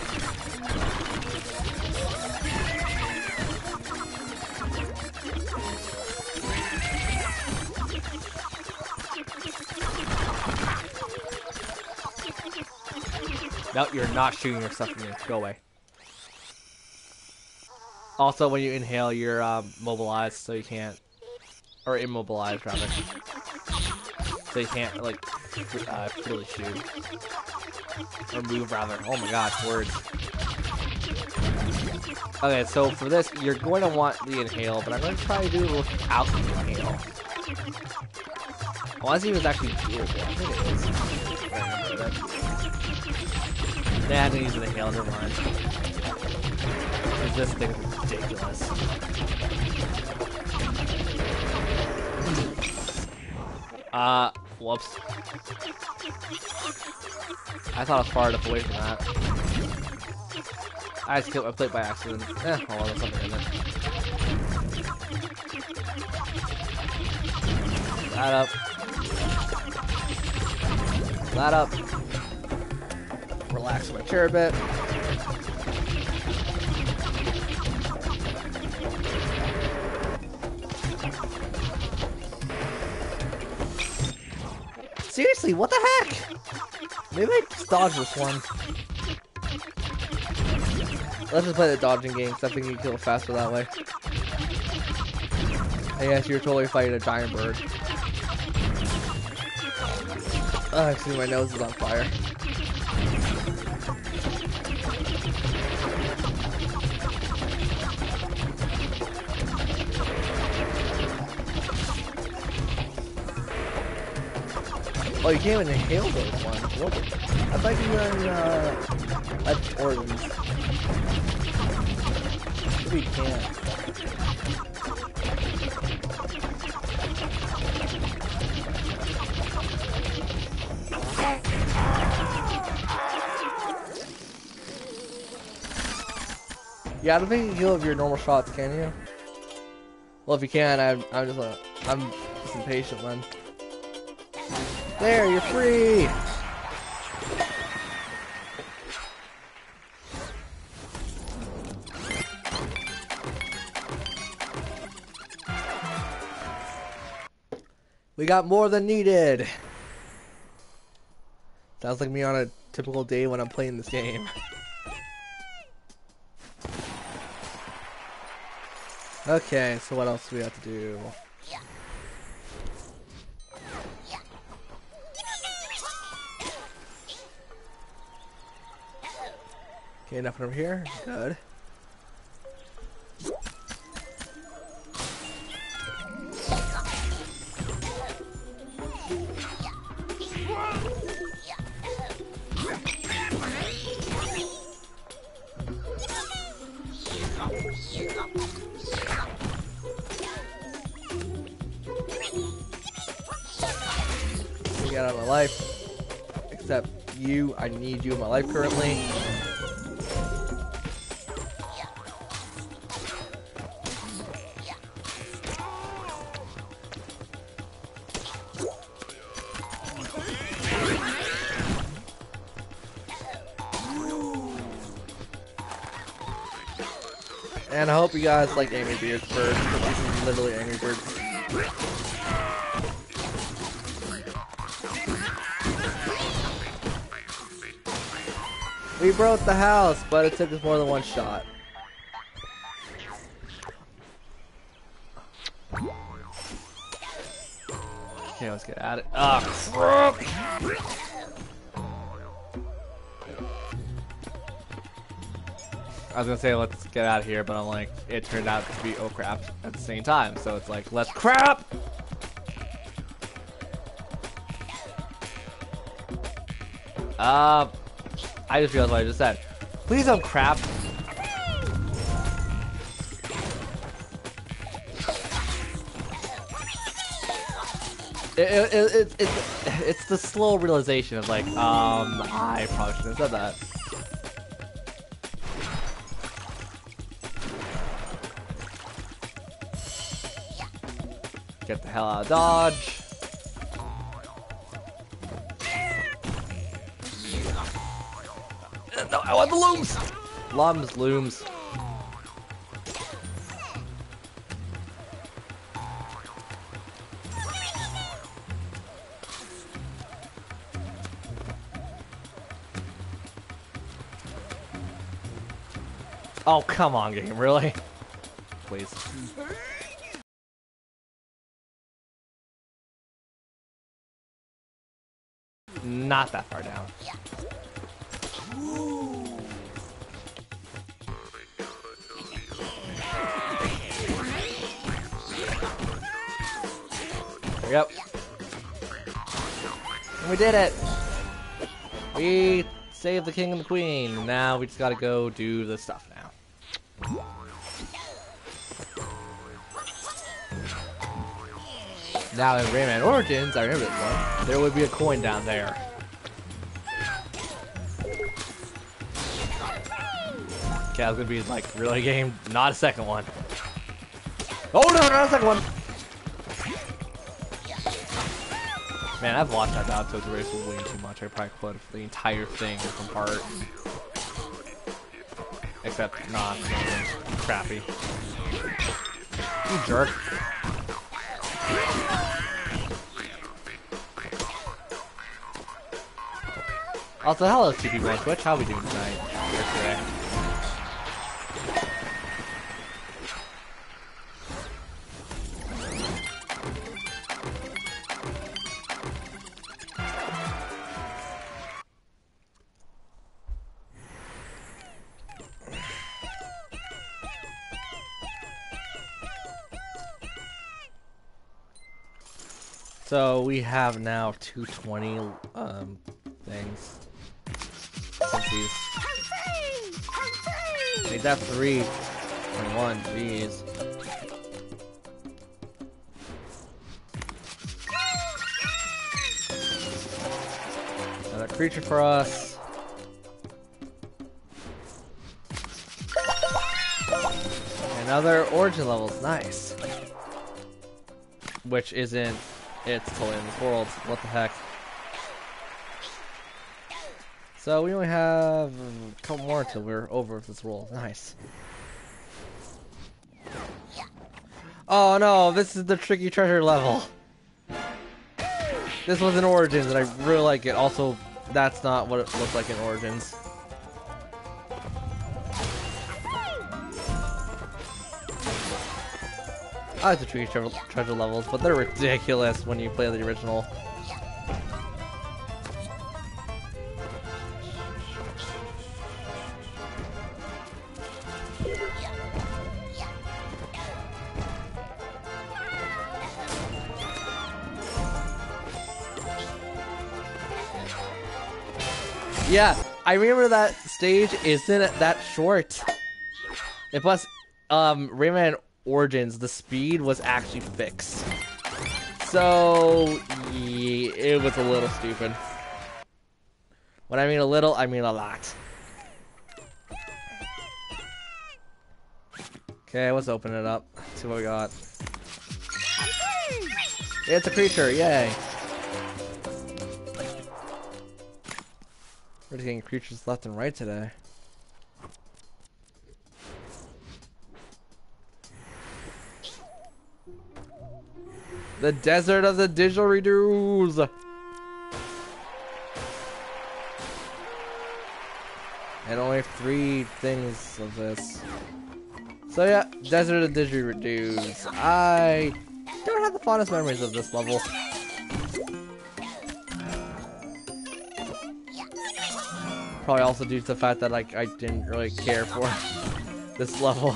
No, you're not shooting your stuff at me. Go away. Also, when you inhale, you're um, mobilized, so you can't... Or immobilized, rather. So you can't, like, uh, really shoot. Or move, rather. Oh my gosh, words. Okay, so for this, you're going to want the inhale, but I'm going to try to do it without the inhale. I want to see if it's actually doable. I think it is. I remember that. Nah, I'm gonna use the inhale, never mind. Because this thing's ridiculous. Uh, whoops. I thought I was far enough away from that. I just killed my plate by accident. Eh, oh well, there's something in there. That up. That up. relax my chair a bit. Seriously, what the heck? Maybe I just dodge this one. Let's just play the dodging game, because I think you kill faster that way. And yes, you're totally fighting a giant bird. Oh, actually, my nose is on fire. Oh, you can't even inhale those ones. What? I thought you were in, uh, at Origins. Maybe you can't. Yeah, I don't think you can kill with your normal shots, can you? Well, if you can, I'm, I'm just, uh, I'm just impatient then. There, you're free! We got more than needed! Sounds like me on a typical day when I'm playing this game. Okay, so what else do we have to do? Okay, nothing over here. Good. Get out of my life. Except you, I need you in my life currently. And I hope you guys like Angry Birds first, because this is literally Angry Birds. We broke the house, but it took us more than one shot. Okay, let's get at it. Ah, crap! I was gonna say let's get out of here, but I'm like, it turned out to be oh crap at the same time. So it's like, let's crap! Uh, I just realized what I just said. Please don't crap. It, it, it, it, it, it's the slow realization of like, um, I probably shouldn't have said that. Get the hell out of Dodge. No, I want the looms! Lums, looms. Oh, come on, game, really? Please. Not that far down. Yep. And we did it! We saved the king and the queen. Now we just gotta go do the stuff now. Now in Rayman Origins, I remember this one, there would be a coin down there. Okay, I was gonna be like, really game? Not a second one. Oh no, not a second one! Man, I've watched that Battletoads race way too much. I probably could the entire thing from part. Except not crappy. You jerk. Also, hello two people on Twitch. How are we doing tonight? Or today? So we have now two twenty um things. These. Made that three twenty-one. Jeez. Another creature for us. Another origin levels. Nice. Which isn't. It's totally in this world. What the heck? So we only have a couple more until we're over with this roll. Nice. Oh no, this is the tricky treasure level. This was in Origins and I really like it. Also, that's not what it looked like in Origins. I like the tricky tre treasure levels, but they're ridiculous when you play the original. Yeah, I remember that stage isn't that short. And plus, um, Rayman Origins, the speed was actually fixed. So, yeah, it was a little stupid. When I mean a little, I mean a lot. Okay, let's open it up. See what we got. It's a creature, yay! We're just getting creatures left and right today. The desert of the didgeridoos. And only three things of this. So yeah, desert of the didgeridoos. I don't have the fondest memories of this level. Probably also due to the fact that like I didn't really care for this level.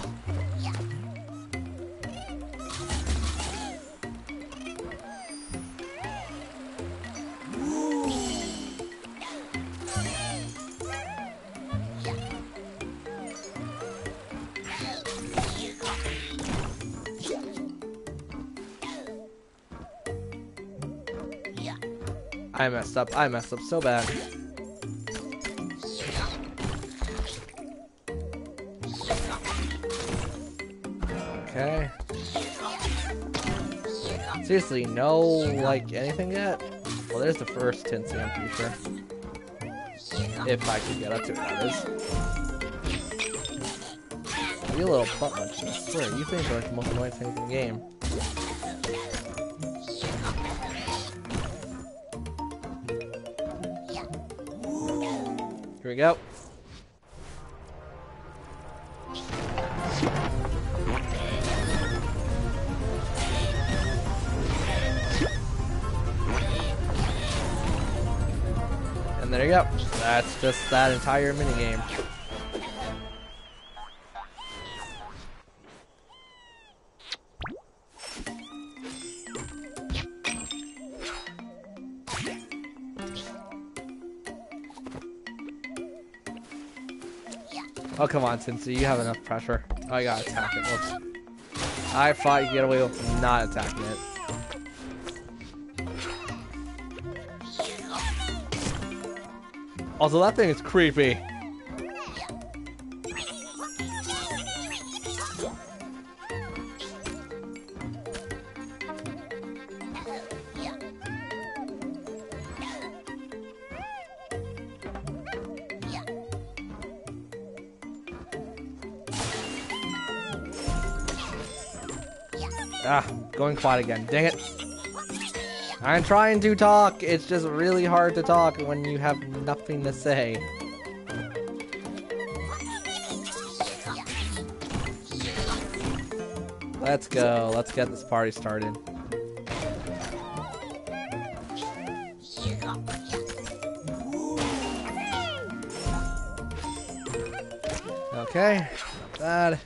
I messed up. I messed up so bad. Okay. Seriously, no, like, anything yet? Well, there's the first Tinsy, I'm pretty sure. If I could get up to it, that is. You little butt munch. I swear, you think you're like the most annoying thing in the game. Here we go. And there you go. That's just that entire minigame. Oh, come on, Tinsy. You have enough pressure. Oh, I gotta attack it. Whoops. I thought you could get away with not attacking it. Also, that thing is creepy. Ah, going quiet again. Dang it. I'm trying to talk. It's just really hard to talk when you have nothing to say. Let's go. Let's get this party started. Okay. Not bad.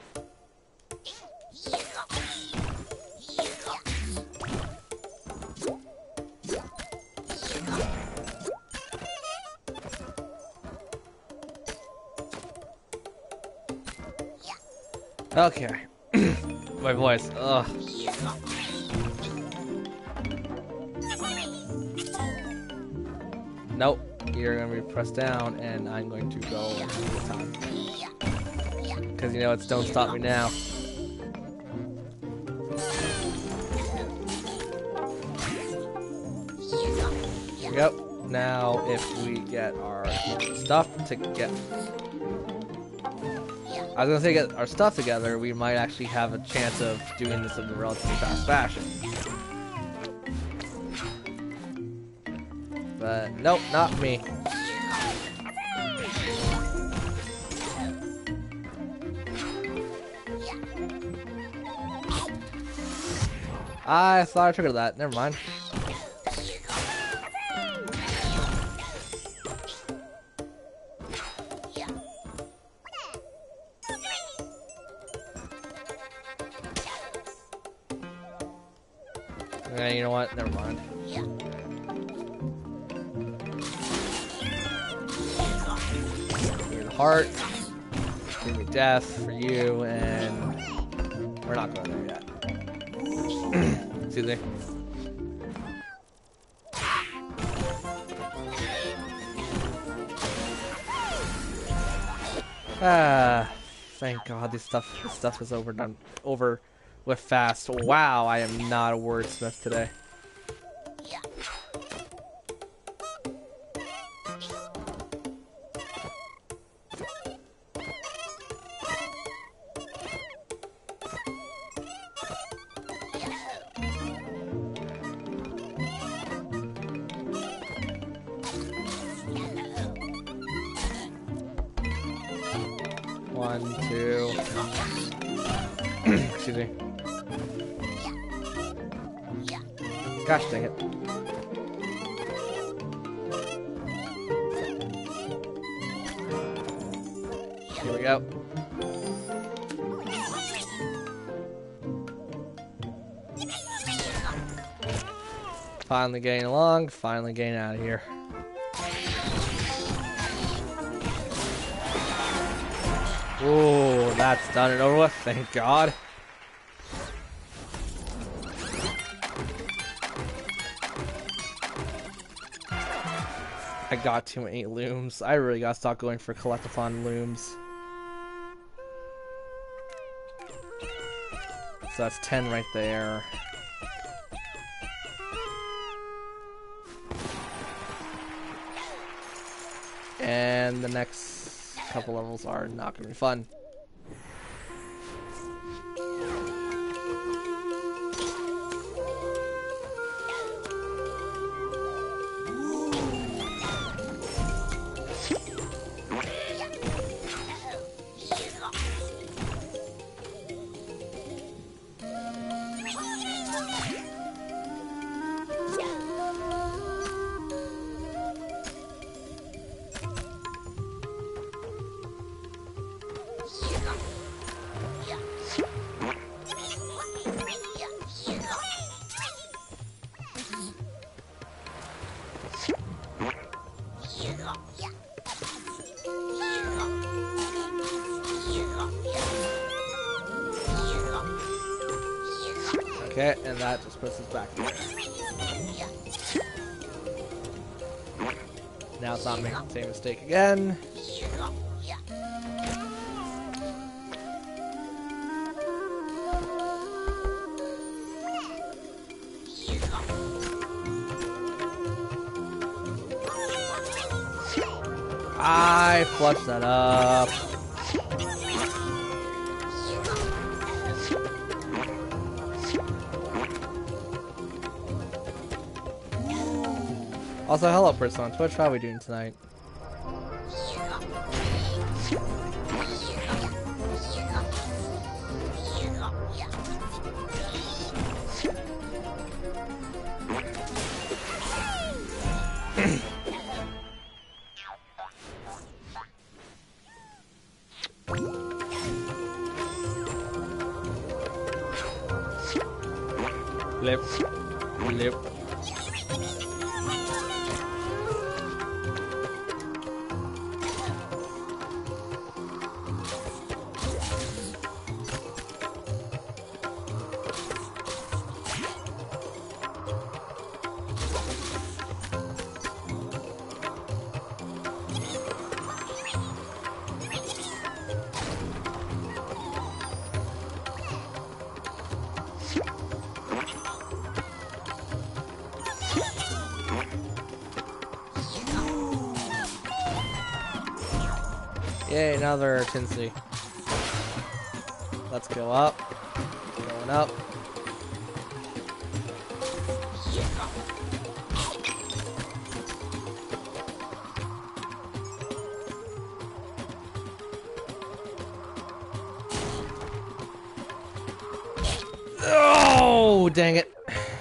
Okay. My voice. Ugh. Nope. You're gonna be pressed down, and I'm going to go the time. Because you know it's don't stop me now. Here we go. Now, if we get our stuff to get. I was gonna say get our stuff together, we might actually have a chance of doing this in a relatively fast fashion. But nope, not me. I thought I triggered that. Never mind. Yeah, you know what? Never mind. Give me the heart. Give me death for you, and we're not going there yet. Excuse me. Ah, thank God this stuff this stuff is overdone over with fast. Wow, I am not a wordsmith today. One, two. Excuse me. Gosh dang it. Here we go. Finally getting along, finally getting out of here. Ooh, that's done and over with, thank God. I got too many looms. I really gotta stop going for collectathon looms. So that's ten right there. And the next couple levels are not gonna be fun. Okay, and that just puts us back there. Now it's not making the same mistake again. I flushed that up. Also, hello, person on Twitch. How are we doing tonight? Lip. Lip. Yay, another Tinsy. Let's go up. Going up. Oh, dang it.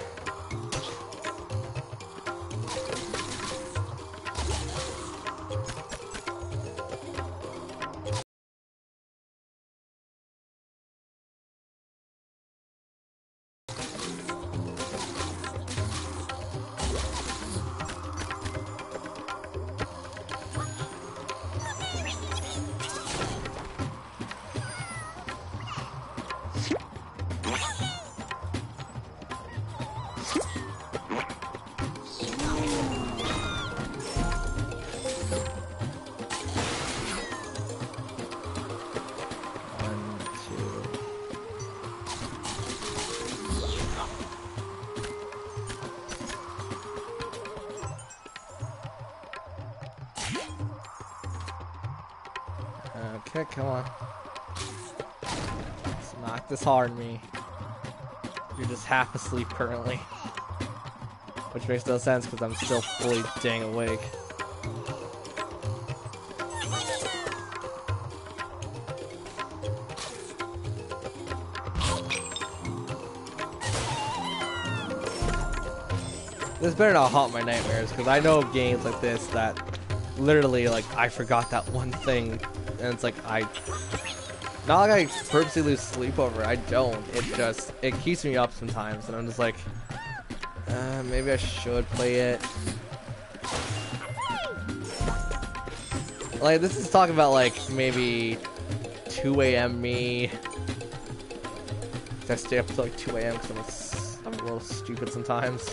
Okay, come on. Let's knock this hard on me. You're just half asleep currently. Which makes no sense because I'm still fully dang awake. This better not haunt my nightmares because I know games like this that literally, like, I forgot that one thing. And it's like, I... Not like I purposely lose sleep over it. I don't. It just... It keeps me up sometimes. And I'm just like... Uh, maybe I should play it. Like, this is talking about, like, maybe... two A M me. I stay up until, like, two A M because I'm, I'm a little stupid sometimes.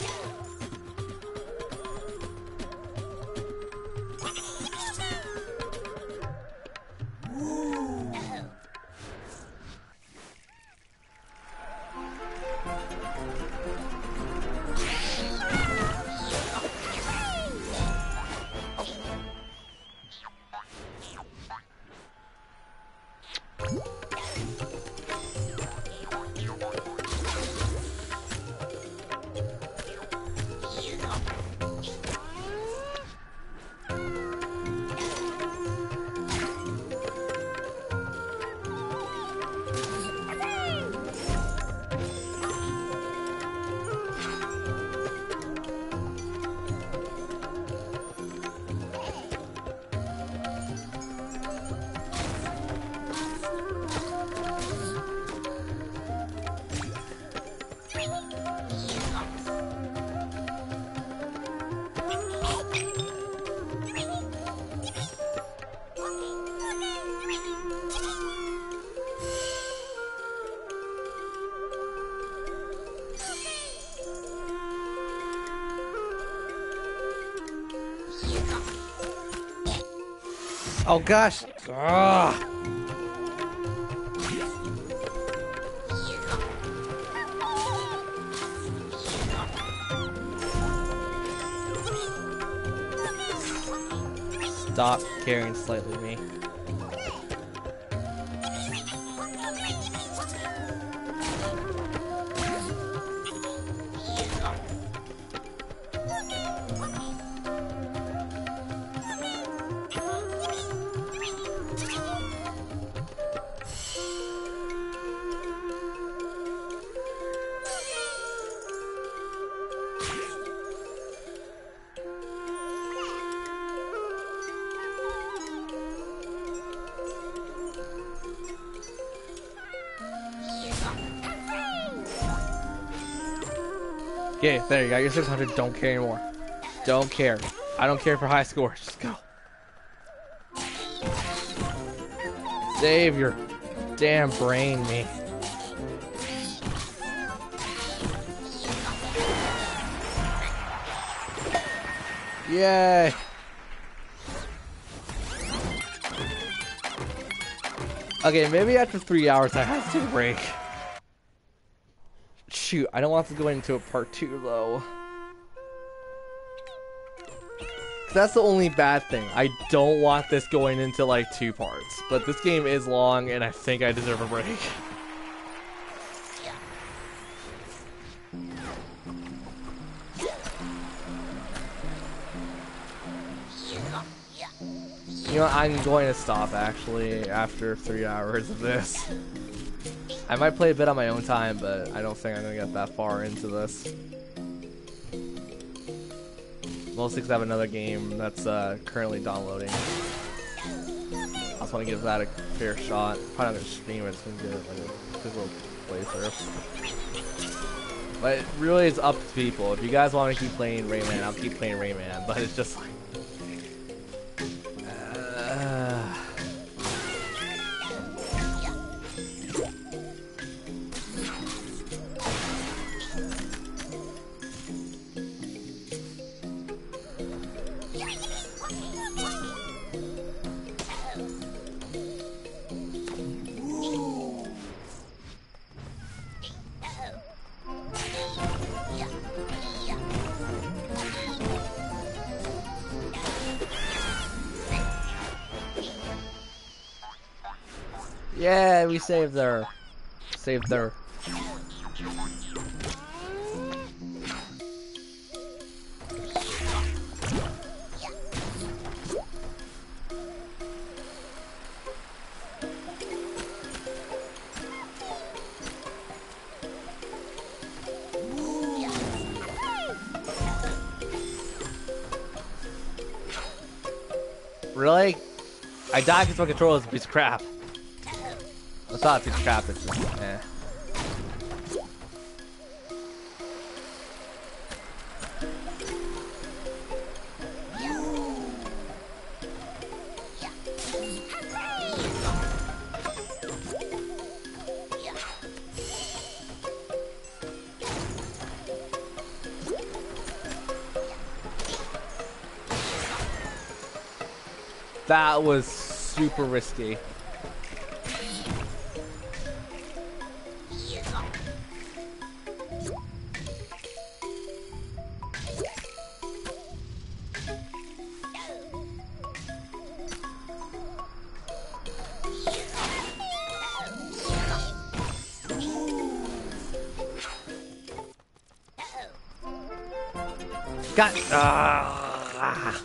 Oh gosh! Ugh. Stop carrying slightly me. Okay, there you got your six hundred. Don't care anymore. Don't care. I don't care for high scores. Just go. Save your damn brain, me. Yay! Okay, maybe after three hours I have to take a break. Shoot, I don't want to go into a part two though. That's the only bad thing. I don't want this going into like two parts. But this game is long and I think I deserve a break. You know, I'm going to stop actually after three hours of this. I might play a bit on my own time, but I don't think I'm going to get that far into this. Mostly because I have another game that's uh, currently downloading. I just want to give that a fair shot. Probably not going to stream it, it's going to get like a quick little playthrough. But it really is up to people. If you guys want to keep playing Rayman, I'll keep playing Rayman, but it's just like... Uh... Yeah, we saved her. Saved her. Really? I died because my controller is a piece of crap. It's not a piece of crap, it's just, eh. That was super risky. Got uh,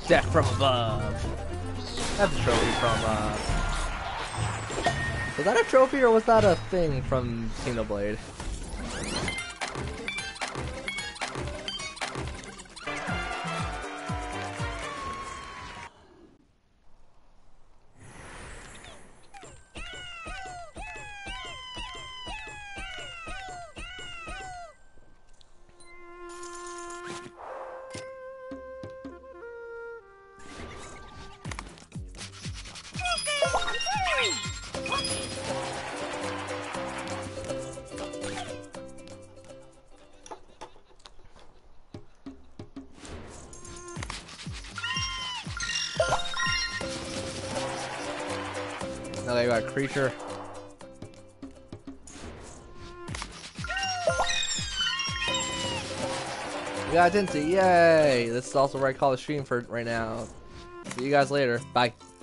Death from above. That's a trophy from, uh... Was that a trophy or was that a thing from Xenoblade? Now they got a creature. We got Tinty, yay! This is also where I call the stream for right now. See you guys later. Bye.